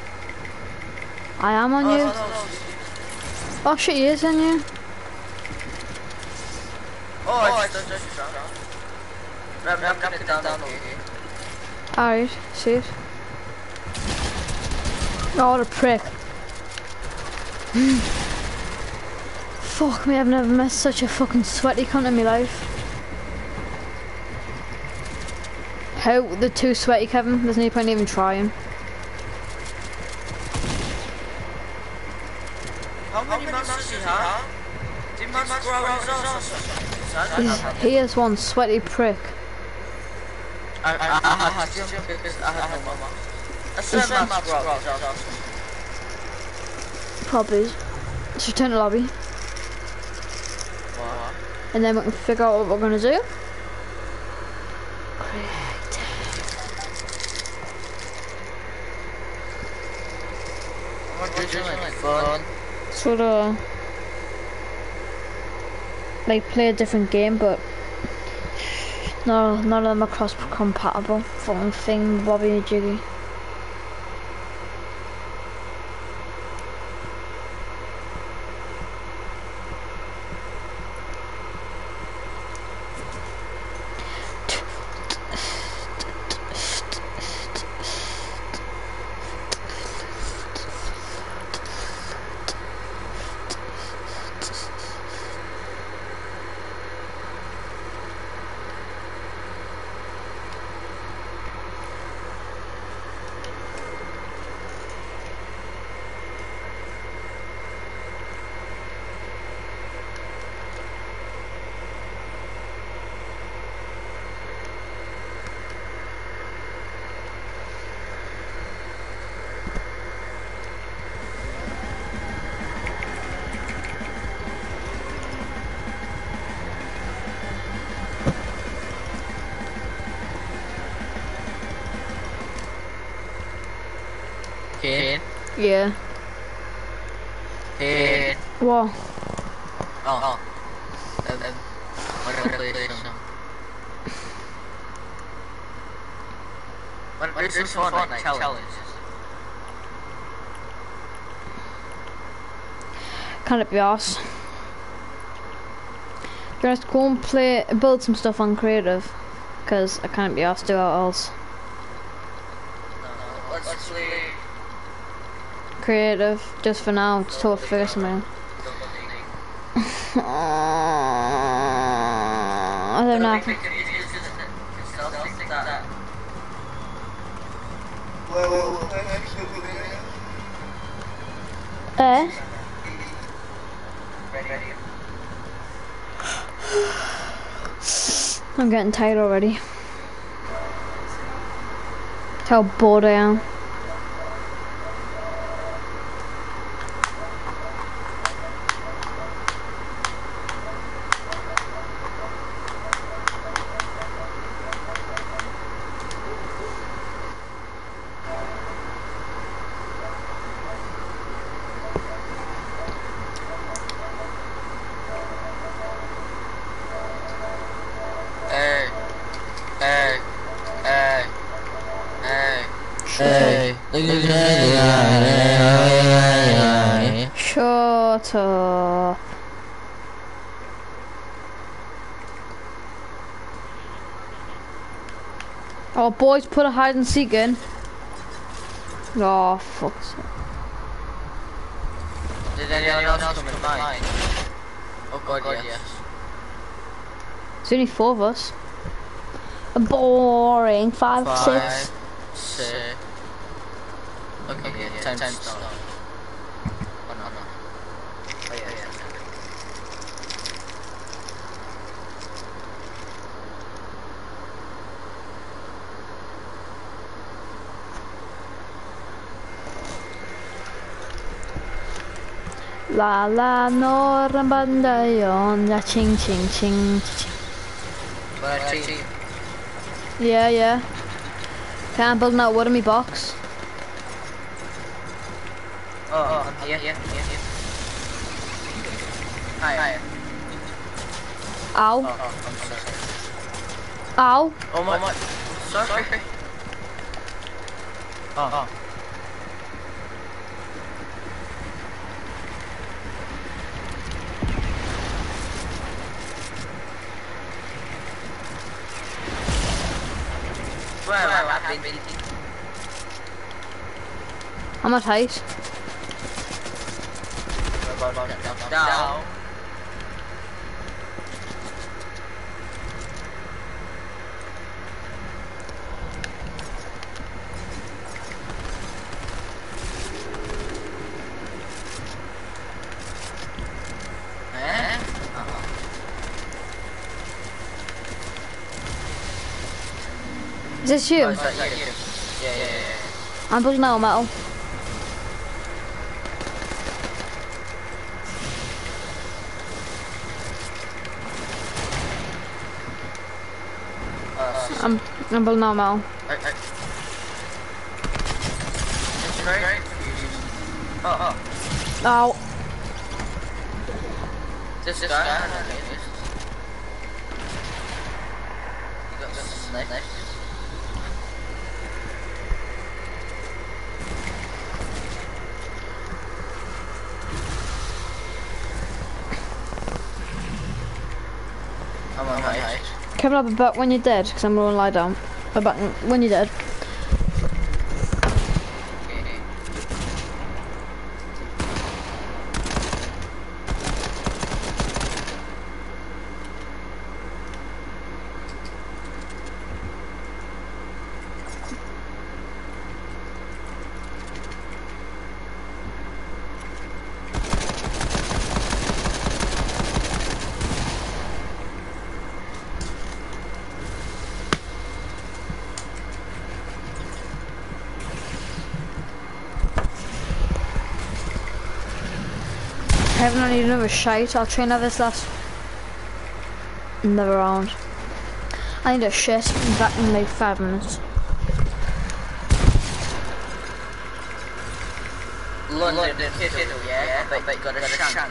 Speaker 2: I am on you. Oh shit, he is on you.
Speaker 1: I just I'm knocking it down over here.
Speaker 2: Alright, see it. Oh, what a prick. Fuck me, I've never met such a fucking sweaty cunt in my life. How? The two sweaty, Kevin? There's no point even trying.
Speaker 1: How many months does he have? Did months grow out?
Speaker 2: He is one sweaty prick.
Speaker 1: I have no mama. A 7 months grow out.
Speaker 2: Probably. Let's return to lobby.
Speaker 1: What?
Speaker 2: And then we can figure out what we're gonna do.
Speaker 1: We're doing like fun.
Speaker 2: Sort of like play a different game, but no, none of them are cross compatible. Fucking thing, Bobby and Jiggy.
Speaker 1: Kid.
Speaker 2: Yeah.
Speaker 1: Kid.
Speaker 2: What?
Speaker 1: Oh. What a PlayStation. Wanna do some Fortnite challenges?
Speaker 2: Can it be arsed? Just go and build some stuff on creative, because I can't be arsed to do it else.
Speaker 1: Let's play.
Speaker 2: Creative, just for now, it's till first man. I don't know. Eh? I'm getting tired already. How bored I am. Shut up. Oh, boys, put a hide and seek in. Oh, fuck's sake.
Speaker 1: Did anyone else come in mine? Oh god, yes.
Speaker 2: There's only 4 of us. A boring 5, 6.
Speaker 1: 6. Okay, yeah, time to start. Oh no. Oh yeah.
Speaker 2: La la no rambandayon, la ching ching ching ching.
Speaker 1: But I team.
Speaker 2: Yeah. Can't build that wood in me box.
Speaker 1: Yeah. Hi.
Speaker 2: Ow.
Speaker 1: I'm sorry.
Speaker 2: Ow.
Speaker 1: Oh my. Sorry. Oh.
Speaker 2: I'm at height.
Speaker 1: Down.
Speaker 2: Is this you?
Speaker 1: Yeah.
Speaker 2: I'm building now metal. I'm building now metal. Ow.
Speaker 1: This guy. You got this knife. I'm on height.
Speaker 2: Kevin, I'll be back when you're dead, because I'm gonna lie down. I'll be back when you're dead. Kevin, I need another shite. I'll train this last another round. I need a shit. I'm back in like 5 minutes.
Speaker 1: London Kittle, yeah? I bet you got a shank.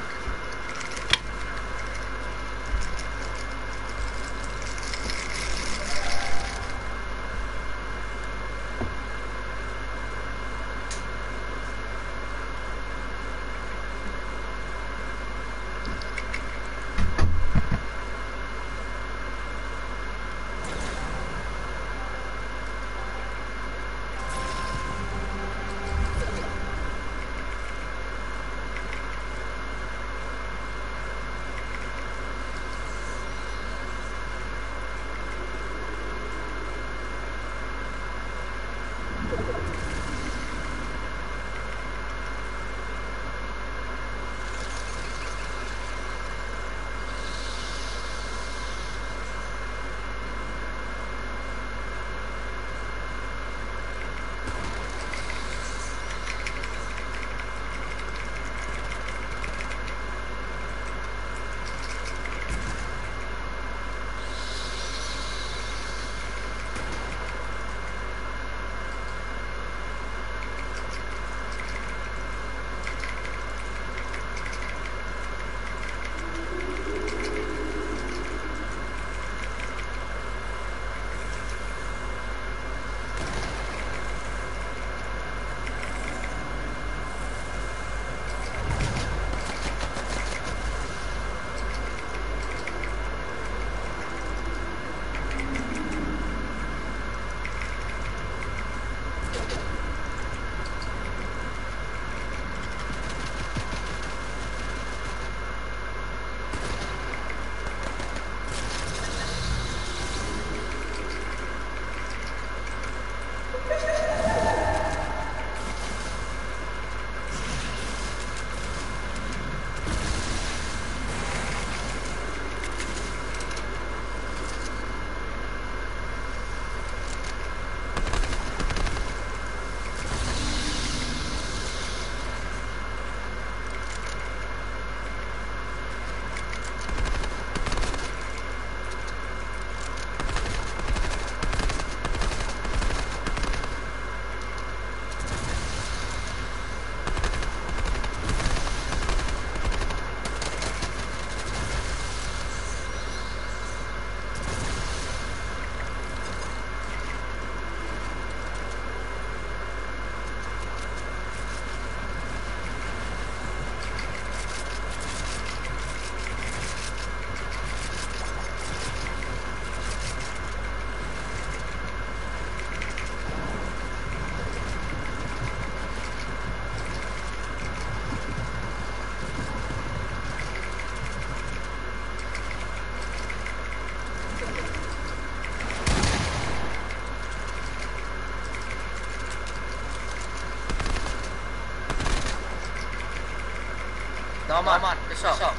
Speaker 1: No man, it's up.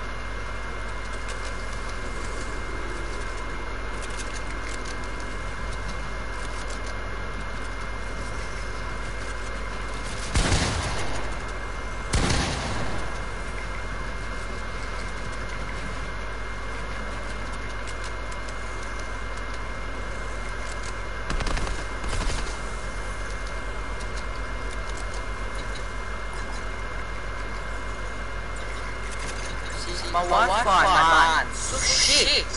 Speaker 1: My Wi-Fi, man. So shit.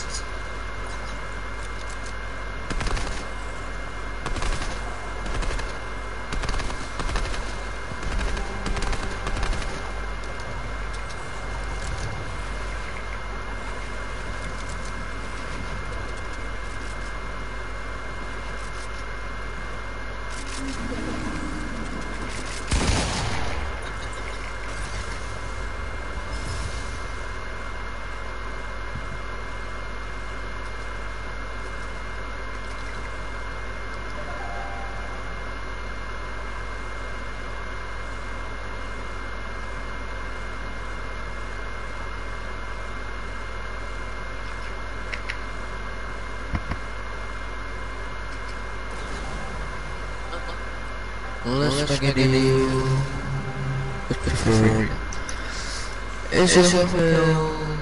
Speaker 3: Let's make a deal. It's your film.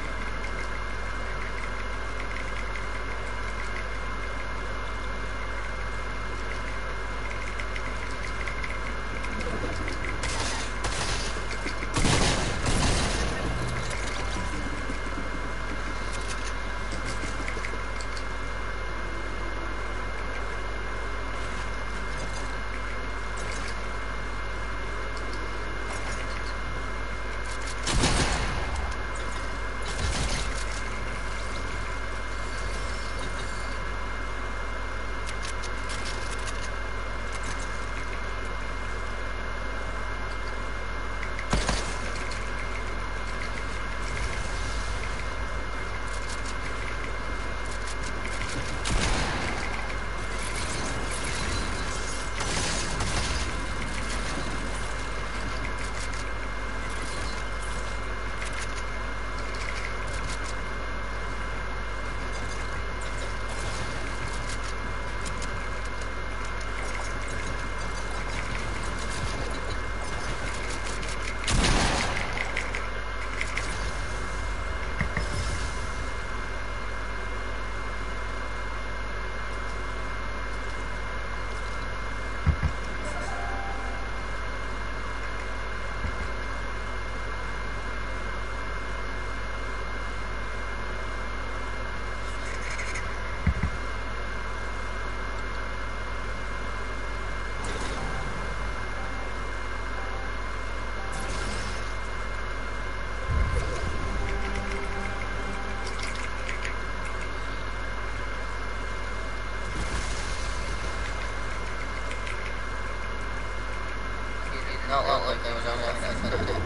Speaker 1: Not like there was only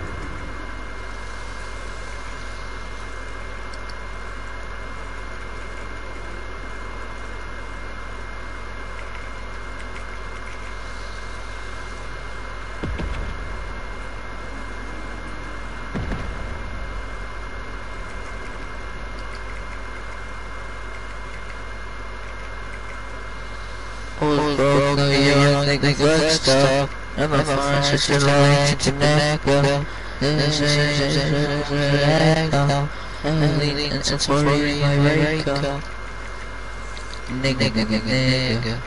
Speaker 3: Who's broke, no you don't think the good stuff. I'm a foreign such a line to neck. This is a echo. I'm leaning and supporting my Reiko. Nigga.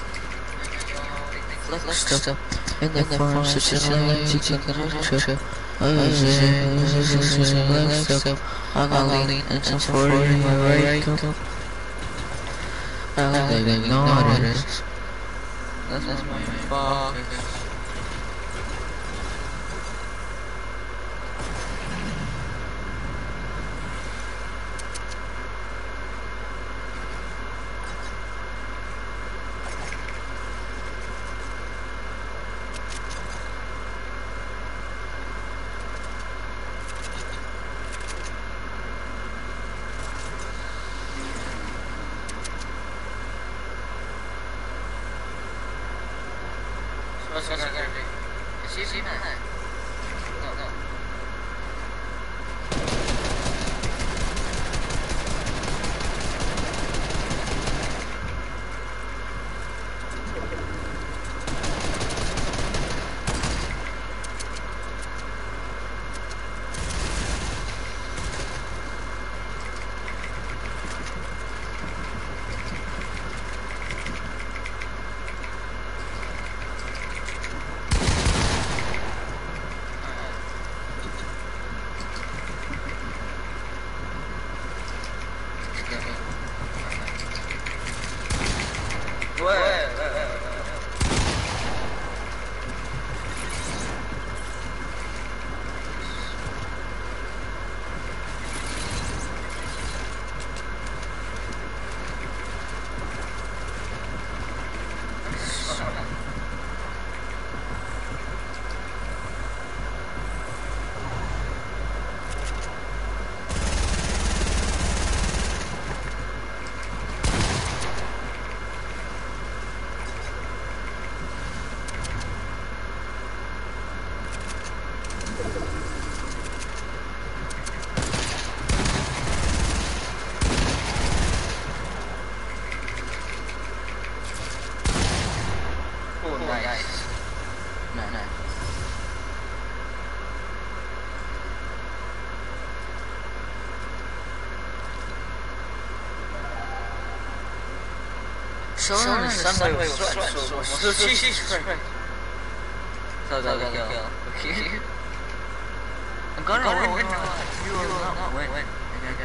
Speaker 3: Stuff in the form such as light, you can I got lean and some 40 in my right cup. I like ignore this. That's my focus.
Speaker 1: What's gonna be? Is she mad? No. Nice. No. Someone on the subway was stressful. So she's friend. So I gotta kill. Okay. I'm gonna win. You will not win. Okay.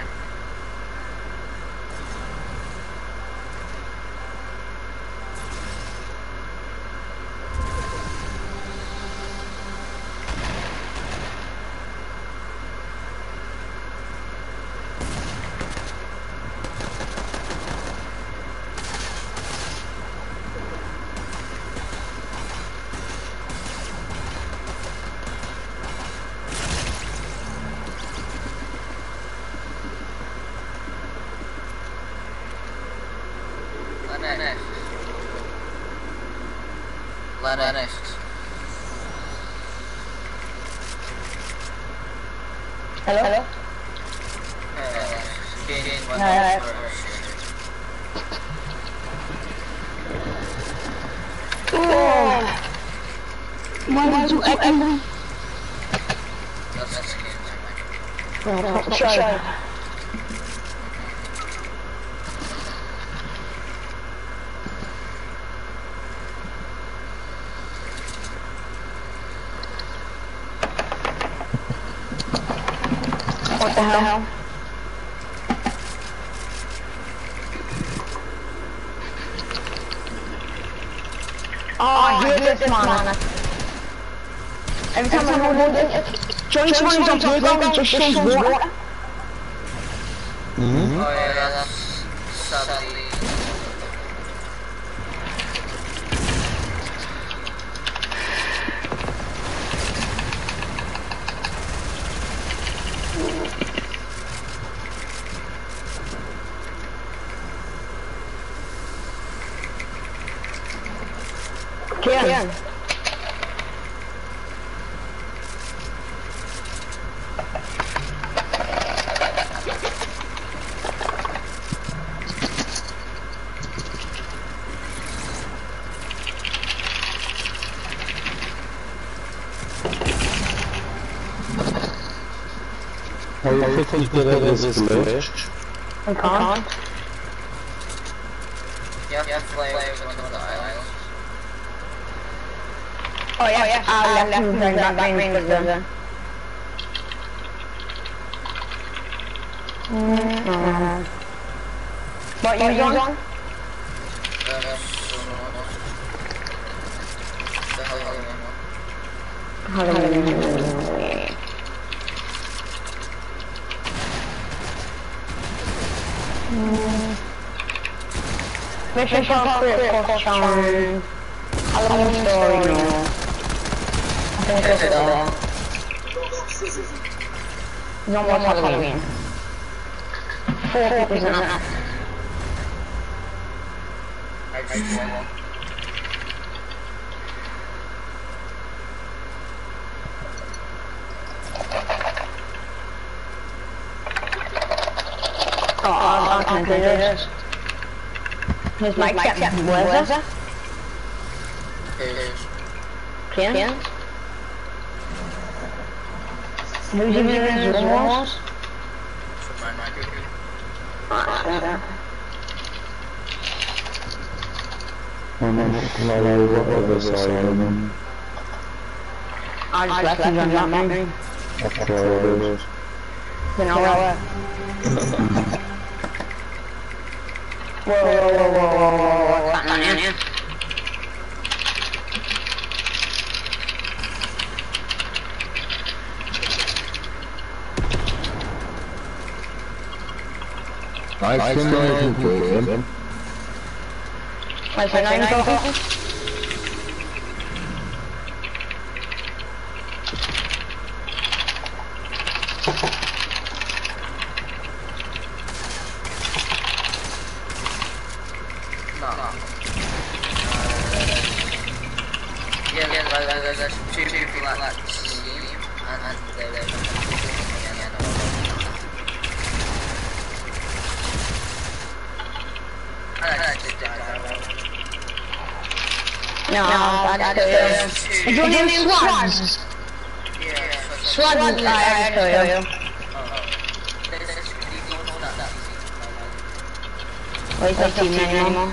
Speaker 1: Next.
Speaker 6: Hello?
Speaker 2: Why did you echo?
Speaker 6: Sorry. What the hell? Oh, I hear this man. Every time I hold it, join someone's on playground, just shows water.
Speaker 1: Oh yeah, that's sadly.
Speaker 6: Kian.
Speaker 7: Are you quickly good at this glitch?
Speaker 6: I can't.
Speaker 1: You have to fly over to the island.
Speaker 6: Oh yeah. Left and right ring. What you on? Mission complete, cost on Halloween story, no. I think it's there. No more Halloween. 4 people is enough. Oh, I can't do this. Here's my captain. Where's that? Ken? Who's even in the walls? I just left you on that man.
Speaker 7: That's where it is.
Speaker 6: You know what? Whoa, what's happening here?
Speaker 7: Nice simulating game.
Speaker 6: What's your name, Coco?
Speaker 1: There's two people like Steam and they're
Speaker 6: No, that's two. Is your name Swans?
Speaker 1: Yeah,
Speaker 6: Swans, I tell you. Where's the team anymore?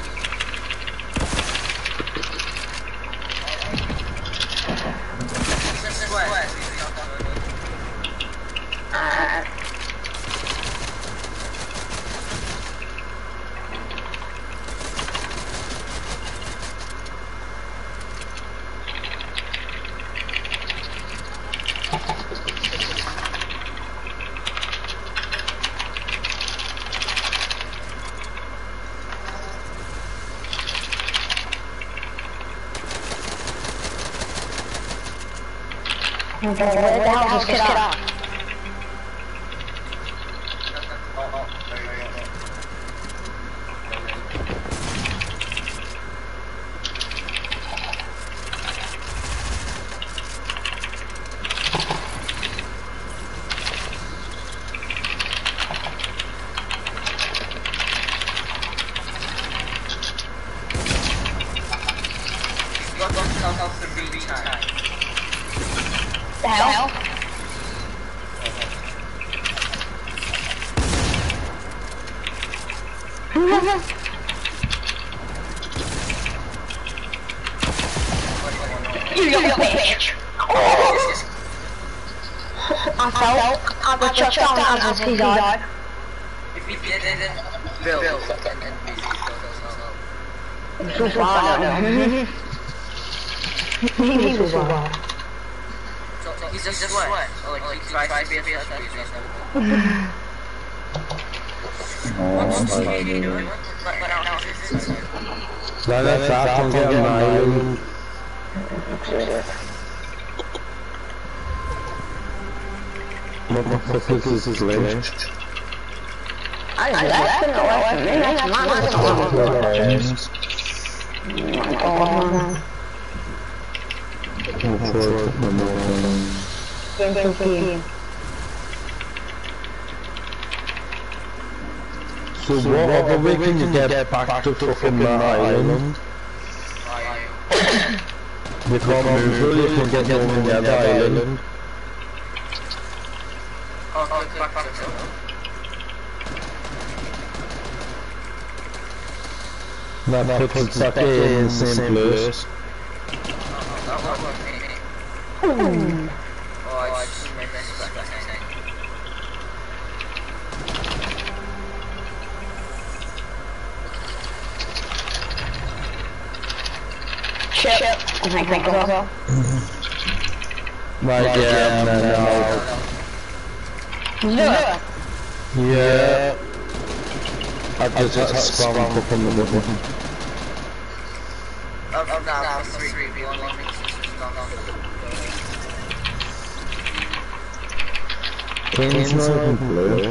Speaker 6: Where the hell is this kid at? The hell? You little bitch! Oh. I felt I got shot down as he died.
Speaker 1: If he didn't build and
Speaker 6: So far now. He was so far.
Speaker 1: So he's just what? Or like he tries to be a What's he doing?
Speaker 7: That's after getting an island. What the fuck is this glitch?
Speaker 6: I left him away from me, that's
Speaker 7: So what other way can you get back to fucking that island? You can't move really, you can get over the other island. That puts us back in the same place. Right, yeah, no. Yeah. I just had to spawn up on the middle.
Speaker 1: Now, 3v1 makes it not
Speaker 7: It's not even blue.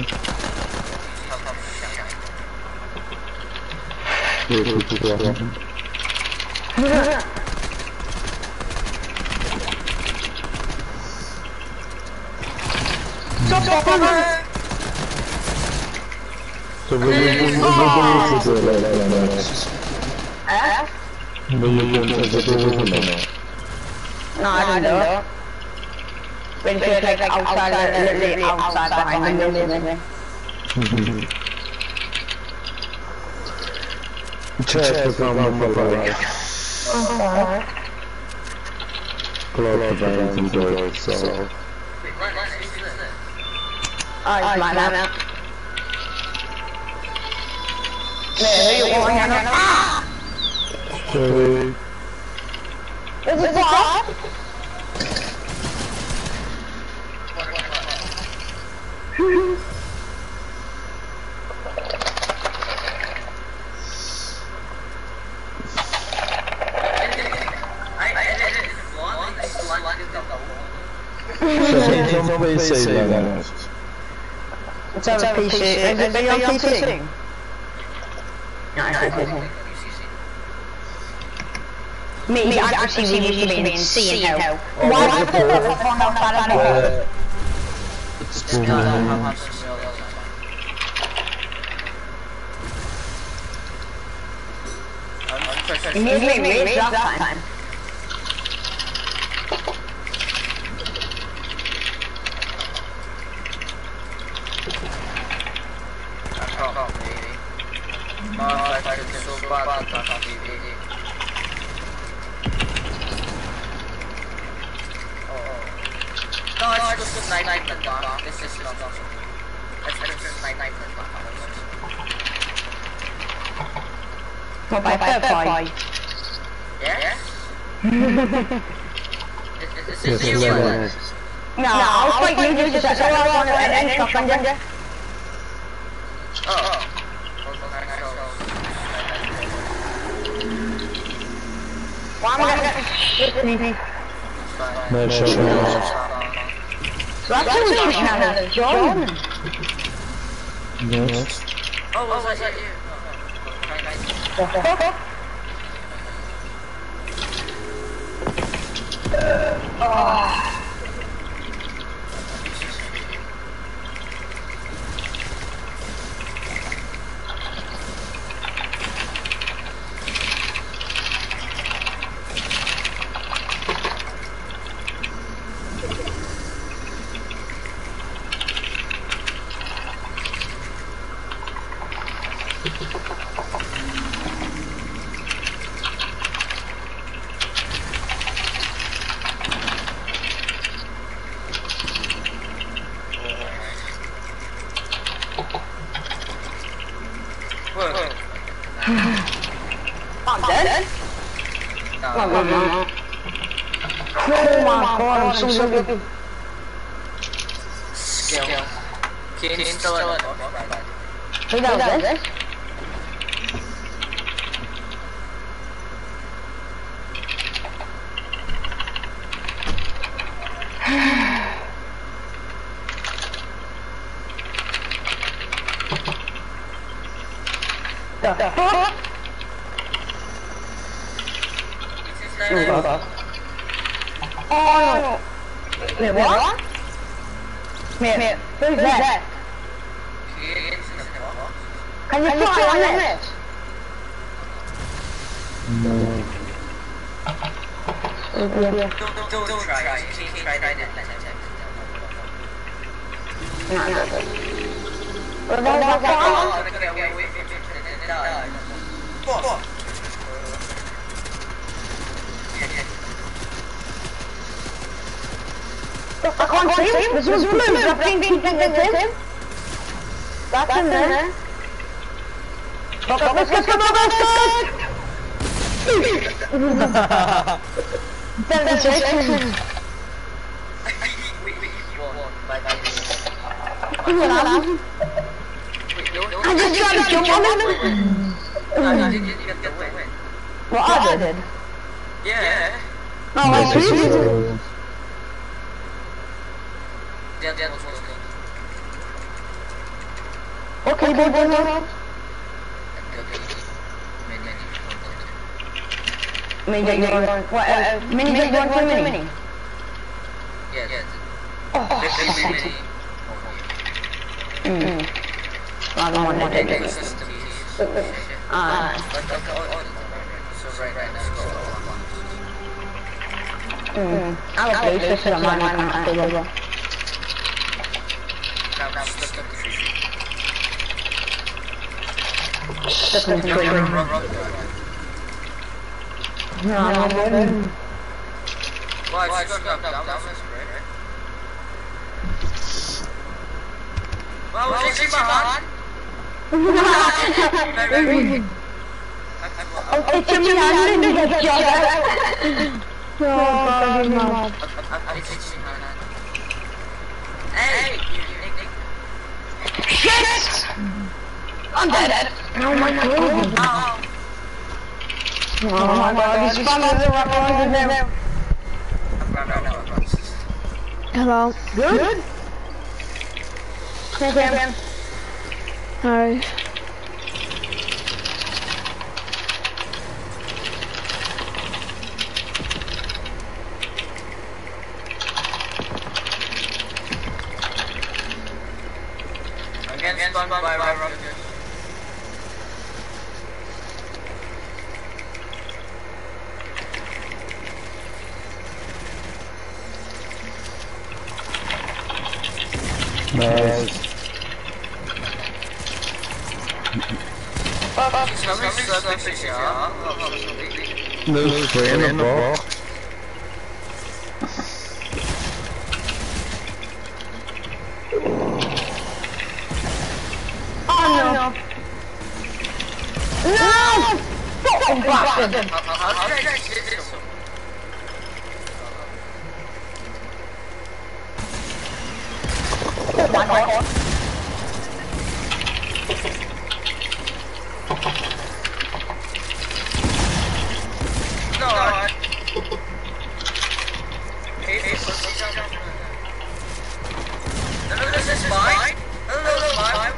Speaker 7: So will you go to the next? Will you go to the next?
Speaker 6: No, I don't know. When you're like outside, literally outside behind the building.
Speaker 7: Check the camera for life. Close the vents and doors, so...
Speaker 6: Oh, it's mine out. Who you want?
Speaker 7: Okay.
Speaker 6: Is it what?
Speaker 7: Somebody say that.
Speaker 6: It's on PC. Is it on PC? No, it's on PC. Me, actually, we used to be in C and L. Why did you put that one outside of the You made me rage last time.
Speaker 1: No, it's just a night in the dark. This is not awesome. It's just night in the dark.
Speaker 6: What by fair boy?
Speaker 1: Yes? Is
Speaker 7: Yes,
Speaker 1: you?
Speaker 6: No, I'll fight you just as I want to end stuff on you. Why am I gonna shit me?
Speaker 7: No, sure.
Speaker 6: So that's who we're shooting at, John.
Speaker 7: Yes.
Speaker 1: Oh, was that you?
Speaker 6: I'm dead.
Speaker 1: No.
Speaker 6: Oh my god, I'm so lucky.
Speaker 1: Skill. Kane's still in it.
Speaker 6: Who does this? The fuck? Oh no! Wait, what? Wait, who's that? Can you fly on this?
Speaker 7: No.
Speaker 1: Don't try. Kane tried it.
Speaker 6: I can't see him. This was blue. That's him. That's in there. Let's go. I just tried to jump on him. What I did?
Speaker 1: Yeah.
Speaker 6: No, I did. Okay, boy. Mini, mini, mini.
Speaker 1: Yeah.
Speaker 6: Oh, I don't want to take it. I'll play this for my man. Shit! I'm dead. Oh my god. Oh my god, he's spamming the right ones in there.
Speaker 2: Hello.
Speaker 6: Good? Okay.
Speaker 2: Hi.
Speaker 1: Again, spawned by rockets.
Speaker 7: Nice. No spray in the box.
Speaker 6: Oh no. No! Fucking bastard! Oh my god.
Speaker 1: No. No, this is fine. No, fine.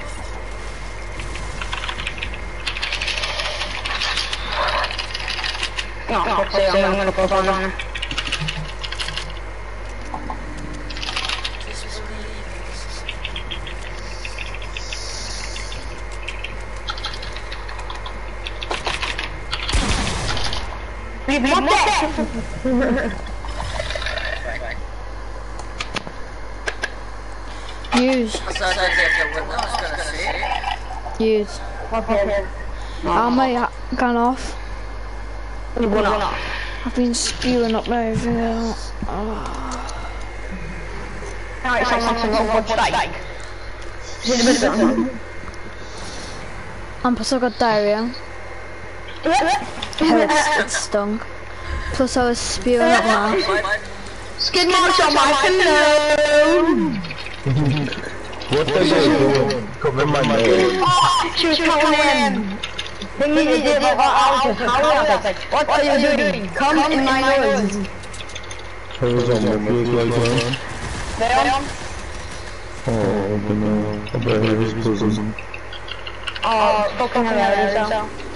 Speaker 6: No, I'm gonna go down. What
Speaker 2: Use. Use. How am I gone off? I've been spewing up everything out. And plus I got diarrhea. It stung. Plus I was spewing up now.
Speaker 6: Skid marks on my pillow!
Speaker 7: What are you doing? Come in my nose.
Speaker 6: Oh, she was coming in! They needed to give what are you doing? Come in my nose!
Speaker 7: Who's on the big light?
Speaker 6: There?
Speaker 7: Oh, no. I bet his prison.
Speaker 6: Oh, fucking hilarious.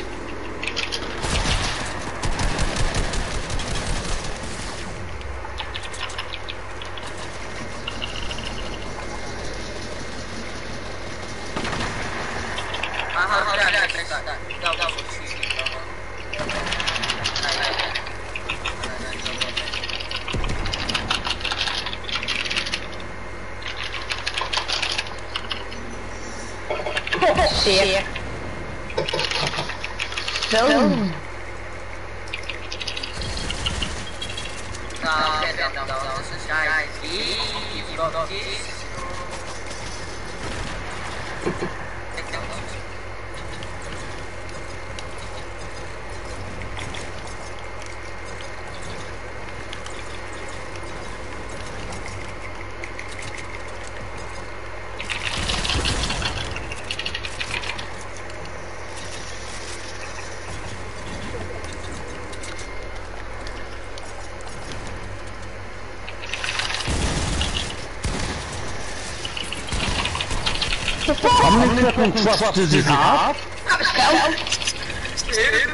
Speaker 6: Shit. Boom.
Speaker 7: How many fucking trucks does he have?
Speaker 6: That was Phil.
Speaker 1: Two.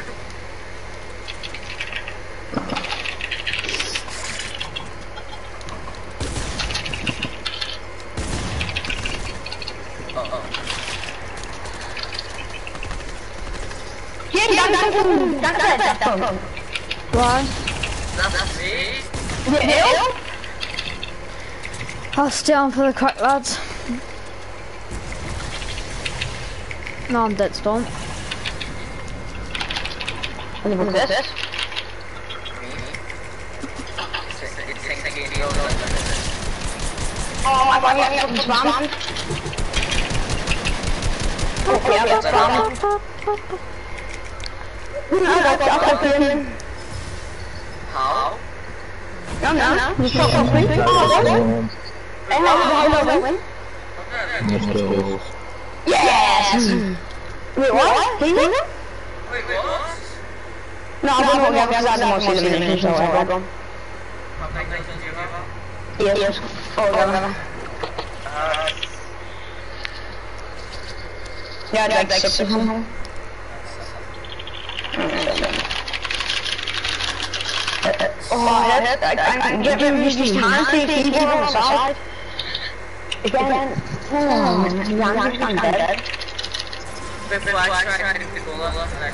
Speaker 6: That's
Speaker 2: Why?
Speaker 1: That's me.
Speaker 2: I'll stay on for the crack, lads. No, I'm dead stomp.
Speaker 6: What's this? Oh my god, yeah, fucking spam. Okay, I got spam. I'll copy him.
Speaker 1: How?
Speaker 6: No. Just pop off me. Yes! Wait, what? Wait, what? No, I don't know what guys are the most eliminations, so I got
Speaker 1: How many things do you have?
Speaker 6: Yes. Oh, yeah. Yeah, that's 6 of them. Oh, I'm getting used to hand-free keyboard on the side. Again, I'm dead.
Speaker 1: Before I try to do the goal,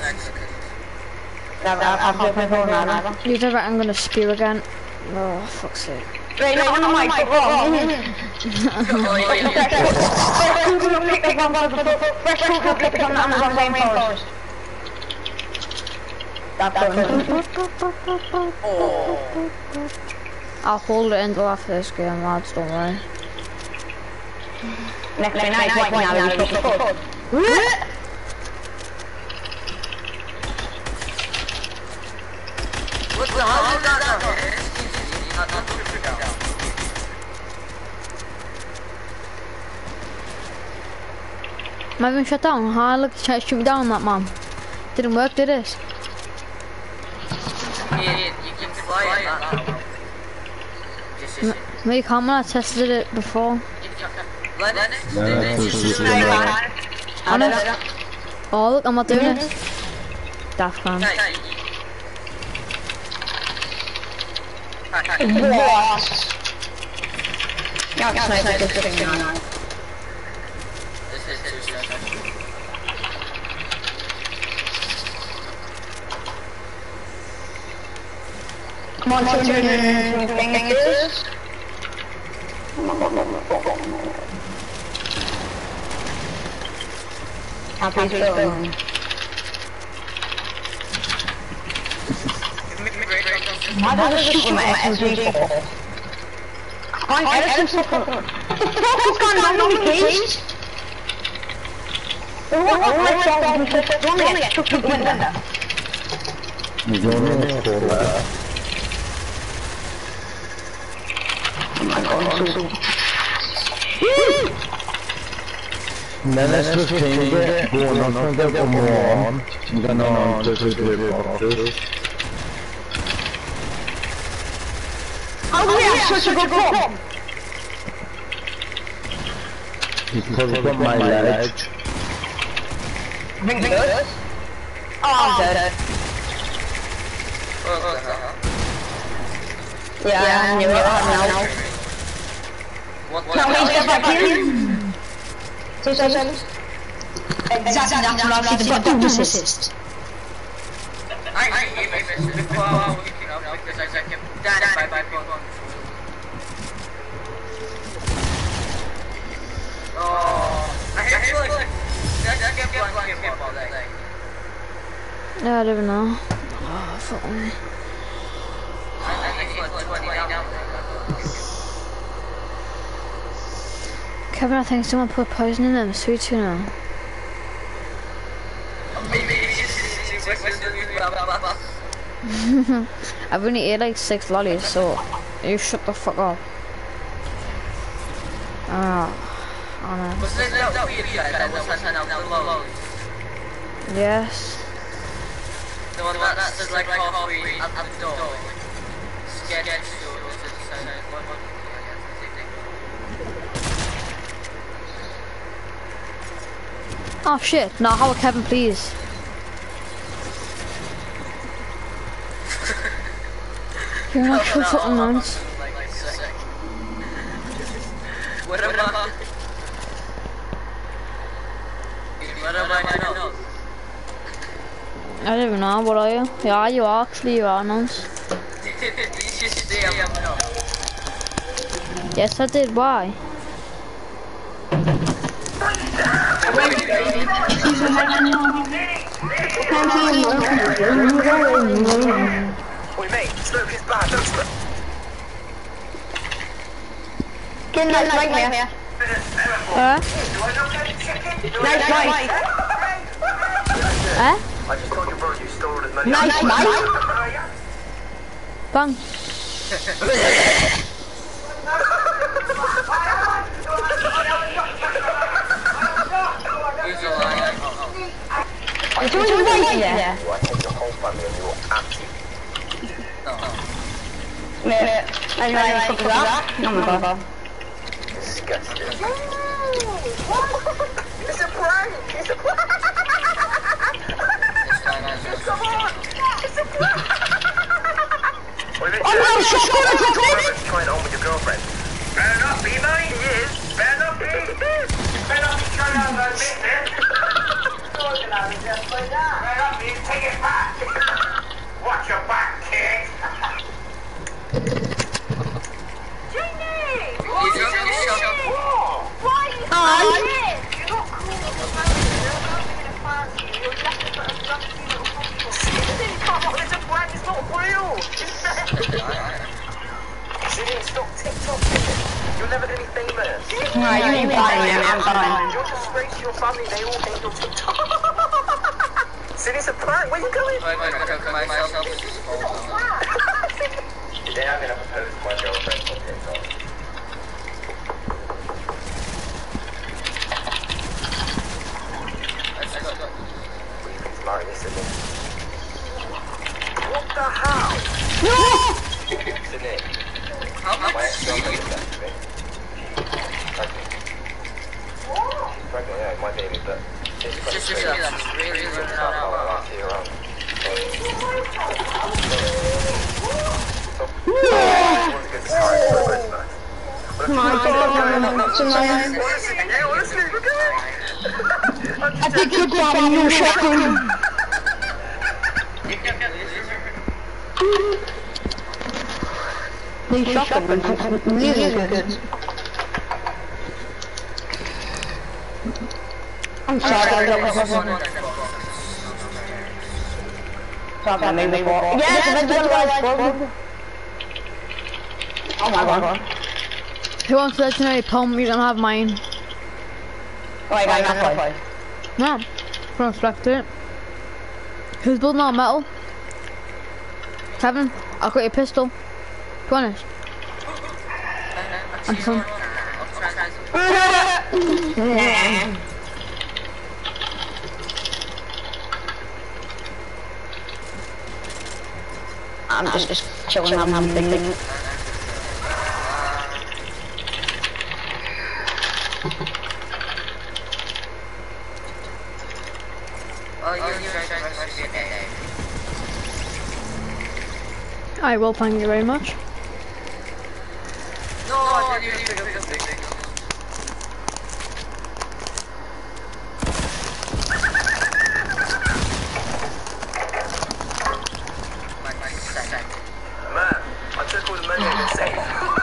Speaker 6: I've got my phone now.
Speaker 2: You don't reckon I'm gonna spew again? Oh, fuck's sake.
Speaker 6: Right, no, I'm like, wrong.
Speaker 2: I'll hold it until after this game, lads, don't worry.
Speaker 6: Next night, white now,
Speaker 1: what the hell is that?
Speaker 2: Am I being shut down? Huh? Look, you tried to shoot me down, that man. Didn't work, did it?
Speaker 1: You can fly it now.
Speaker 2: No, you can't, man. I tested it before. Honest? Oh, look, I'm not doing it. Daft man.
Speaker 6: Come on, fingers. Happy film. Why does it shoot my SMG4? I'm Edison fucking... What the fuck is going on with me, please? What the fuck is going on with Oh my god,
Speaker 7: let's just change it. Go on, I'm gonna get one more on. I'm gonna just do it boxes.
Speaker 6: Oh yeah, such a good bomb!
Speaker 7: Because I've got my leg.
Speaker 6: Fingers? Oh, I'm dead. Yeah, I knew it. Now. Now we get back in. 2 seconds. Exactly, that's what I've seen. But don't assist.
Speaker 1: I missed it before I was waking up because I kept dying by phone. Oh, I hate you like that kept all day.
Speaker 2: Yeah, I don't even know. Oh, fuck me.
Speaker 1: I think it's like 20 down.
Speaker 2: Kevin, I think someone put poison in them sweet tuna. I've only ate like 6 lollies, so you shut the fuck up. Honest.
Speaker 1: Was it that weird guy that was handing out the lollies?
Speaker 2: Yes.
Speaker 1: The one that says like coffee at the door. Scared to
Speaker 2: Oh shit, no, Howard Kevin, please. You're not sure fucking nonce.
Speaker 1: What am I? What am I now?
Speaker 2: I don't even know, what are you? Yeah, you are actually, you are nonce.
Speaker 1: Did you say I'm not?
Speaker 2: Yes, I did, why?
Speaker 5: Wait, mate, smoke is bad, don't smoke.
Speaker 6: Get nice nightmare. Nice night.
Speaker 2: Eh?
Speaker 5: I just told your brother you stole as many.
Speaker 6: Nice night.
Speaker 2: Bang.
Speaker 1: He's alive.
Speaker 6: Are you right here?
Speaker 5: I take your whole family and you're absolute
Speaker 6: Anyway, fuck that. Oh my god.
Speaker 5: disgusting. It's a prank! It's a prank! Come on! It's a prank!
Speaker 6: Oh no, shotgun!
Speaker 5: Trying on with your girlfriend. Better not be, mate. He is. Better not be. Better not be trying on that business. Better not be. Take it back. Watch your back, kid. Jamie!
Speaker 1: He's shot.
Speaker 5: Why?
Speaker 6: Hi.
Speaker 5: You're not cool. You're definitely got a drunk little fucking. Come on, it's a prank. It's not real. Julian, stop TikToking. You're never gonna be famous.
Speaker 6: No, you ain't buying it, I'm buying.
Speaker 5: You're a disgrace to your family. They all hate your TikTok. Sid, it's a prank. Where you going? Today I'm gonna propose to my girlfriend on TikTok. Please marry me, Sydney. What the hell? No! Sydney.
Speaker 1: How
Speaker 5: My
Speaker 1: much?
Speaker 5: ex-girlfriend is actually pregnant. She's pregnant, yeah, my baby, but she's
Speaker 1: Just
Speaker 5: pregnant.
Speaker 1: that's really running
Speaker 5: I'll
Speaker 1: out.
Speaker 5: see you around.
Speaker 6: I think you're buying new shotgun. New shotgun, really good. I'm sorry, I don't know. Yes, oh my god.
Speaker 2: Who wants legendary pump? You don't have mine.
Speaker 6: Wait, I'm not playing.
Speaker 2: No. Don't expect it. Who's building all metal? Kevin, I'll got your pistol. Be honest. I'm from.
Speaker 6: I'm just chilling, I'm thinking.
Speaker 2: I will, thank you very much.
Speaker 1: No,
Speaker 5: Man, I took all the money in the safe.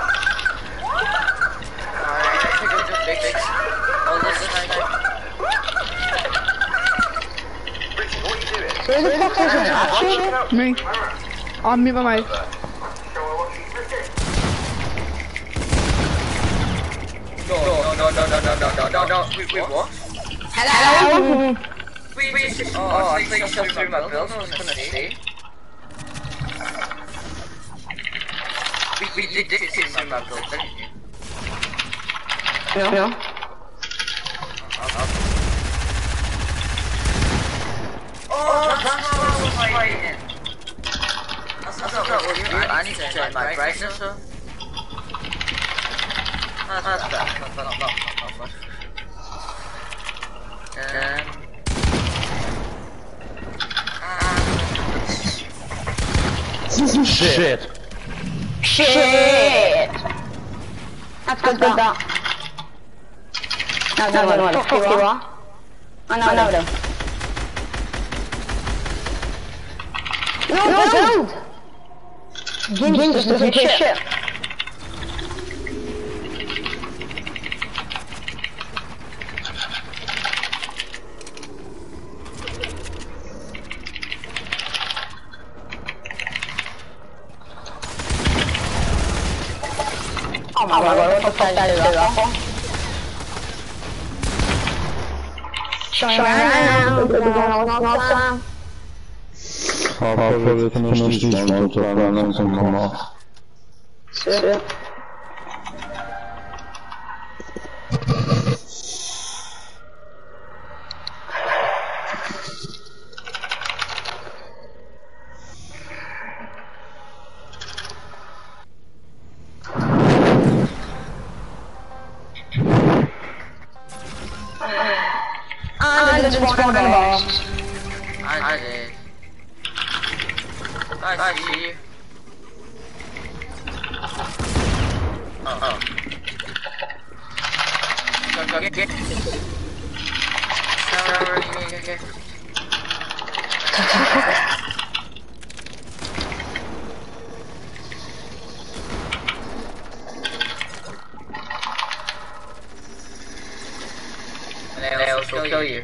Speaker 5: Richie, what are you doing?
Speaker 2: Me. I'll mute my mic.
Speaker 1: No. Wait, what?
Speaker 6: Hello?
Speaker 1: Wait. Oh, I think you shot through my build. I was gonna see. We did see through my build, didn't you?
Speaker 6: No.
Speaker 1: Oh, that's what I was fighting. That's not what you I need to turn my brightness up. That's better. Not much.
Speaker 7: Shit.
Speaker 6: Shit! That's good, that. No, fuck you are. I know them. No! Jim just doesn't hear shit. Oh my god, what the fuck that is that? Showing around,
Speaker 7: Hopefully can finish these ones and then come off.
Speaker 6: Shit. I just spawned in the box.
Speaker 1: I did. I see you. Oh. Go, get. Get. And they also kill you.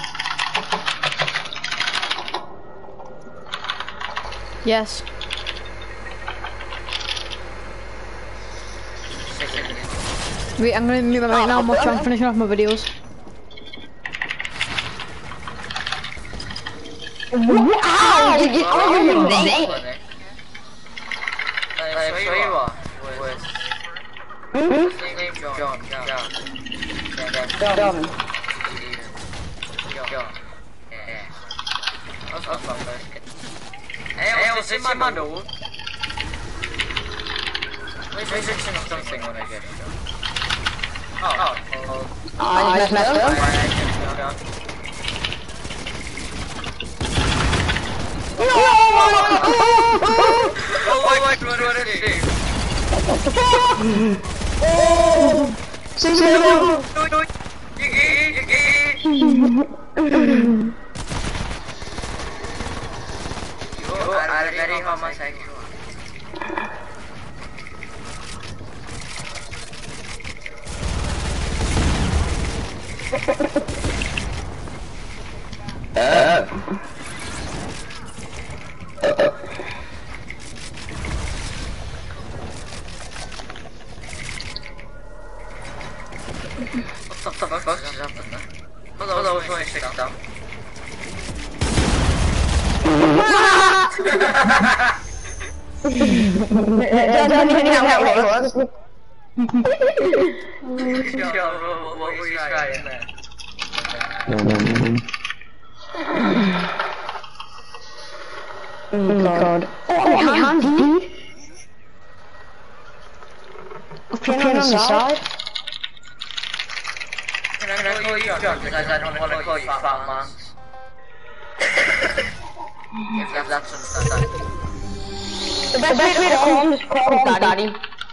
Speaker 2: Yes. Wait, I'm gonna mute my mic now. I'm finishing off my videos.
Speaker 6: Wow! Did you call him name? John.
Speaker 1: Hey, what's in my bundle? Where's something when I get it?
Speaker 6: I just messed up.
Speaker 1: Oh my god, what did he do? You are very homosexual. What the fuck is happening? Hold on, wait, fix that. What were you trying there?
Speaker 6: Oh god. Oh my hand, dude. Pin on the side.
Speaker 1: Can I call you John? Because I don't want to call you fat man. If that's understandable.
Speaker 6: The best way to call him is call him Daddy.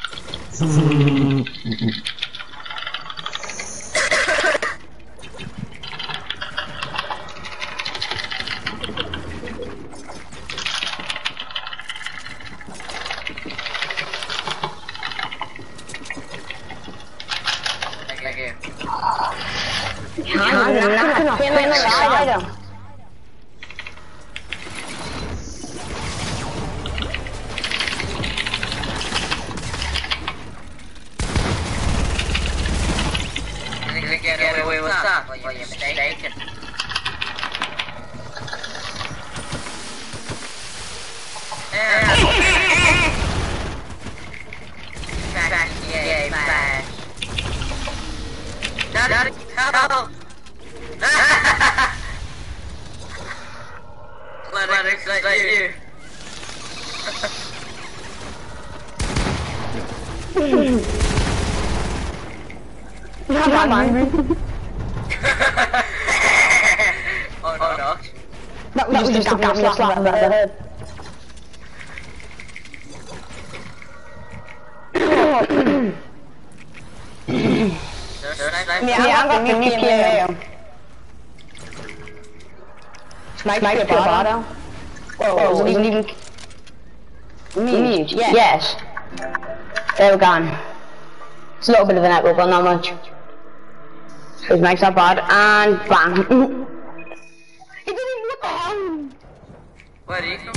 Speaker 1: Get away with that, well, you're mistaken. Bash. Daddy, help! Let it excite you. Oh no. That was just a gas slap on the head.
Speaker 6: I'm got the nuclear. Sniper bottom. Whoa, wasn't even... Yes. They were gone. It's a little bit of an echo, but not much. His mic's not bad, and bang. He didn't even what the hell?
Speaker 1: Where are you from?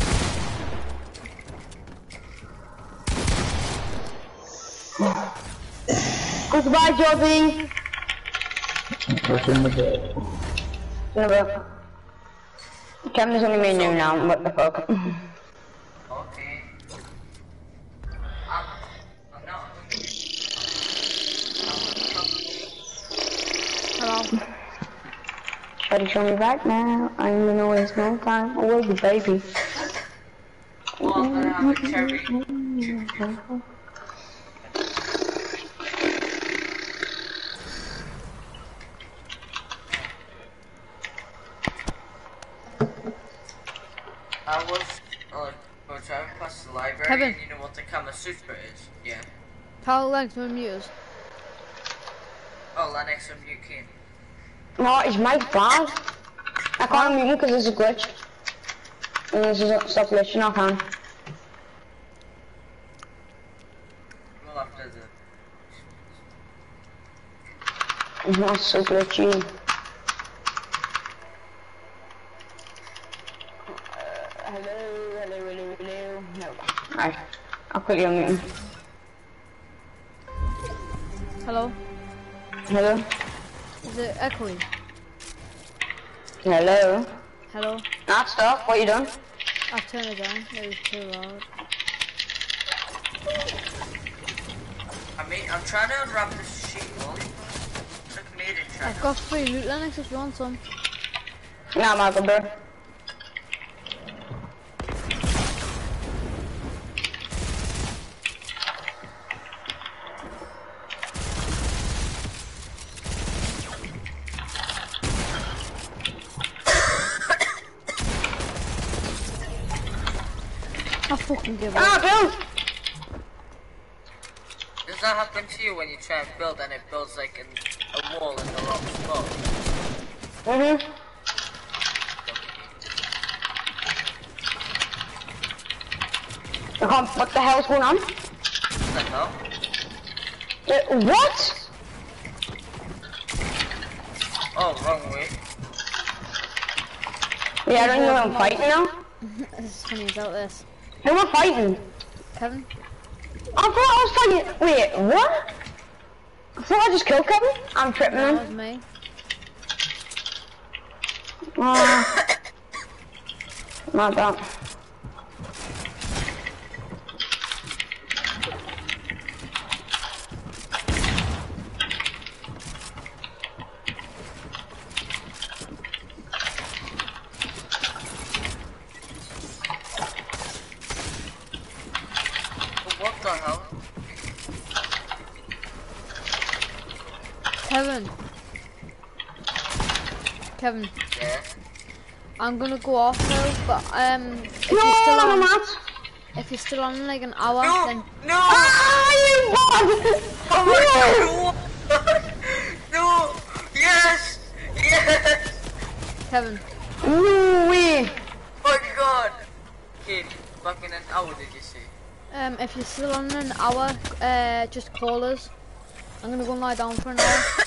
Speaker 6: Goodbye, Joby.
Speaker 7: What's in the bed?
Speaker 6: Never. Kevin's only me and you now, what the fuck?
Speaker 1: Okay. I'm not.
Speaker 2: Hello.
Speaker 6: Try to show me right now. I'm gonna waste no time. Oh, the baby.
Speaker 1: Well, I'm gonna have a cherry. I was driving past the library,
Speaker 2: Kevin.
Speaker 1: and you know what the Kama Sutra is? Yeah.
Speaker 2: Power legs with muters.
Speaker 1: Oh, Lennox and you can.
Speaker 6: No, it's my bad. I can't mute you because there's a glitch. And this doesn't stop glitching, I can.
Speaker 1: Well, after the...
Speaker 6: It's not so glitchy. Hello. No. Alright, I'll quickly unmute him.
Speaker 2: Hello.
Speaker 6: Hello?
Speaker 2: Is it echoing?
Speaker 6: Hello?
Speaker 2: Hello.
Speaker 6: Not stop, what you done?
Speaker 2: I've turned it down. It was too loud.
Speaker 1: I mean, I'm trying to unwrap this sheet wall. It's like made in China.
Speaker 2: I've got 3 loot Lennox if you want some.
Speaker 6: Nah, Michael, bro.
Speaker 2: I fucking give up.
Speaker 6: Ah, Bill!
Speaker 1: Does that happen to you when you try and build and it builds like a wall in the wrong spot?
Speaker 6: What the hell's going on?
Speaker 1: What the hell?
Speaker 6: What?
Speaker 1: Oh, wrong way.
Speaker 6: Yeah, I don't know I'm fighting now.
Speaker 2: This is funny as out this.
Speaker 6: Who am I fighting?
Speaker 2: Kevin?
Speaker 6: I thought I was fighting. Wait, what? I thought I just killed Kevin. I'm tripping
Speaker 2: That
Speaker 6: him.
Speaker 2: was me.
Speaker 6: Not that.
Speaker 1: What the hell?
Speaker 2: Kevin,
Speaker 1: Yeah.
Speaker 2: I'm gonna go off though, but if
Speaker 6: No,
Speaker 2: you're still
Speaker 6: I'm
Speaker 2: on,
Speaker 6: not.
Speaker 2: if you're still on like an hour,
Speaker 1: No!
Speaker 2: then
Speaker 1: No!
Speaker 6: Ah, you bug!
Speaker 1: Oh my god! No! Yes! Yes!
Speaker 2: Kevin,
Speaker 6: No way.
Speaker 1: Oh my god! Kid, back in an hour did you say?
Speaker 2: if you're still on an hour, just call us. I'm gonna go and lie down for an hour.